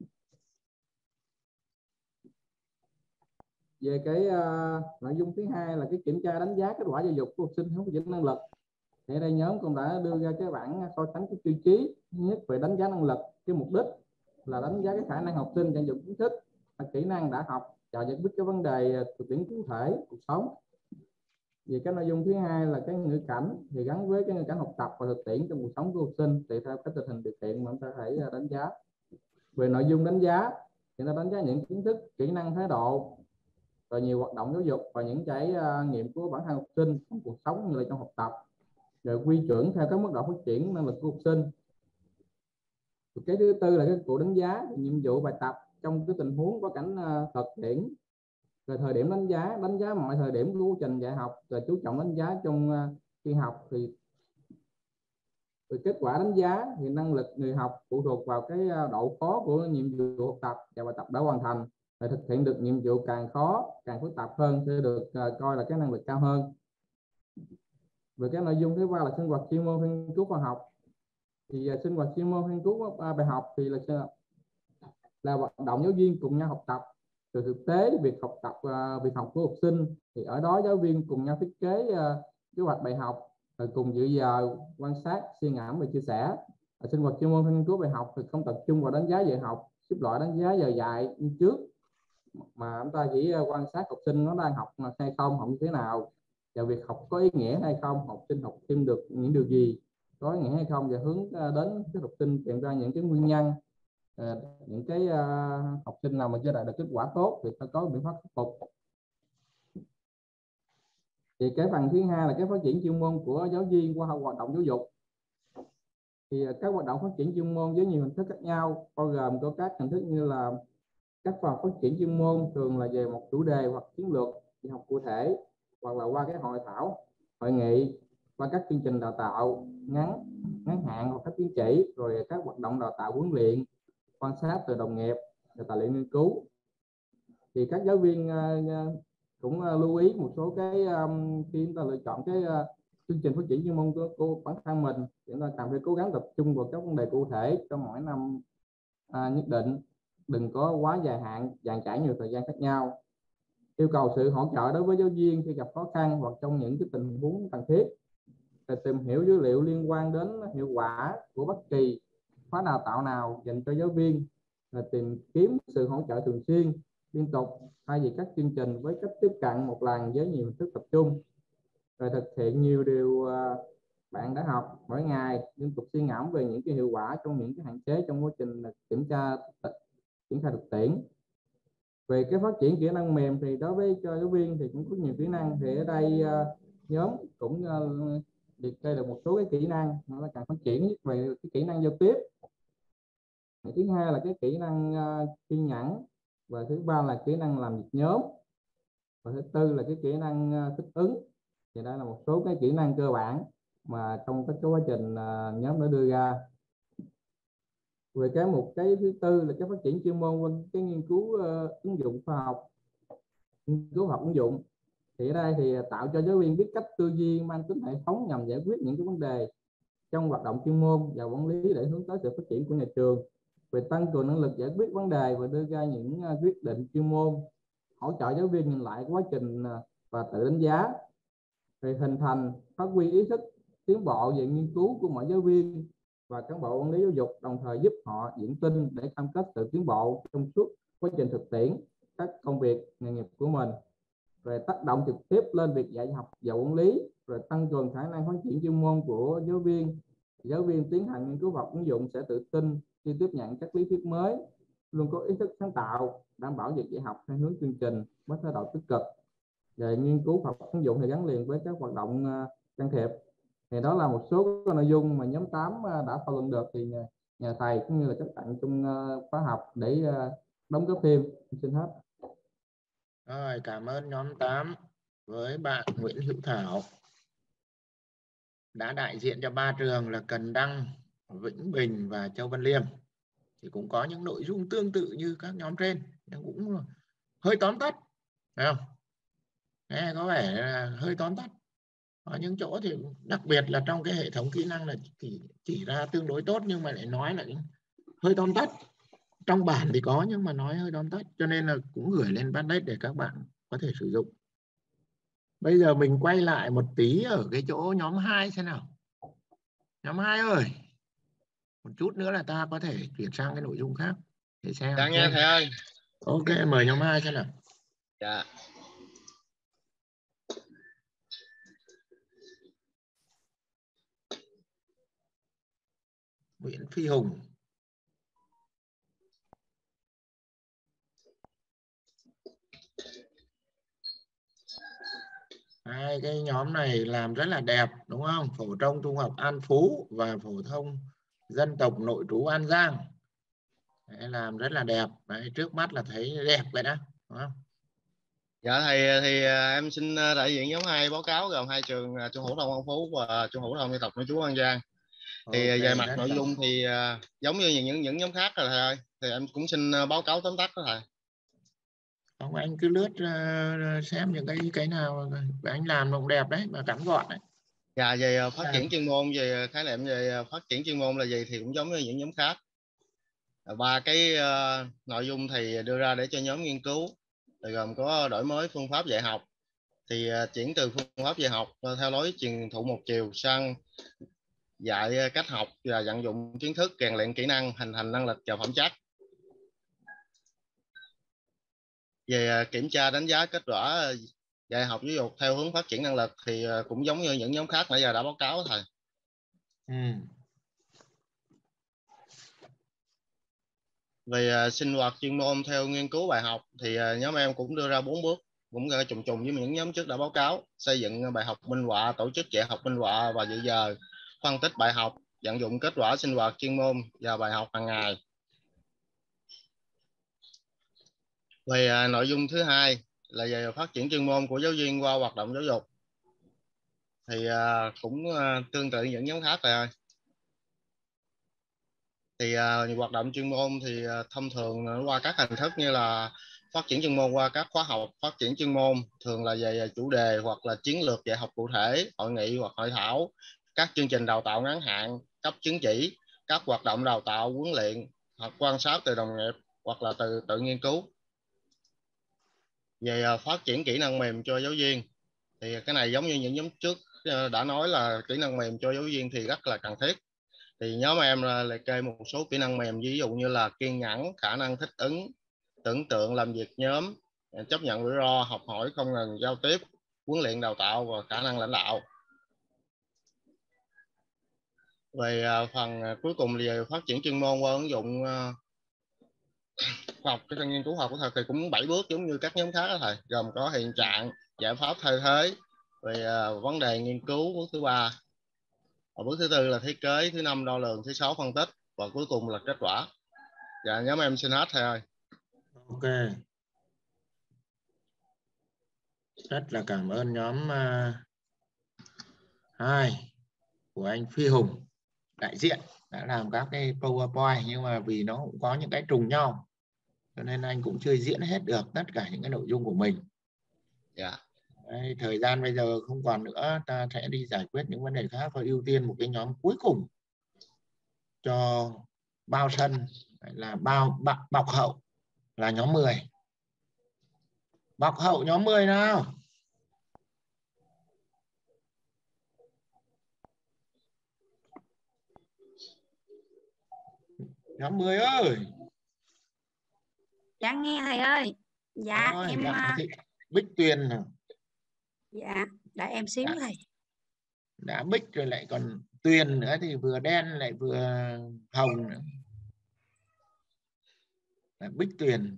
Về cái nội dung thứ hai là cái kiểm tra đánh giá kết quả giáo dục của học sinh hướng dẫn năng lực. Thì ở đây nhóm cũng đã đưa ra cái bảng so sánh cái tiêu chí nhất về đánh giá năng lực. Cái mục đích là đánh giá cái khả năng học sinh vận dụng kiến thức, kỹ năng đã học và giải quyết cái vấn đề thực tiễn cụ thể cuộc sống. Về cái nội dung thứ hai là cái ngữ cảnh, thì gắn với cái ngữ cảnh học tập và thực tiễn trong cuộc sống của học sinh tùy theo cái tình hình điều kiện mà chúng ta thể đánh giá. Về nội dung đánh giá thì nó đánh giá những kiến thức, kỹ năng, thái độ, rồi nhiều hoạt động giáo dục và những trải nghiệm của bản thân học sinh trong cuộc sống như là trong học tập, rồi quy chuẩn theo các mức độ phát triển năng lực của học sinh. Cái thứ tư là cái cụ đánh giá nhiệm vụ bài tập trong cái tình huống có cảnh thực tiễn, rồi thời điểm đánh giá mọi thời điểm của quá trình dạy học, rồi chú trọng đánh giá trong khi học. Thì kết quả đánh giá thì năng lực người học phụ thuộc vào cái độ khó của nhiệm vụ học tập và bài tập đã hoàn thành. Để thực hiện được nhiệm vụ càng khó, càng phức tạp hơn sẽ được coi là cái năng lực cao hơn. Về cái nội dung thứ ba là sinh hoạt chuyên môn nghiên cứu khoa học. Thì sinh hoạt chuyên môn nghiên cứu bài học thì là hoạt động giáo viên cùng nhau học tập từ thực tế việc học của học sinh. Thì ở đó giáo viên cùng nhau thiết kế kế hoạch bài học, rồi cùng dự giờ quan sát, suy ngẫm và chia sẻ. Sinh hoạt chuyên môn nghiên cứu bài học thì không tập trung vào đánh giá dạy học, xếp loại đánh giá giờ dạy như trước, mà chúng ta chỉ quan sát học sinh nó đang học hay không, học như thế nào, và việc học có ý nghĩa hay không, học sinh học thêm được những điều gì, có ý nghĩa hay không, và hướng đến cái học sinh tìm ra những cái nguyên nhân, những cái học sinh nào mà chưa đạt được kết quả tốt thì phải có biện pháp khắc phục. Thì cái phần thứ hai là cái phát triển chuyên môn của giáo viên qua hoạt động giáo dục. Thì các hoạt động phát triển chuyên môn với nhiều hình thức khác nhau, bao gồm có các hình thức như là các phần phát triển chuyên môn thường là về một chủ đề hoặc chiến lược dạy học cụ thể, hoặc là qua cái hội thảo, hội nghị, qua các chương trình đào tạo ngắn hạn hoặc các tín chỉ, rồi các hoạt động đào tạo huấn luyện, quan sát từ đồng nghiệp, rồi tài liệu nghiên cứu. Thì các giáo viên cũng lưu ý một số cái khi chúng ta lựa chọn cái chương trình phát triển chuyên môn của bản thân mình, thì chúng ta cần phải cố gắng tập trung vào các vấn đề cụ thể trong mỗi năm nhất định, đừng có quá dài hạn, dàn trải nhiều thời gian khác nhau. Yêu cầu sự hỗ trợ đối với giáo viên khi gặp khó khăn hoặc trong những cái tình huống cần thiết. Để tìm hiểu dữ liệu liên quan đến hiệu quả của bất kỳ khóa đào tạo nào dành cho giáo viên, là tìm kiếm sự hỗ trợ thường xuyên, liên tục, thay vì các chương trình với cách tiếp cận một lần với nhiều hình thức tập trung. Rồi thực hiện nhiều điều bạn đã học mỗi ngày, liên tục suy ngẫm về những cái hiệu quả trong những cái hạn chế trong quá trình triển khai thực tiễn. Về cái phát triển kỹ năng mềm thì đối với cho giáo viên thì cũng có nhiều kỹ năng. Thì ở đây nhóm cũng liệt kê được một số cái kỹ năng nó là cần phát triển nhất về cái kỹ năng giao tiếp. Thứ hai là cái kỹ năng kiên nhẫn, và thứ ba là kỹ năng làm việc nhóm, và thứ tư là cái kỹ năng thích ứng. Thì đây là một số cái kỹ năng cơ bản mà trong cái quá trình nhóm đã đưa ra. Về cái thứ tư là cái phát triển chuyên môn quanh cái nghiên cứu ứng dụng khoa học, nghiên cứu học ứng dụng. Thì ở đây thì tạo cho giáo viên biết cách tư duy mang tính hệ thống nhằm giải quyết những cái vấn đề trong hoạt động chuyên môn và quản lý để hướng tới sự phát triển của nhà trường. Về tăng cường năng lực giải quyết vấn đề và đưa ra những quyết định chuyên môn, hỗ trợ giáo viên nhìn lại quá trình và tự đánh giá. Về hình thành, phát huy ý thức tiến bộ về nghiên cứu của mọi giáo viên và cán bộ quản lý giáo dục, đồng thời giúp họ diễn tin để cam kết sự tiến bộ trong suốt quá trình thực tiễn các công việc nghề nghiệp của mình. Về tác động trực tiếp lên việc dạy học và quản lý, rồi tăng cường khả năng phát triển chuyên môn của giáo viên. Giáo viên tiến hành nghiên cứu học ứng dụng sẽ tự tin khi tiếp nhận các lý thuyết mới, luôn có ý thức sáng tạo, đảm bảo việc dạy học theo hướng chương trình với thái độ tích cực. Về nghiên cứu học ứng dụng thì gắn liền với các hoạt động can thiệp. Thì đó là một số cái nội dung mà nhóm 8 đã thảo luận được, thì nhà thầy cũng như là các bạn trong khóa học để đóng góp thêm. Xin hết. Rồi, cảm ơn nhóm 8 với bạn Nguyễn Hữu Thảo đã đại diện cho 3 trường là Cần Đăng, Vĩnh Bình và Châu Văn Liêm. Thì cũng có những nội dung tương tự như các nhóm trên, nhưng cũng hơi tóm tắt, phải không? Nghe có vẻ là hơi tóm tắt. Có những chỗ thì đặc biệt là trong cái hệ thống kỹ năng là chỉ ra tương đối tốt, nhưng mà lại nói là hơi tóm tắt. Trong bản thì có nhưng mà nói hơi tóm tắt, cho nên là cũng gửi lên Padlet để các bạn có thể sử dụng. Bây giờ mình quay lại một tí ở cái chỗ nhóm 2 xem nào. Nhóm 2 ơi, một chút nữa là ta có thể chuyển sang cái nội dung khác để xem. Dạ nghe thầy ơi. Ok, mời nhóm 2 xem nào. Dạ. Nguyễn Phi Hùng. Hai cái nhóm này làm rất là đẹp đúng không? Phổ thông trung học An Phú và phổ thông dân tộc nội trú An Giang. Đấy, làm rất là đẹp. Đấy, trước mắt là thấy đẹp vậy đó, đúng không? Dạ thầy, thì em xin đại diện nhóm 2 báo cáo gồm hai trường Trung học phổ thông An Phú và Trung học phổ thông dân tộc nội trú An Giang. Thì Okay, về mặt nội dung thì giống như những nhóm khác rồi thầy ơi. Thì em cũng xin báo cáo tóm tắt đó thầy. Không, anh cứ lướt xem những cái nào anh làm nó cũng đẹp đấy mà ngắn gọn đấy. Dạ, về phát triển chuyên môn, về khái niệm về phát triển chuyên môn là gì thì cũng giống như những nhóm khác. Ba cái nội dung thì đưa ra để cho nhóm nghiên cứu thì gồm có đổi mới phương pháp dạy học, thì chuyển từ phương pháp dạy học theo lối truyền thụ một chiều sang dạy cách học và vận dụng kiến thức, rèn luyện kỹ năng, hình thành năng lực và phẩm chất. Về kiểm tra đánh giá kết quả dạy học giáo dục theo hướng phát triển năng lực thì cũng giống như những nhóm khác nãy giờ đã báo cáo thầy. Về sinh hoạt chuyên môn theo nghiên cứu bài học thì nhóm em cũng đưa ra 4 bước, cũng trùng với những nhóm trước đã báo cáo: xây dựng bài học minh họa, tổ chức dạy học minh họa và dự giờ, phân tích bài học, vận dụng kết quả sinh hoạt chuyên môn và bài học hàng ngày. Về nội dung thứ hai là về phát triển chuyên môn của giáo viên qua hoạt động giáo dục, thì cũng tương tự những nhóm khác rồi. Thì hoạt động chuyên môn thì thông thường qua các hình thức như là phát triển chuyên môn qua các khóa học phát triển chuyên môn, thường là về chủ đề hoặc là chiến lược dạy học cụ thể, hội nghị hoặc hội thảo, các chương trình đào tạo ngắn hạn, cấp chứng chỉ, các hoạt động đào tạo huấn luyện hoặc quan sát từ đồng nghiệp hoặc là từ tự nghiên cứu. Về phát triển kỹ năng mềm cho giáo viên thì cái này giống như những nhóm trước đã nói là kỹ năng mềm cho giáo viên thì rất là cần thiết. Thì nhóm em liệt kê một số kỹ năng mềm, ví dụ như là kiên nhẫn, khả năng thích ứng, tưởng tượng làm việc nhóm, chấp nhận rủi ro, học hỏi không ngừng, giao tiếp, huấn luyện đào tạo và khả năng lãnh đạo. Về phần cuối cùng là phát triển chuyên môn qua ứng dụng khoa học, cái nghiên cứu khoa học của thầy thì cũng 7 bước giống như các nhóm khác đó thầy, gồm có hiện trạng, giải pháp thay thế, về vấn đề nghiên cứu bước thứ 3, và bước thứ 4 là thiết kế, thứ 5 đo lường, thứ 6 phân tích và cuối cùng là kết quả. Dạ nhóm em xin hết thầy ơi. Ok, rất là cảm ơn nhóm 2 của anh Phi Hùng. đại diện đã làm các cái PowerPoint, nhưng mà vì nó cũng có những cái trùng nhau cho nên anh cũng chưa diễn hết được tất cả những cái nội dung của mình. Đấy, thời gian bây giờ không còn nữa, ta sẽ đi giải quyết những vấn đề khác và ưu tiên một cái nhóm cuối cùng cho bao sân là bọc hậu là nhóm 10. Bọc hậu nhóm 10 nào. Nhóm 10 ơi. Dạ nghe thầy ơi. Dạ rồi, em Bích Tuyền. Dạ đợi em xíu thầy. Đã Bích rồi lại còn Tuyền nữa thì vừa đen lại vừa hồng nữa. Là Bích Tuyền.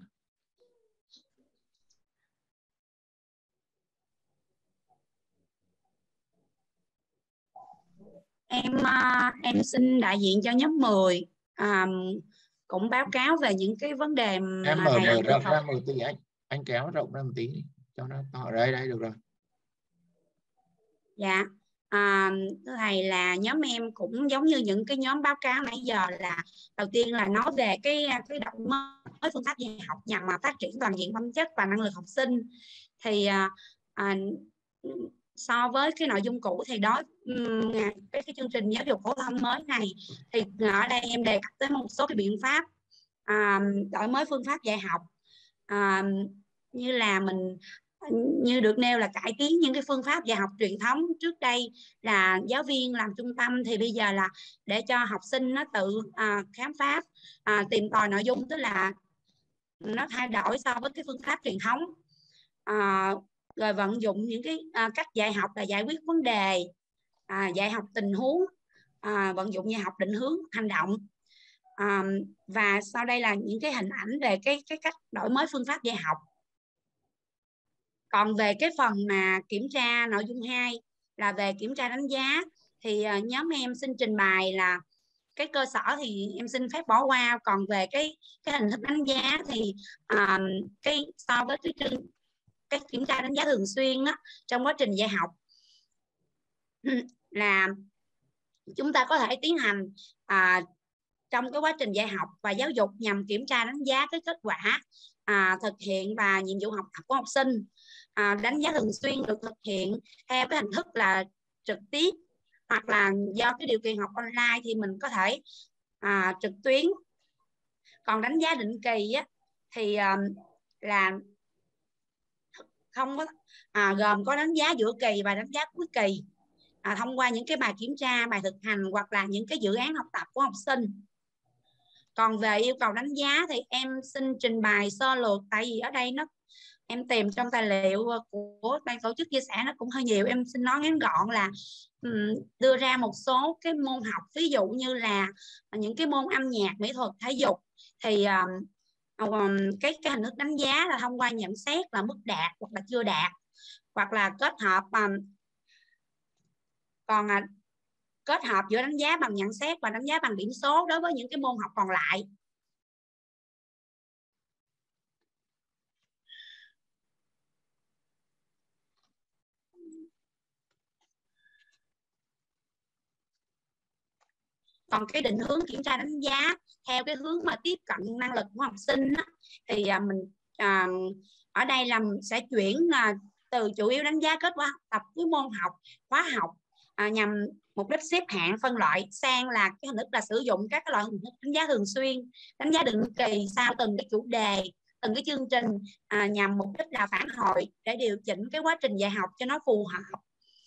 Em xin đại diện cho nhóm 10 cũng báo cáo về những cái vấn đề mà em mở thầy rộng ra một tí, anh kéo rộng ra một tí cho nó to. Đây được rồi. Dạ thưa thầy, là nhóm em cũng giống như những cái nhóm báo cáo nãy giờ, là đầu tiên là nói về cái đổi mới phương pháp dạy học nhằm mà phát triển toàn diện phẩm chất và năng lực học sinh. Thì so với cái nội dung cũ thì cái chương trình giáo dục phổ thông mới này thì ở đây em đề cập tới một số cái biện pháp đổi mới phương pháp dạy học, như là như được nêu là cải tiến những cái phương pháp dạy học truyền thống. Trước đây là giáo viên làm trung tâm, thì bây giờ là để cho học sinh nó tự khám phá, tìm tòi nội dung, tức là nó thay đổi so với cái phương pháp truyền thống. Rồi vận dụng những cái cách dạy học là giải quyết vấn đề, dạy học tình huống, vận dụng dạy học định hướng hành động, và sau đây là những cái hình ảnh về cái cách đổi mới phương pháp dạy học. Còn về cái phần mà kiểm tra nội dung 2 là về kiểm tra đánh giá, thì nhóm em xin trình bày là cái cơ sở thì em xin phép bỏ qua. Còn về cái hình thức đánh giá thì so với cái kiểm tra đánh giá thường xuyên á, trong quá trình dạy học là chúng ta có thể tiến hành trong cái quá trình dạy học và giáo dục nhằm kiểm tra đánh giá cái kết quả thực hiện và nhiệm vụ học tập của học sinh. Đánh giá thường xuyên được thực hiện theo cái hình thức là trực tiếp, hoặc là do cái điều kiện học online thì mình có thể trực tuyến. Còn đánh giá định kỳ á, thì là không có gồm có đánh giá giữa kỳ và đánh giá cuối kỳ, thông qua những cái bài kiểm tra, bài thực hành hoặc là những cái dự án học tập của học sinh. Còn về yêu cầu đánh giá thì em xin trình bày sơ lược, tại vì ở đây em tìm trong tài liệu của ban tổ chức chia sẻ nó cũng hơi nhiều. Em xin nói ngắn gọn là đưa ra một số cái môn học, ví dụ như là những cái môn âm nhạc, mỹ thuật, thể dục, thì cái hình thức đánh giá là thông qua nhận xét là mức đạt hoặc là chưa đạt, hoặc là kết hợp kết hợp giữa đánh giá bằng nhận xét và đánh giá bằng điểm số đối với những cái môn học còn lại. Còn cái định hướng kiểm tra đánh giá theo cái hướng mà tiếp cận năng lực của học sinh á, thì mình ở đây sẽ chuyển từ chủ yếu đánh giá kết quả học tập với môn học, khóa học nhằm mục đích xếp hạng phân loại, sang là cái hình thức là sử dụng các cái loại hình thức đánh giá thường xuyên, đánh giá định kỳ sau từng cái chủ đề, từng cái chương trình, nhằm mục đích là phản hồi để điều chỉnh cái quá trình dạy học cho nó phù hợp.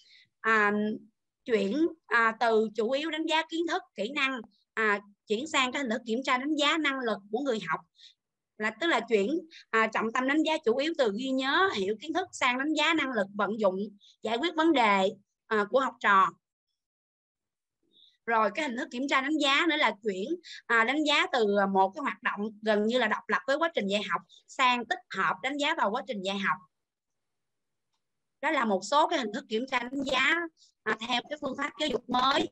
Chuyển từ chủ yếu đánh giá kiến thức, kỹ năng, chuyển sang cái hình thức kiểm tra đánh giá năng lực của người học, là tức là chuyển trọng tâm đánh giá chủ yếu từ ghi nhớ, hiểu kiến thức sang đánh giá năng lực vận dụng, giải quyết vấn đề của học trò. Rồi cái hình thức kiểm tra đánh giá nữa là chuyển đánh giá từ một cái hoạt động gần như là độc lập với quá trình dạy học sang tích hợp đánh giá vào quá trình dạy học. Đó là một số cái hình thức kiểm tra đánh giá theo cái phương pháp giáo dục mới.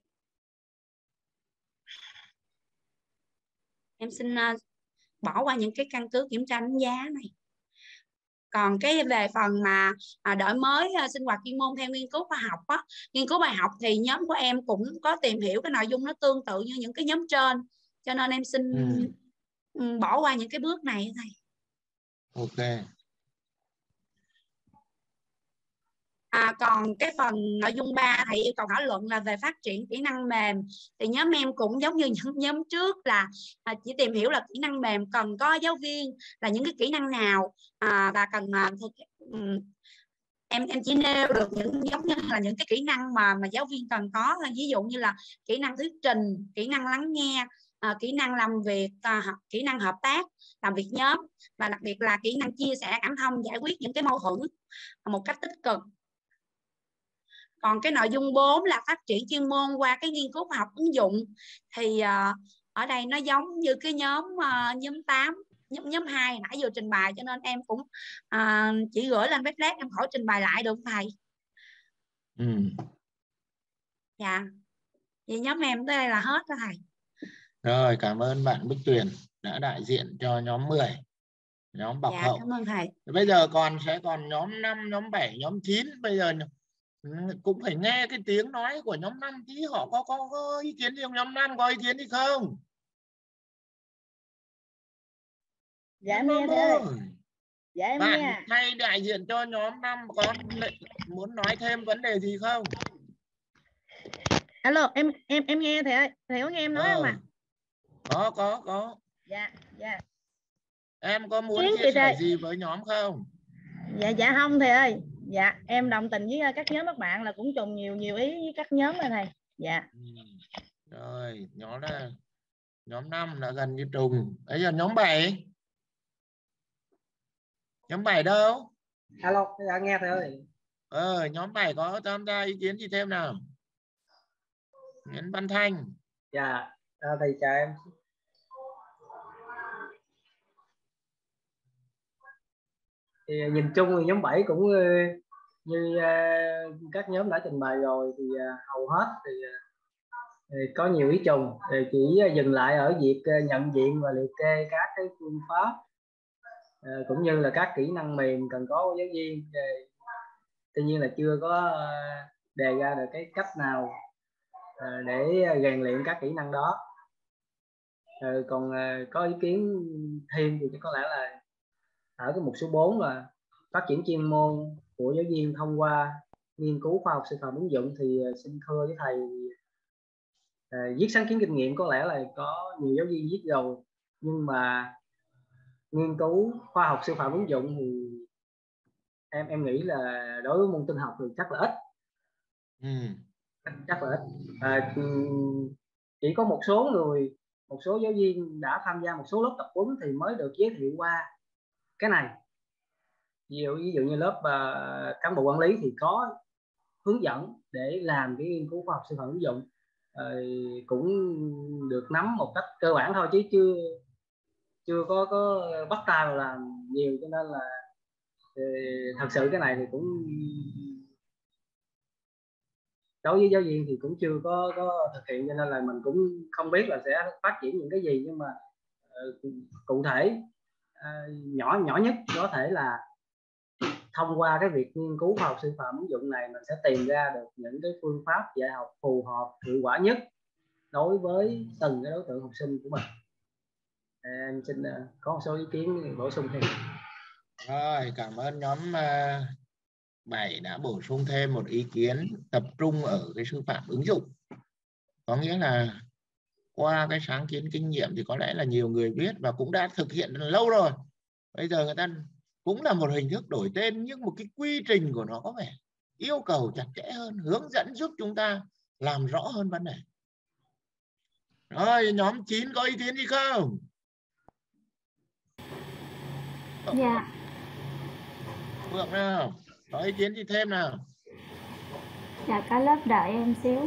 Em xin bỏ qua những cái căn cứ kiểm tra đánh giá này. Còn cái về phần mà đổi mới sinh hoạt chuyên môn theo nghiên cứu khoa học á, nghiên cứu bài học thì nhóm của em cũng có tìm hiểu cái nội dung nó tương tự như những cái nhóm trên, cho nên em xin bỏ qua những cái bước này thầy. Ok. Còn cái phần nội dung 3 thầy yêu cầu thảo luận là về phát triển kỹ năng mềm, thì nhóm em cũng giống như những nhóm trước là chỉ tìm hiểu là kỹ năng mềm cần có giáo viên là những cái kỹ năng nào, và cần em chỉ nêu được những giống như là những cái kỹ năng mà giáo viên cần có, ví dụ như là kỹ năng thuyết trình, kỹ năng lắng nghe, kỹ năng làm việc, kỹ năng hợp tác, làm việc nhóm, và đặc biệt là kỹ năng chia sẻ cảm thông, giải quyết những cái mâu thuẫn một cách tích cực. Còn cái nội dung 4 là phát triển chuyên môn qua cái nghiên cứu khoa học ứng dụng, thì ở đây nó giống như cái nhóm 8, nhóm 2 nãy vừa trình bày, cho nên em cũng chỉ gửi lên Padlet, em khỏi trình bày lại được không thầy? Dạ, vậy nhóm em tới đây là hết đó thầy. Rồi, cảm ơn bạn Bích Tuyền đã đại diện cho nhóm 10, nhóm bọc hậu. Cảm ơn thầy. Bây giờ sẽ còn nhóm 5, nhóm 7, nhóm 9. Bây giờ cũng phải nghe cái tiếng nói của nhóm 5 tí, họ có ý kiến gì không? Nhóm 5 có ý kiến gì không? Dạ em nghe thầy. Dạ em nghe. Bạn thay đại diện cho nhóm 5 có muốn nói thêm vấn đề gì không? Alo, em nghe thầy ơi, thầy có nghe em nói không ạ? Có. Dạ. Em có muốn chia sẻ gì với nhóm không? Dạ không thầy ơi. Dạ em đồng tình với các nhóm các bạn là cũng trùng nhiều ý với các nhóm này thầy. Dạ. Rồi, nhóm 5 là gần như trùng. Bây giờ nhóm 7. Nhóm 7 đâu? Alo, dạ nghe thầy ơi. Nhóm 7 có tham gia ý kiến gì thêm nào? Nguyễn Văn Thanh. Dạ, thầy chào em. Thì nhìn chung thì nhóm 7 cũng như các nhóm đã trình bày rồi, thì hầu hết thì có nhiều ý trùng, thì chỉ dừng lại ở việc nhận diện và liệt kê các cái phương pháp cũng như là các kỹ năng mềm cần có của giáo viên. Tuy nhiên là chưa có đề ra được cái cách nào để rèn luyện các kỹ năng đó. Còn có ý kiến thêm thì có lẽ là ở cái mục số 4 là phát triển chuyên môn của giáo viên thông qua nghiên cứu khoa học sư phạm ứng dụng, thì xin thưa với thầy, viết sáng kiến kinh nghiệm có lẽ là có nhiều giáo viên viết rồi, nhưng mà nghiên cứu khoa học sư phạm ứng dụng thì em nghĩ là đối với môn tin học thì chắc là ít. Chắc là ít. Chỉ có một số giáo viên đã tham gia một số lớp tập huấn thì mới được giới thiệu qua cái này. Ví dụ như lớp cán bộ quản lý thì có hướng dẫn để làm cái nghiên cứu khoa học sư phạm ứng dụng, cũng được nắm một cách cơ bản thôi, chứ chưa có bắt tay vào làm nhiều, cho nên là thật sự cái này thì cũng đối với giáo viên thì cũng chưa có thực hiện, cho nên là mình cũng không biết là sẽ phát triển những cái gì. Nhưng mà cụ thể nhỏ nhất có thể là thông qua cái việc nghiên cứu khoa học sư phạm ứng dụng này, mình sẽ tìm ra được những cái phương pháp dạy học phù hợp, hiệu quả nhất đối với từng cái đối tượng học sinh của mình. Em xin có một số ý kiến bổ sung thêm. Rồi, cảm ơn nhóm 7 đã bổ sung thêm một ý kiến tập trung ở cái sư phạm ứng dụng. Có nghĩa là qua cái sáng kiến kinh nghiệm thì có lẽ là nhiều người biết và cũng đã thực hiện lâu rồi. Bây giờ người ta cũng là một hình thức đổi tên, nhưng một cái quy trình của nó có vẻ yêu cầu chặt chẽ hơn, hướng dẫn giúp chúng ta làm rõ hơn vấn đề. Rồi, nhóm 9 có ý kiến gì không? Dạ. Phượng nào, có ý kiến gì thêm nào? Dạ, cả lớp đợi em xíu.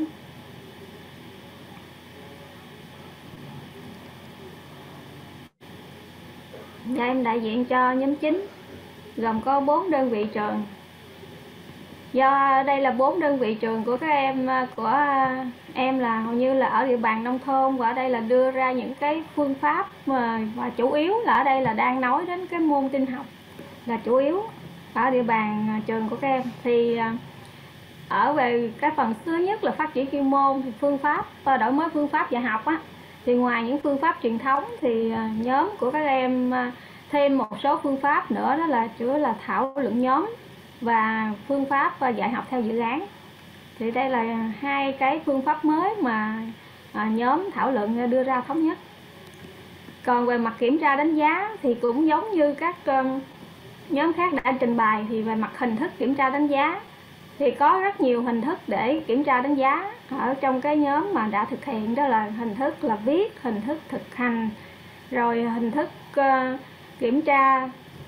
Dạ, em đại diện cho nhóm 9, gồm có 4 đơn vị trường. Do đây là 4 đơn vị trường của các em là hầu như là ở địa bàn nông thôn, và ở đây là đưa ra những cái phương pháp mà chủ yếu là ở đây là đang nói đến cái môn tin học. là chủ yếu ở địa bàn trường của các em. Thì ở về cái phần thứ nhất là phát triển chuyên môn, thì phương pháp đổi mới phương pháp dạy học á, thì ngoài những phương pháp truyền thống thì nhóm của các em thêm một số phương pháp nữa, đó là chủ yếu là thảo luận nhóm và phương pháp dạy học theo dự án. Thì đây là hai cái phương pháp mới mà nhóm thảo luận đưa ra thống nhất. Còn về mặt kiểm tra đánh giá thì cũng giống như các nhóm khác đã trình bày, thì về mặt hình thức kiểm tra đánh giá thì có rất nhiều hình thức để kiểm tra đánh giá ở trong cái nhóm mà đã thực hiện. Đó là hình thức là viết, hình thức thực hành, rồi hình thức kiểm tra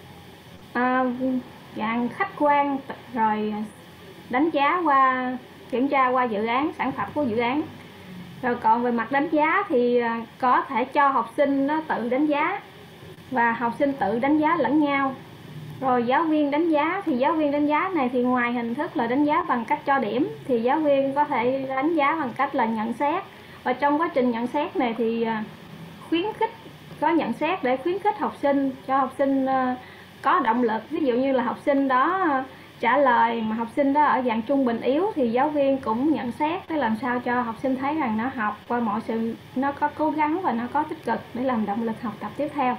dạng khách quan, rồi đánh giá qua kiểm tra qua dự án, sản phẩm của dự án. Rồi còn về mặt đánh giá thì có thể cho học sinh nó tự đánh giá và học sinh tự đánh giá lẫn nhau. Rồi giáo viên đánh giá thì giáo viên đánh giá này thì ngoài hình thức là đánh giá bằng cách cho điểm thì giáo viên có thể đánh giá bằng cách là nhận xét. Và trong quá trình nhận xét này thì khuyến khích, có nhận xét để khuyến khích học sinh, cho học sinh có động lực. Ví dụ như là học sinh đó trả lời mà học sinh đó ở dạng trung bình yếu thì giáo viên cũng nhận xét để làm sao cho học sinh thấy rằng nó học qua mọi sự, nó có cố gắng và nó có tích cực để làm động lực học tập tiếp theo.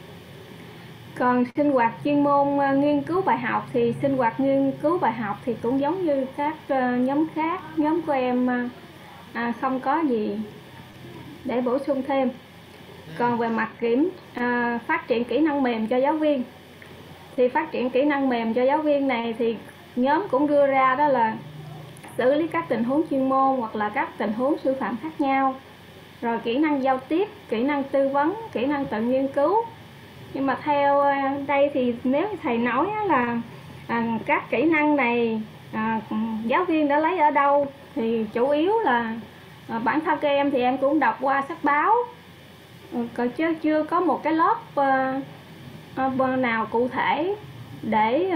Còn sinh hoạt chuyên môn nghiên cứu bài học thì sinh hoạt nghiên cứu bài học thì cũng giống như các nhóm khác. Nhóm của em không có gì để bổ sung thêm. Còn về mặt phát triển kỹ năng mềm cho giáo viên thì phát triển kỹ năng mềm cho giáo viên này thì nhóm cũng đưa ra đó là xử lý các tình huống chuyên môn hoặc là các tình huống sư phạm khác nhau, rồi kỹ năng giao tiếp, kỹ năng tư vấn, kỹ năng tự nghiên cứu. Nhưng mà theo đây thì nếu thầy nói là các kỹ năng này giáo viên đã lấy ở đâu thì chủ yếu là bản thân các em thì em cũng đọc qua sách báo, còn chưa có một cái lớp nào cụ thể để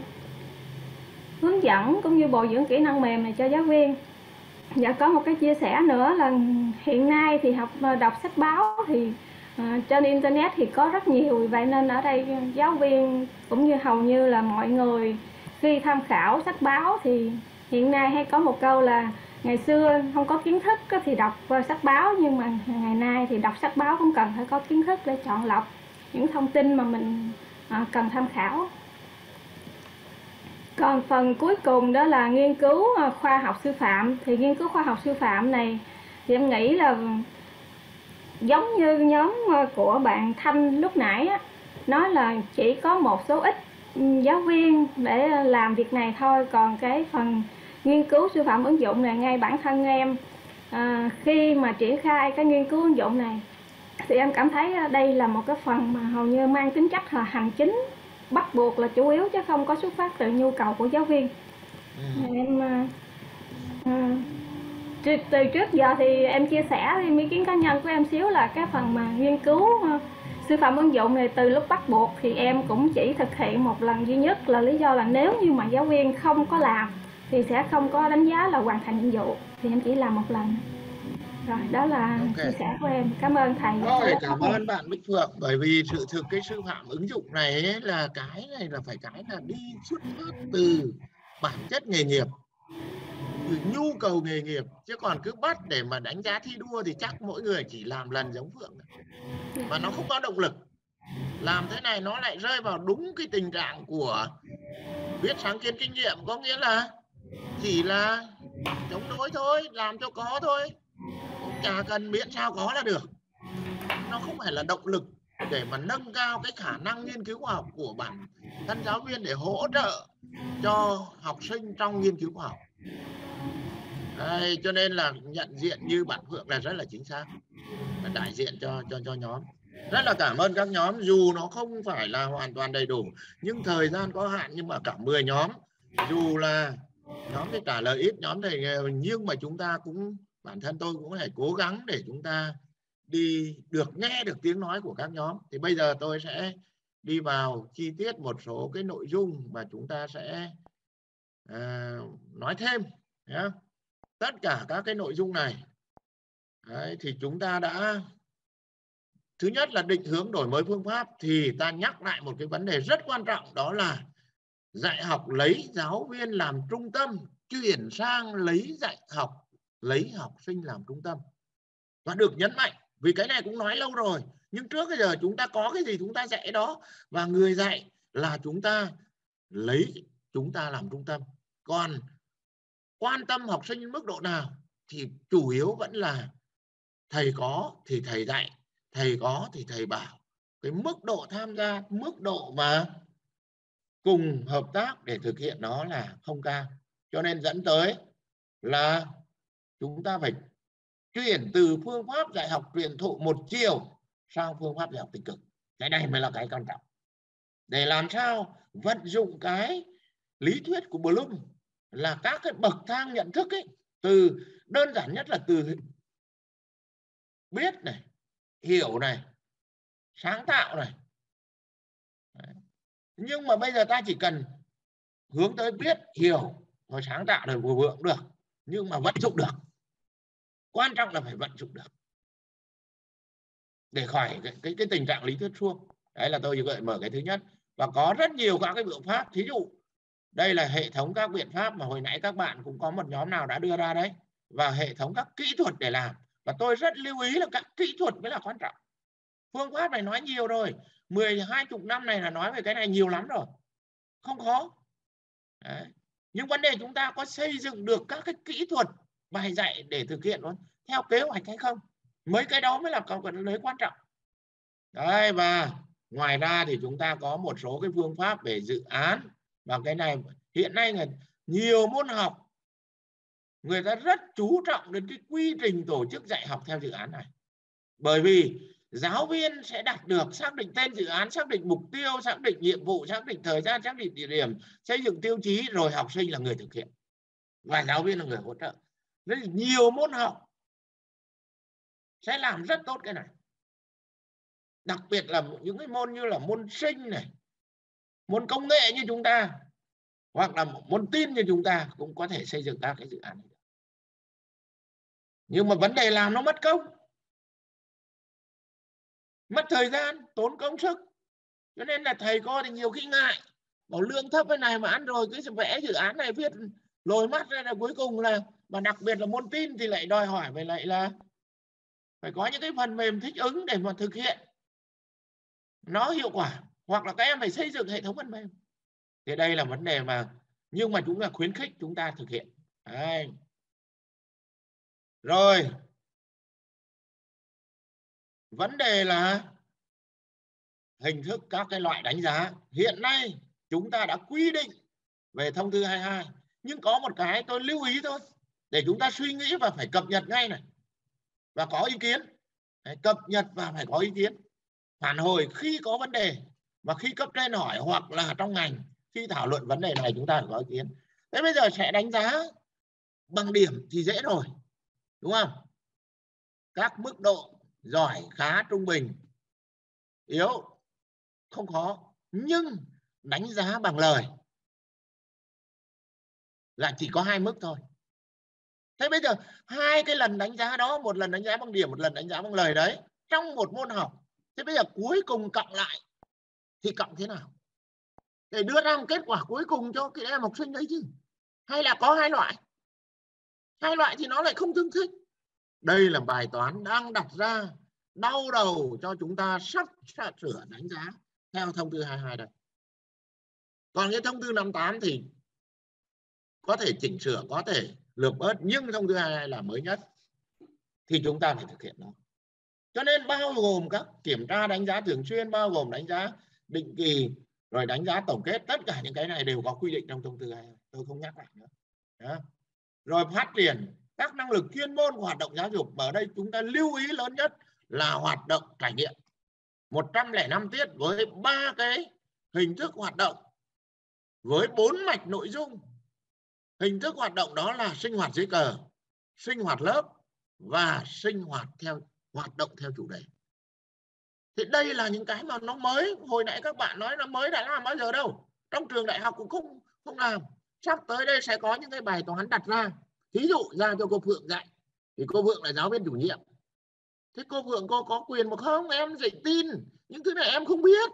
hướng dẫn cũng như bồi dưỡng kỹ năng mềm này cho giáo viên. Và có một cái chia sẻ nữa là hiện nay thì đọc sách báo thì trên internet thì có rất nhiều, vậy nên ở đây giáo viên cũng như hầu như là mọi người khi tham khảo sách báo thì hiện nay hay có một câu là ngày xưa không có kiến thức thì đọc sách báo, nhưng mà ngày nay thì đọc sách báo cũng cần phải có kiến thức để chọn lọc những thông tin mà mình cần tham khảo. Còn phần cuối cùng đó là nghiên cứu khoa học sư phạm. Thì nghiên cứu khoa học sư phạm này thì em nghĩ là giống như nhóm của bạn Thanh lúc nãy á, nói là chỉ có một số ít giáo viên để làm việc này thôi. Còn cái phần nghiên cứu sư phạm ứng dụng này, ngay bản thân em khi mà triển khai cái nghiên cứu ứng dụng này thì em cảm thấy đây là một cái phần mà hầu như mang tính chất là hành chính, bắt buộc là chủ yếu chứ không có xuất phát từ nhu cầu của giáo viên. Từ trước giờ thì em chia sẻ thêm ý kiến cá nhân của em xíu là cái phần mà nghiên cứu sư phạm ứng dụng này từ lúc bắt buộc thì em cũng chỉ thực hiện một lần duy nhất, là lý do là nếu như mà giáo viên không có làm thì sẽ không có đánh giá là hoàn thành nhiệm vụ, thì em chỉ làm một lần. Rồi, đó là chia sẻ của em. Cảm ơn thầy. Rồi, cảm ơn bạn Bích Phượng. Bởi vì sự thực cái sư phạm ứng dụng này ấy, là cái này là phải cái là đi xuất phát từ bản chất nghề nghiệp, từ nhu cầu nghề nghiệp, chứ còn cứ bắt để mà đánh giá thi đua thì chắc mỗi người chỉ làm lần giống Phượng mà nó không có động lực. Làm thế này nó lại rơi vào đúng cái tình trạng của viết sáng kiến kinh nghiệm, có nghĩa là chỉ là chống đối thôi, làm cho có thôi, cũng chả cần miễn sao có là được. Nó không phải là động lực để mà nâng cao cái khả năng nghiên cứu khoa học của bản thân giáo viên để hỗ trợ cho học sinh trong nghiên cứu khoa học. Đây, cho nên là nhận diện như bạn Phượng là rất là chính xác, là đại diện cho nhóm. Rất là cảm ơn các nhóm, dù nó không phải là hoàn toàn đầy đủ nhưng thời gian có hạn, nhưng mà cả 10 nhóm, dù là nhóm thì trả lời ít, nhóm thì nhưng mà chúng ta cũng, bản thân tôi cũng phải cố gắng để chúng ta đi được nghe được tiếng nói của các nhóm. Thì bây giờ tôi sẽ đi vào chi tiết một số cái nội dung mà chúng ta sẽ nói thêm nhé. Tất cả các cái nội dung này đấy, thì chúng ta đã thứ nhất là định hướng đổi mới phương pháp, thì ta nhắc lại một cái vấn đề rất quan trọng, đó là dạy học lấy giáo viên làm trung tâm, chuyển sang lấy dạy học, lấy học sinh làm trung tâm. Và được nhấn mạnh, vì cái này cũng nói lâu rồi, nhưng trước bây giờ chúng ta có cái gì chúng ta dạy đó, và người dạy là chúng ta lấy chúng ta làm trung tâm. Còn quan tâm học sinh mức độ nào thì chủ yếu vẫn là thầy có thì thầy dạy, thầy có thì thầy bảo. Cái mức độ tham gia, mức độ mà cùng hợp tác để thực hiện nó là không cao. Cho nên dẫn tới là chúng ta phải chuyển từ phương pháp dạy học truyền thụ một chiều sang phương pháp dạy học tích cực. Cái này mới là cái quan trọng. Để làm sao vận dụng cái lý thuyết của Bloom là các cái bậc thang nhận thức ấy, từ đơn giản nhất là từ biết này, hiểu này, sáng tạo này. Nhưng mà bây giờ ta chỉ cần hướng tới biết, hiểu, rồi sáng tạo rồi vừa vượng được, nhưng mà vận dụng được. Quan trọng là phải vận dụng được để khỏi cái tình trạng lý thuyết suông. Đấy là tôi gợi mở cái thứ nhất. Và có rất nhiều các cái biện pháp. Thí dụ đây là hệ thống các biện pháp mà hồi nãy các bạn cũng có một nhóm nào đã đưa ra đấy, và hệ thống các kỹ thuật để làm. Và tôi rất lưu ý là các kỹ thuật mới là quan trọng. Phương pháp này nói nhiều rồi, 10-20 năm này là nói về cái này nhiều lắm rồi, không khó. Đấy. Nhưng vấn đề chúng ta có xây dựng được các cái kỹ thuật bài dạy để thực hiện luôn theo kế hoạch hay không? Mấy cái đó mới là câu vấn quan trọng. Đấy, và ngoài ra thì chúng ta có một số cái phương pháp về dự án, và cái này hiện nay là nhiều môn học người ta rất chú trọng đến cái quy trình tổ chức dạy học theo dự án này. Bởi vì giáo viên sẽ đạt được xác định tên dự án, xác định mục tiêu, xác định nhiệm vụ, xác định thời gian, xác định địa điểm, xây dựng tiêu chí, rồi học sinh là người thực hiện và giáo viên là người hỗ trợ. Nên nhiều môn học sẽ làm rất tốt cái này. Đặc biệt là những cái môn như là môn sinh này, môn công nghệ như chúng ta, hoặc là môn tin như chúng ta cũng có thể xây dựng các cái dự án này. Nhưng mà vấn đề làm nó mất công, mất thời gian, tốn công sức. Cho nên là thầy cô thì nhiều khi ngại, bảo lương thấp cái này mà ăn rồi cứ vẽ dự án này viết lồi mắt ra là cuối cùng là, mà đặc biệt là môn tin thì lại đòi hỏi về lại là phải có những cái phần mềm thích ứng để mà thực hiện nó hiệu quả, hoặc là các em phải xây dựng hệ thống phần mềm. Thì đây là vấn đề mà, nhưng mà chúng ta khuyến khích chúng ta thực hiện. Đấy. Rồi vấn đề là hình thức các cái loại đánh giá. Hiện nay chúng ta đã quy định về thông tư 22, nhưng có một cái tôi lưu ý thôi để chúng ta suy nghĩ và phải cập nhật ngay này và có ý kiến. Đấy, cập nhật và phải có ý kiến, phản hồi khi có vấn đề, và khi cấp trên hỏi hoặc là trong ngành khi thảo luận vấn đề này chúng ta phải có ý kiến. Thế bây giờ sẽ đánh giá bằng điểm thì dễ rồi, đúng không? Các mức độ giỏi, khá, trung bình, yếu không khó, nhưng đánh giá bằng lời là chỉ có 2 mức thôi. Thế bây giờ 2 cái lần đánh giá đó, một lần đánh giá bằng điểm, một lần đánh giá bằng lời đấy, trong một môn học, thế bây giờ cuối cùng cộng lại thì cộng thế nào để đưa ra một kết quả cuối cùng cho cái em học sinh đấy chứ? Hay là có 2 loại? 2 loại thì nó lại không tương thích. Đây là bài toán đang đặt ra đau đầu cho chúng ta sắp sửa đánh giá theo thông tư 22 đây. Còn cái thông tư 58 thì có thể chỉnh sửa, có thể lược bớt, nhưng thông tư 22 là mới nhất thì chúng ta phải thực hiện nó. Cho nên bao gồm các kiểm tra đánh giá thường xuyên, bao gồm đánh giá định kỳ, rồi đánh giá tổng kết, tất cả những cái này đều có quy định trong thông tư 22. Tôi không nhắc lại nữa. Đó. Rồi phát triển các năng lực chuyên môn của hoạt động giáo dục. Ở đây chúng ta lưu ý lớn nhất là hoạt động trải nghiệm. 105 tiết với 3 cái hình thức hoạt động, với 4 mạch nội dung. Hình thức hoạt động đó là sinh hoạt dưới cờ, sinh hoạt lớp và sinh hoạt theo hoạt động theo chủ đề. Thì đây là những cái mà nó mới, hồi nãy các bạn nói nó mới đã làm bao giờ đâu. Trong trường đại học cũng không làm. Sắp tới đây sẽ có những cái bài toán đặt ra. Thí dụ ra cho cô Phượng dạy, thì cô Phượng là giáo viên chủ nhiệm. Thế cô Phượng cô có quyền mà không? Em dạy tin, những thứ này em không biết.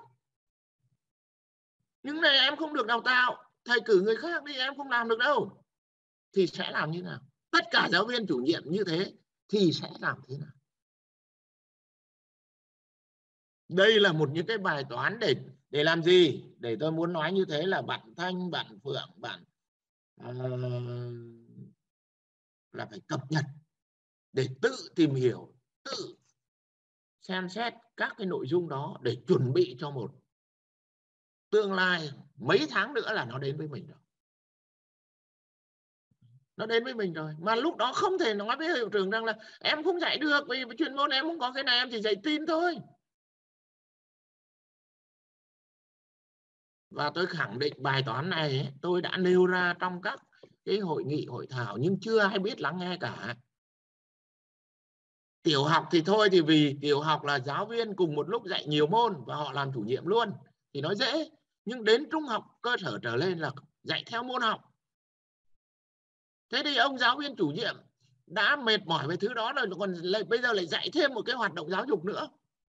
Những này em không được đào tạo. Thầy cử người khác đi, em không làm được đâu. Thì sẽ làm như nào? Tất cả giáo viên chủ nhiệm như thế thì sẽ làm thế nào? Đây là một những cái bài toán để làm gì? Để tôi muốn nói như thế là bạn Thanh, bạn Phượng, bạn là phải cập nhật để tự tìm hiểu, tự xem xét các cái nội dung đó để chuẩn bị cho một tương lai mấy tháng nữa là nó đến với mình rồi. Nó đến với mình rồi. Mà lúc đó không thể nói với hiệu trưởng rằng là em không dạy được vì chuyên môn em không có cái này, em chỉ dạy tin thôi. Và tôi khẳng định bài toán này ấy, tôi đã nêu ra trong các cái hội nghị, hội thảo nhưng chưa ai biết lắng nghe cả. Tiểu học thì thôi, thì vì tiểu học là giáo viên cùng một lúc dạy nhiều môn và họ làm chủ nhiệm luôn thì nó dễ. Nhưng đến trung học cơ sở trở lên là dạy theo môn học. Thế thì ông giáo viên chủ nhiệm đã mệt mỏi với thứ đó rồi, còn bây giờ lại dạy thêm một cái hoạt động giáo dục nữa.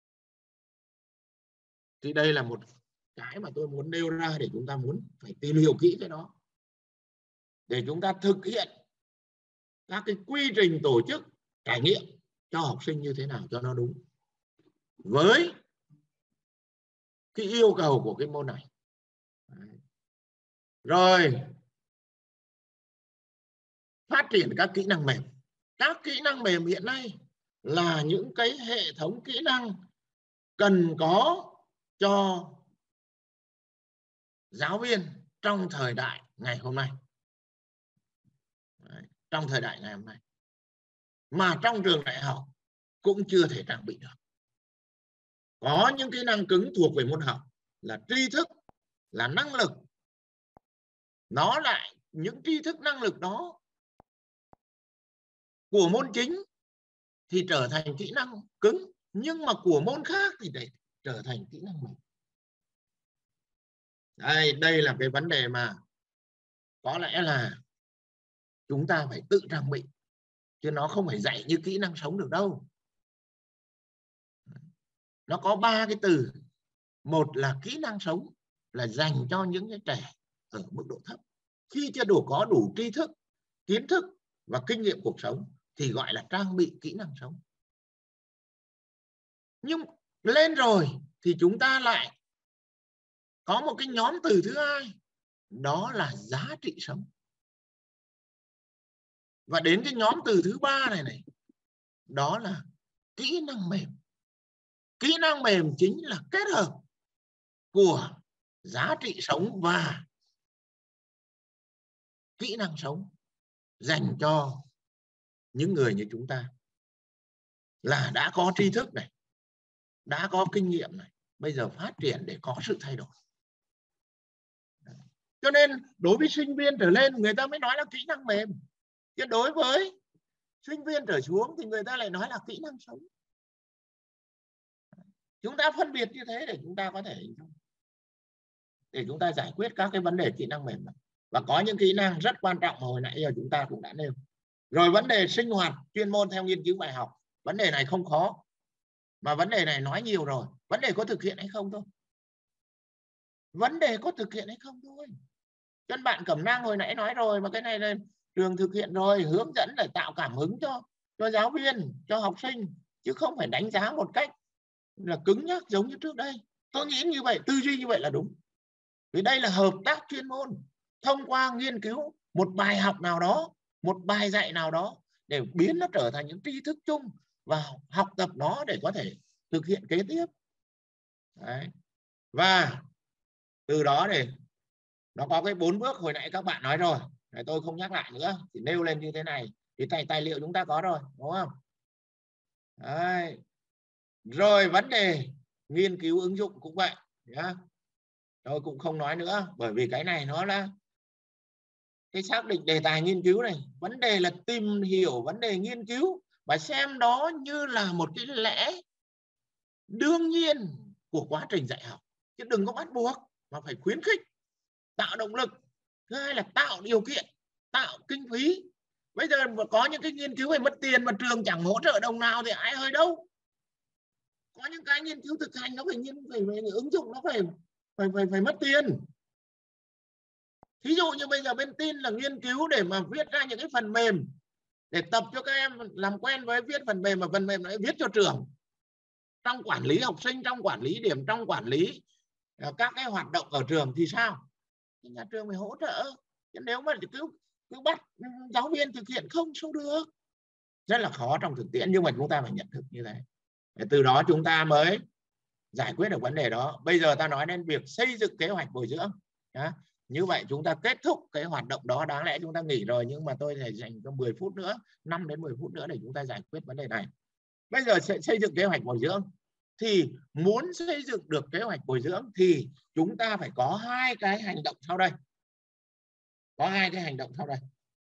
Thì đây là một cái mà tôi muốn nêu ra để chúng ta muốn phải tìm hiểu kỹ cái đó. Để chúng ta thực hiện các cái quy trình tổ chức trải nghiệm cho học sinh như thế nào cho nó đúng. Với cái yêu cầu của cái môn này. Rồi phát triển các kỹ năng mềm. Các kỹ năng mềm hiện nay là những cái hệ thống kỹ năng cần có cho giáo viên trong thời đại ngày hôm nay. Trong thời đại ngày hôm nay. Mà trong trường đại học cũng chưa thể trang bị được. Có những kỹ năng cứng thuộc về môn học là tri thức, là năng lực. Nó lại những tri thức năng lực đó của môn chính thì trở thành kỹ năng cứng, nhưng mà của môn khác thì để trở thành kỹ năng mềm. Đây là cái vấn đề mà có lẽ là chúng ta phải tự trang bị, chứ nó không phải dạy như kỹ năng sống được đâu. Nó có 3 cái từ. Một là kỹ năng sống, là dành cho những cái trẻ ở mức độ thấp, khi chưa có đủ tri thức, kiến thức và kinh nghiệm cuộc sống thì gọi là trang bị kỹ năng sống. Nhưng lên rồi thì chúng ta lại có một cái nhóm từ thứ hai, đó là giá trị sống. Và đến cái nhóm từ thứ ba này, đó là kỹ năng mềm. Kỹ năng mềm chính là kết hợp của giá trị sống và kỹ năng sống dành cho những người như chúng ta là đã có tri thức này, đã có kinh nghiệm này, bây giờ phát triển để có sự thay đổi. Cho nên đối với sinh viên trở lên người ta mới nói là kỹ năng mềm, chứ đối với sinh viên trở xuống thì người ta lại nói là kỹ năng sống. Chúng ta phân biệt như thế để chúng ta có thể để chúng ta giải quyết các cái vấn đề kỹ năng mềm này. Và có những kỹ năng rất quan trọng hồi nãy giờ chúng ta cũng đã nêu. Rồi vấn đề sinh hoạt chuyên môn theo nghiên cứu bài học, vấn đề này không khó, mà vấn đề này nói nhiều rồi. Vấn đề có thực hiện hay không thôi. Vấn đề có thực hiện hay không thôi. Chân bạn Cẩm Nang hồi nãy nói rồi, mà cái này là trường thực hiện rồi, hướng dẫn để tạo cảm hứng cho giáo viên, cho học sinh, chứ không phải đánh giá một cách là cứng nhắc giống như trước đây. Tôi nghĩ như vậy, tư duy như vậy là đúng. Vì đây là hợp tác chuyên môn, thông qua nghiên cứu một bài học nào đó, một bài dạy nào đó để biến nó trở thành những tri thức chung và học tập nó để có thể thực hiện kế tiếp. Đấy. Và từ đó thì nó có cái 4 bước hồi nãy các bạn nói rồi, tôi không nhắc lại nữa, chỉ nêu lên như thế này thì tài liệu chúng ta có rồi, đúng không? Đấy. Rồi vấn đề nghiên cứu ứng dụng cũng vậy nhá. Tôi cũng không nói nữa, bởi vì cái này nó là cái xác định đề tài nghiên cứu này. Vấn đề là tìm hiểu vấn đề nghiên cứu và xem đó như là một cái lẽ đương nhiên của quá trình dạy học, chứ đừng có bắt buộc, mà phải khuyến khích, tạo động lực. Thứ hai là tạo điều kiện, tạo kinh phí. Bây giờ có những cái nghiên cứu về mất tiền mà trường chẳng hỗ trợ đồng nào thì ai hơi đâu. Có những cái nghiên cứu thực hành nó phải ứng dụng, nó phải mất tiền. Thí dụ như bây giờ bên tin là nghiên cứu để mà viết ra những cái phần mềm để tập cho các em làm quen với viết phần mềm, mà phần mềm lại viết cho trường, trong quản lý học sinh, trong quản lý điểm, trong quản lý các cái hoạt động ở trường thì sao? Thì nhà trường phải hỗ trợ. Chứ nếu mà cứ bắt giáo viên thực hiện không được, rất là khó trong thực tiễn. Nhưng mà chúng ta phải nhận thức như thế, để từ đó chúng ta mới giải quyết được vấn đề đó. Bây giờ ta nói đến việc xây dựng kế hoạch bồi dưỡng. Như vậy chúng ta kết thúc cái hoạt động đó. Đáng lẽ chúng ta nghỉ rồi, nhưng mà tôi sẽ dành cho 10 phút nữa, 5 đến 10 phút nữa để chúng ta giải quyết vấn đề này. Bây giờ sẽ xây dựng kế hoạch bồi dưỡng. Thì muốn xây dựng được kế hoạch bồi dưỡng thì chúng ta phải có hai cái hành động sau đây. Có hai cái hành động sau đây.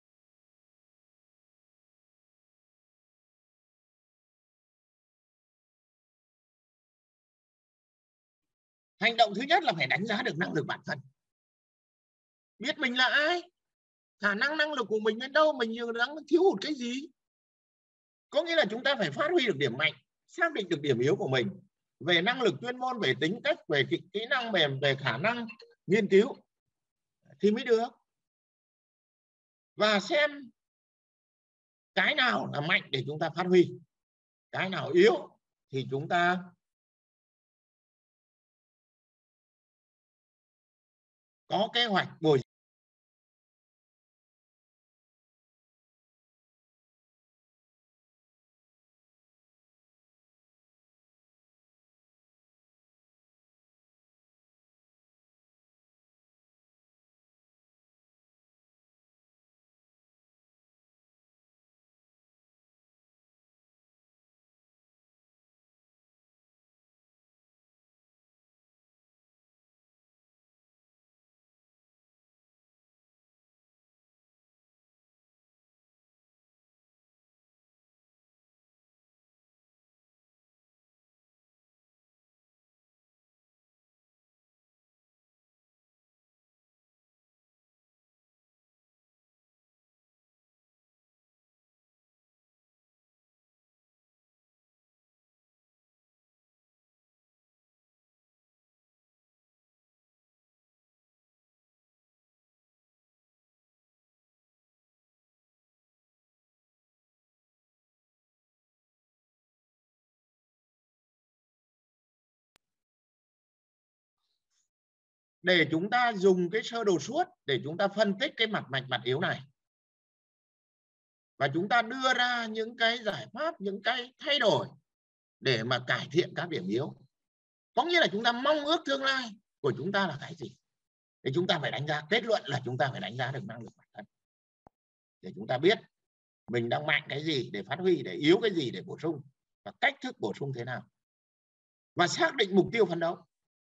Hành động thứ nhất là phải đánh giá được năng lực bản thân. Biết mình là ai, khả năng lực của mình đến đâu, mình đang thiếu hụt cái gì. Có nghĩa là chúng ta phải phát huy được điểm mạnh, xác định được điểm yếu của mình về năng lực chuyên môn, về tính cách, về kỹ năng mềm, về khả năng nghiên cứu thì mới được. Và xem cái nào là mạnh để chúng ta phát huy, cái nào yếu thì chúng ta có kế hoạch bồi dưỡng. Để chúng ta dùng cái sơ đồ suốt để chúng ta phân tích cái mặt mạnh, mặt yếu này. Và chúng ta đưa ra những cái giải pháp, những cái thay đổi để mà cải thiện các điểm yếu. Có nghĩa là chúng ta mong ước tương lai của chúng ta là cái gì. Thì chúng ta phải đánh giá, kết luận là chúng ta phải đánh giá được năng lực bản thân. Để chúng ta biết mình đang mạnh cái gì để phát huy, để yếu cái gì để bổ sung, và cách thức bổ sung thế nào. Và xác định mục tiêu phấn đấu.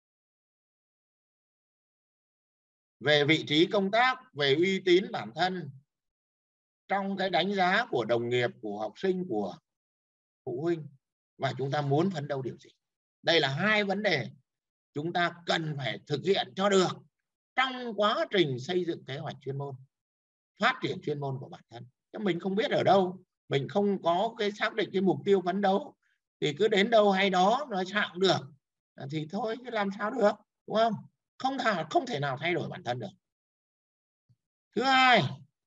Về vị trí công tác, về uy tín bản thân, trong cái đánh giá của đồng nghiệp, của học sinh, của phụ huynh, và chúng ta muốn phấn đấu điều gì. Đây là hai vấn đề chúng ta cần phải thực hiện cho được trong quá trình xây dựng kế hoạch chuyên môn, phát triển chuyên môn của bản thân. Chứ mình không biết ở đâu, mình không có cái xác định cái mục tiêu phấn đấu thì cứ đến đâu hay đó nói sao cũng được thì thôi, chứ làm sao được, đúng không? Không thể nào thay đổi bản thân được. Thứ hai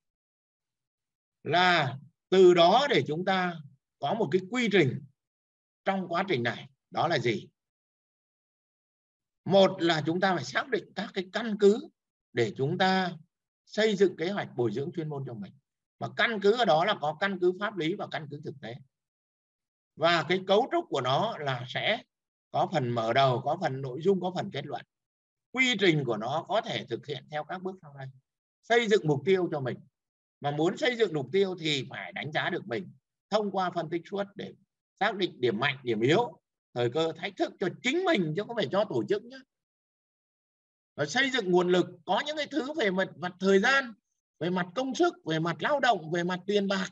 là từ đó để chúng ta có một cái quy trình trong quá trình này. Đó là gì? Một là chúng ta phải xác định các cái căn cứ để chúng ta xây dựng kế hoạch bồi dưỡng chuyên môn cho mình. Và căn cứ ở đó là có căn cứ pháp lý và căn cứ thực tế. Và cái cấu trúc của nó là sẽ có phần mở đầu, có phần nội dung, có phần kết luận. Quy trình của nó có thể thực hiện theo các bước sau đây. Xây dựng mục tiêu cho mình. Mà muốn xây dựng mục tiêu thì phải đánh giá được mình thông qua phân tích suốt để xác định điểm mạnh, điểm yếu, thời cơ, thách thức cho chính mình chứ không phải cho tổ chức nhé. Rồi xây dựng nguồn lực, có những cái thứ về mặt thời gian, về mặt công sức, về mặt lao động, về mặt tiền bạc.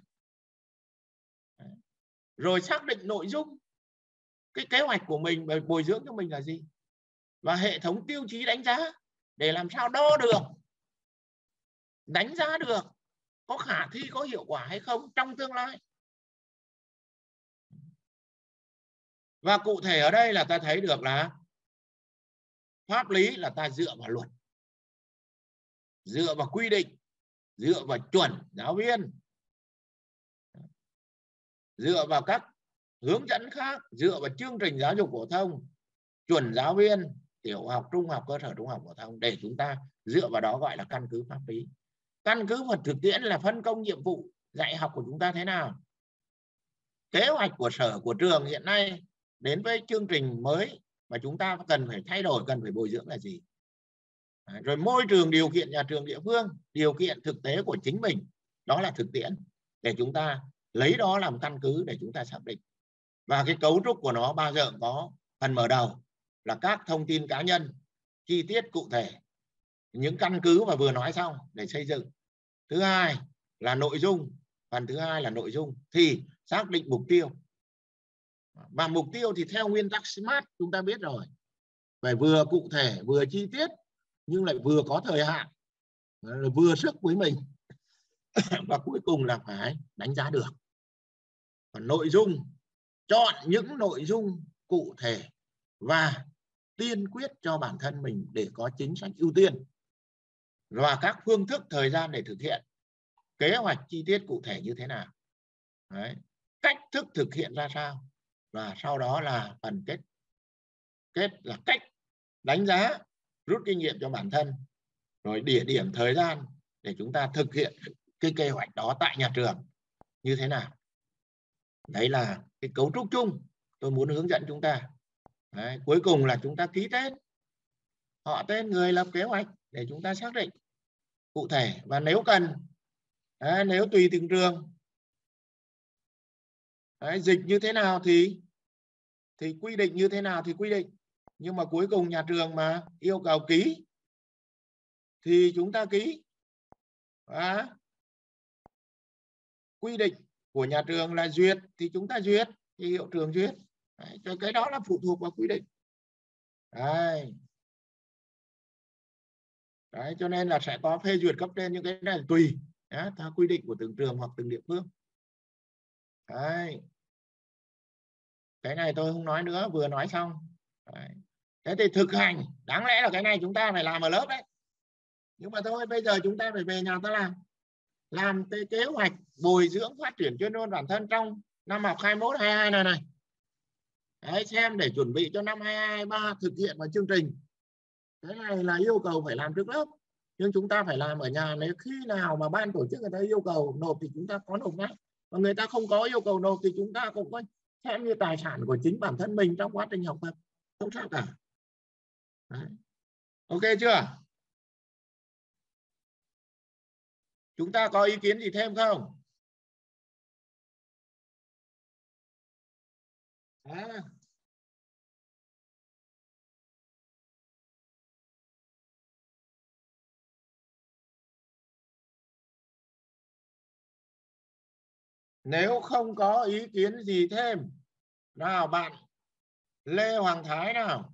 Rồi xác định nội dung, cái kế hoạch của mình về bồi dưỡng cho mình là gì. Và hệ thống tiêu chí đánh giá để làm sao đo được, đánh giá được có khả thi, có hiệu quả hay không trong tương lai. Và cụ thể ở đây là ta thấy được là pháp lý là ta dựa vào luật, dựa vào quy định, dựa vào chuẩn giáo viên, dựa vào các hướng dẫn khác, dựa vào chương trình giáo dục phổ thông, chuẩn giáo viên tiểu học, trung học, cơ sở, trung học phổ thông, để chúng ta dựa vào đó gọi là căn cứ pháp lý. Căn cứ vào thực tiễn là phân công nhiệm vụ dạy học của chúng ta thế nào, kế hoạch của sở, của trường hiện nay đến với chương trình mới mà chúng ta cần phải thay đổi, cần phải bồi dưỡng là gì. Rồi môi trường, điều kiện nhà trường địa phương, điều kiện thực tế của chính mình, đó là thực tiễn, để chúng ta lấy đó làm căn cứ để chúng ta xác định. Và cái cấu trúc của nó bao giờ có phần mở đầu là các thông tin cá nhân chi tiết cụ thể, những căn cứ mà vừa nói xong để xây dựng. Thứ hai là nội dung, phần thứ hai là nội dung thì xác định mục tiêu. Và mục tiêu thì theo nguyên tắc SMART chúng ta biết rồi, phải vừa cụ thể, vừa chi tiết, nhưng lại vừa có thời hạn, vừa sức với mình. Và cuối cùng là phải đánh giá được. Còn nội dung, chọn những nội dung cụ thể và tiên quyết cho bản thân mình để có chính sách ưu tiên và các phương thức thời gian để thực hiện, kế hoạch chi tiết cụ thể như thế nào. Đấy. Cách thức thực hiện ra sao, và sau đó là phần kết là cách đánh giá, rút kinh nghiệm cho bản thân, rồi địa điểm, thời gian để chúng ta thực hiện cái kế hoạch đó tại nhà trường như thế nào. Đấy là cái cấu trúc chung tôi muốn hướng dẫn chúng ta. Đấy. Cuối cùng là chúng ta ký tên, họ tên người lập kế hoạch để chúng ta xác định cụ thể. Và nếu cần, nếu tùy từng trường, dịch như thế nào thì quy định như thế nào thì quy định. Nhưng mà cuối cùng nhà trường mà yêu cầu ký thì chúng ta ký. Và quy định của nhà trường là duyệt thì chúng ta duyệt, thì hiệu trưởng duyệt. Đấy, cái đó là phụ thuộc vào quy định. Đấy. Đấy, cho nên là sẽ có phê duyệt cấp trên, những cái này là tùy theo quy định của từng trường hoặc từng địa phương. Đấy. Cái này tôi không nói nữa, vừa nói xong. Đấy. Thế thì thực hành, đáng lẽ là cái này chúng ta phải làm ở lớp đấy. Nhưng mà thôi, bây giờ chúng ta phải về nhà ta làm cái kế hoạch bồi dưỡng phát triển chuyên môn bản thân trong năm học 21-22 này. Đấy, xem để chuẩn bị cho năm 22-23 thực hiện vào chương trình. Cái này là yêu cầu phải làm trước lớp, nhưng chúng ta phải làm ở nhà. Nếu khi nào mà ban tổ chức người ta yêu cầu nộp thì chúng ta có nộp ngay, và người ta không có yêu cầu nộp thì chúng ta cũng có xem như tài sản của chính bản thân mình trong quá trình học tập, không sao cả. Đấy. Ok chưa? Chúng ta có ý kiến gì thêm không? Nếu không có ý kiến gì thêm, nào bạn Lê Hoàng Thái nào.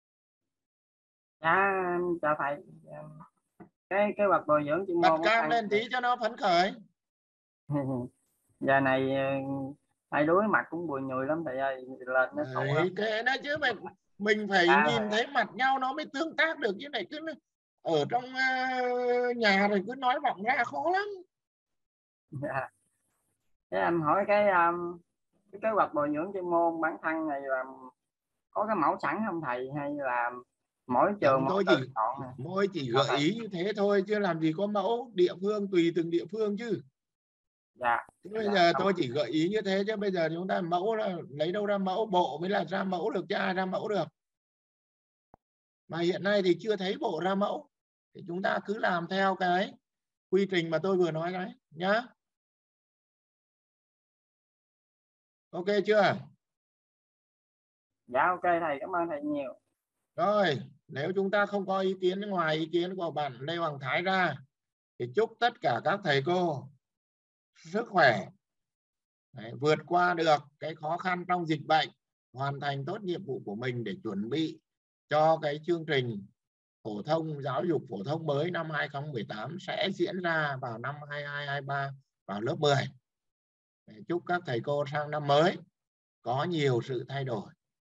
Dạ, chào thầy. Cái kế hoạch bồi dưỡng chuyên môn bật cam lên tí cho nó phấn khởi. Giờ này tay đuối mặt cũng bùi nhùi lắm thầy ơi, lên nó xấu lắm. Kệ nó chứ mình phải nhìn thấy mặt nhau nó mới tương tác được, chứ này cứ ở trong nhà rồi cứ nói vọng ra khó lắm. Dạ. Thế em hỏi cái kế hoạch bồi dưỡng chuyên môn bản thân này là có cái mẫu sẵn không thầy, hay là mỗi trường tôi chỉ gợi ý như thế thôi, chứ làm gì có mẫu, địa phương tùy từng địa phương chứ. Dạ. Bây giờ tôi chỉ gợi ý như thế, chứ bây giờ chúng ta mẫu là lấy đâu ra mẫu, bộ mới là ra mẫu được, chứ ai ra mẫu được. Mà hiện nay thì chưa thấy bộ ra mẫu, thì chúng ta cứ làm theo cái quy trình mà tôi vừa nói đấy nhá. Ok chưa? Dạ ok thầy, cảm ơn thầy nhiều. Rồi, nếu chúng ta không có ý kiến ngoài ý kiến của bạn Lê Hoàng Thái ra, thì chúc tất cả các thầy cô sức khỏe, vượt qua được cái khó khăn trong dịch bệnh, hoàn thành tốt nhiệm vụ của mình để chuẩn bị cho cái chương trình phổ thông, giáo dục phổ thông mới năm 2018 sẽ diễn ra vào năm 22-23 vào lớp 10. Chúc các thầy cô sang năm mới có nhiều sự thay đổi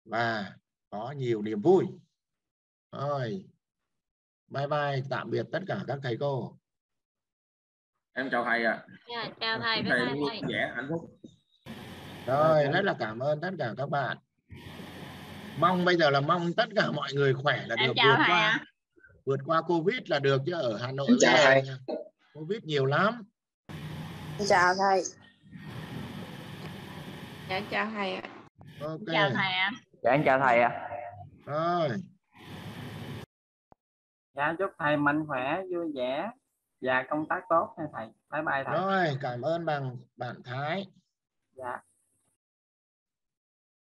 và có nhiều niềm vui. Rồi, bye bye, tạm biệt tất cả các thầy cô. Em chào thầy ạ. Dạ, chào thầy, bye Thầy bye luôn thầy. vui vẻ hạnh phúc. Rồi, rất là cảm ơn tất cả các bạn. Mong bây giờ là mong tất cả mọi người khỏe là Em được, chào thầy ạ. vượt qua Covid là được, chứ ở Hà Nội Em chào bây giờ thầy. Covid nhiều lắm. Chào thầy. Dạ chào thầy ạ. Ok. Chào thầy ạ. Dạ em chào thầy ạ. Rồi. Dạ chúc thầy mạnh khỏe, vui vẻ và công tác tốt nha thầy. Bye bye thầy. Rồi, cảm ơn bạn Thái. Dạ.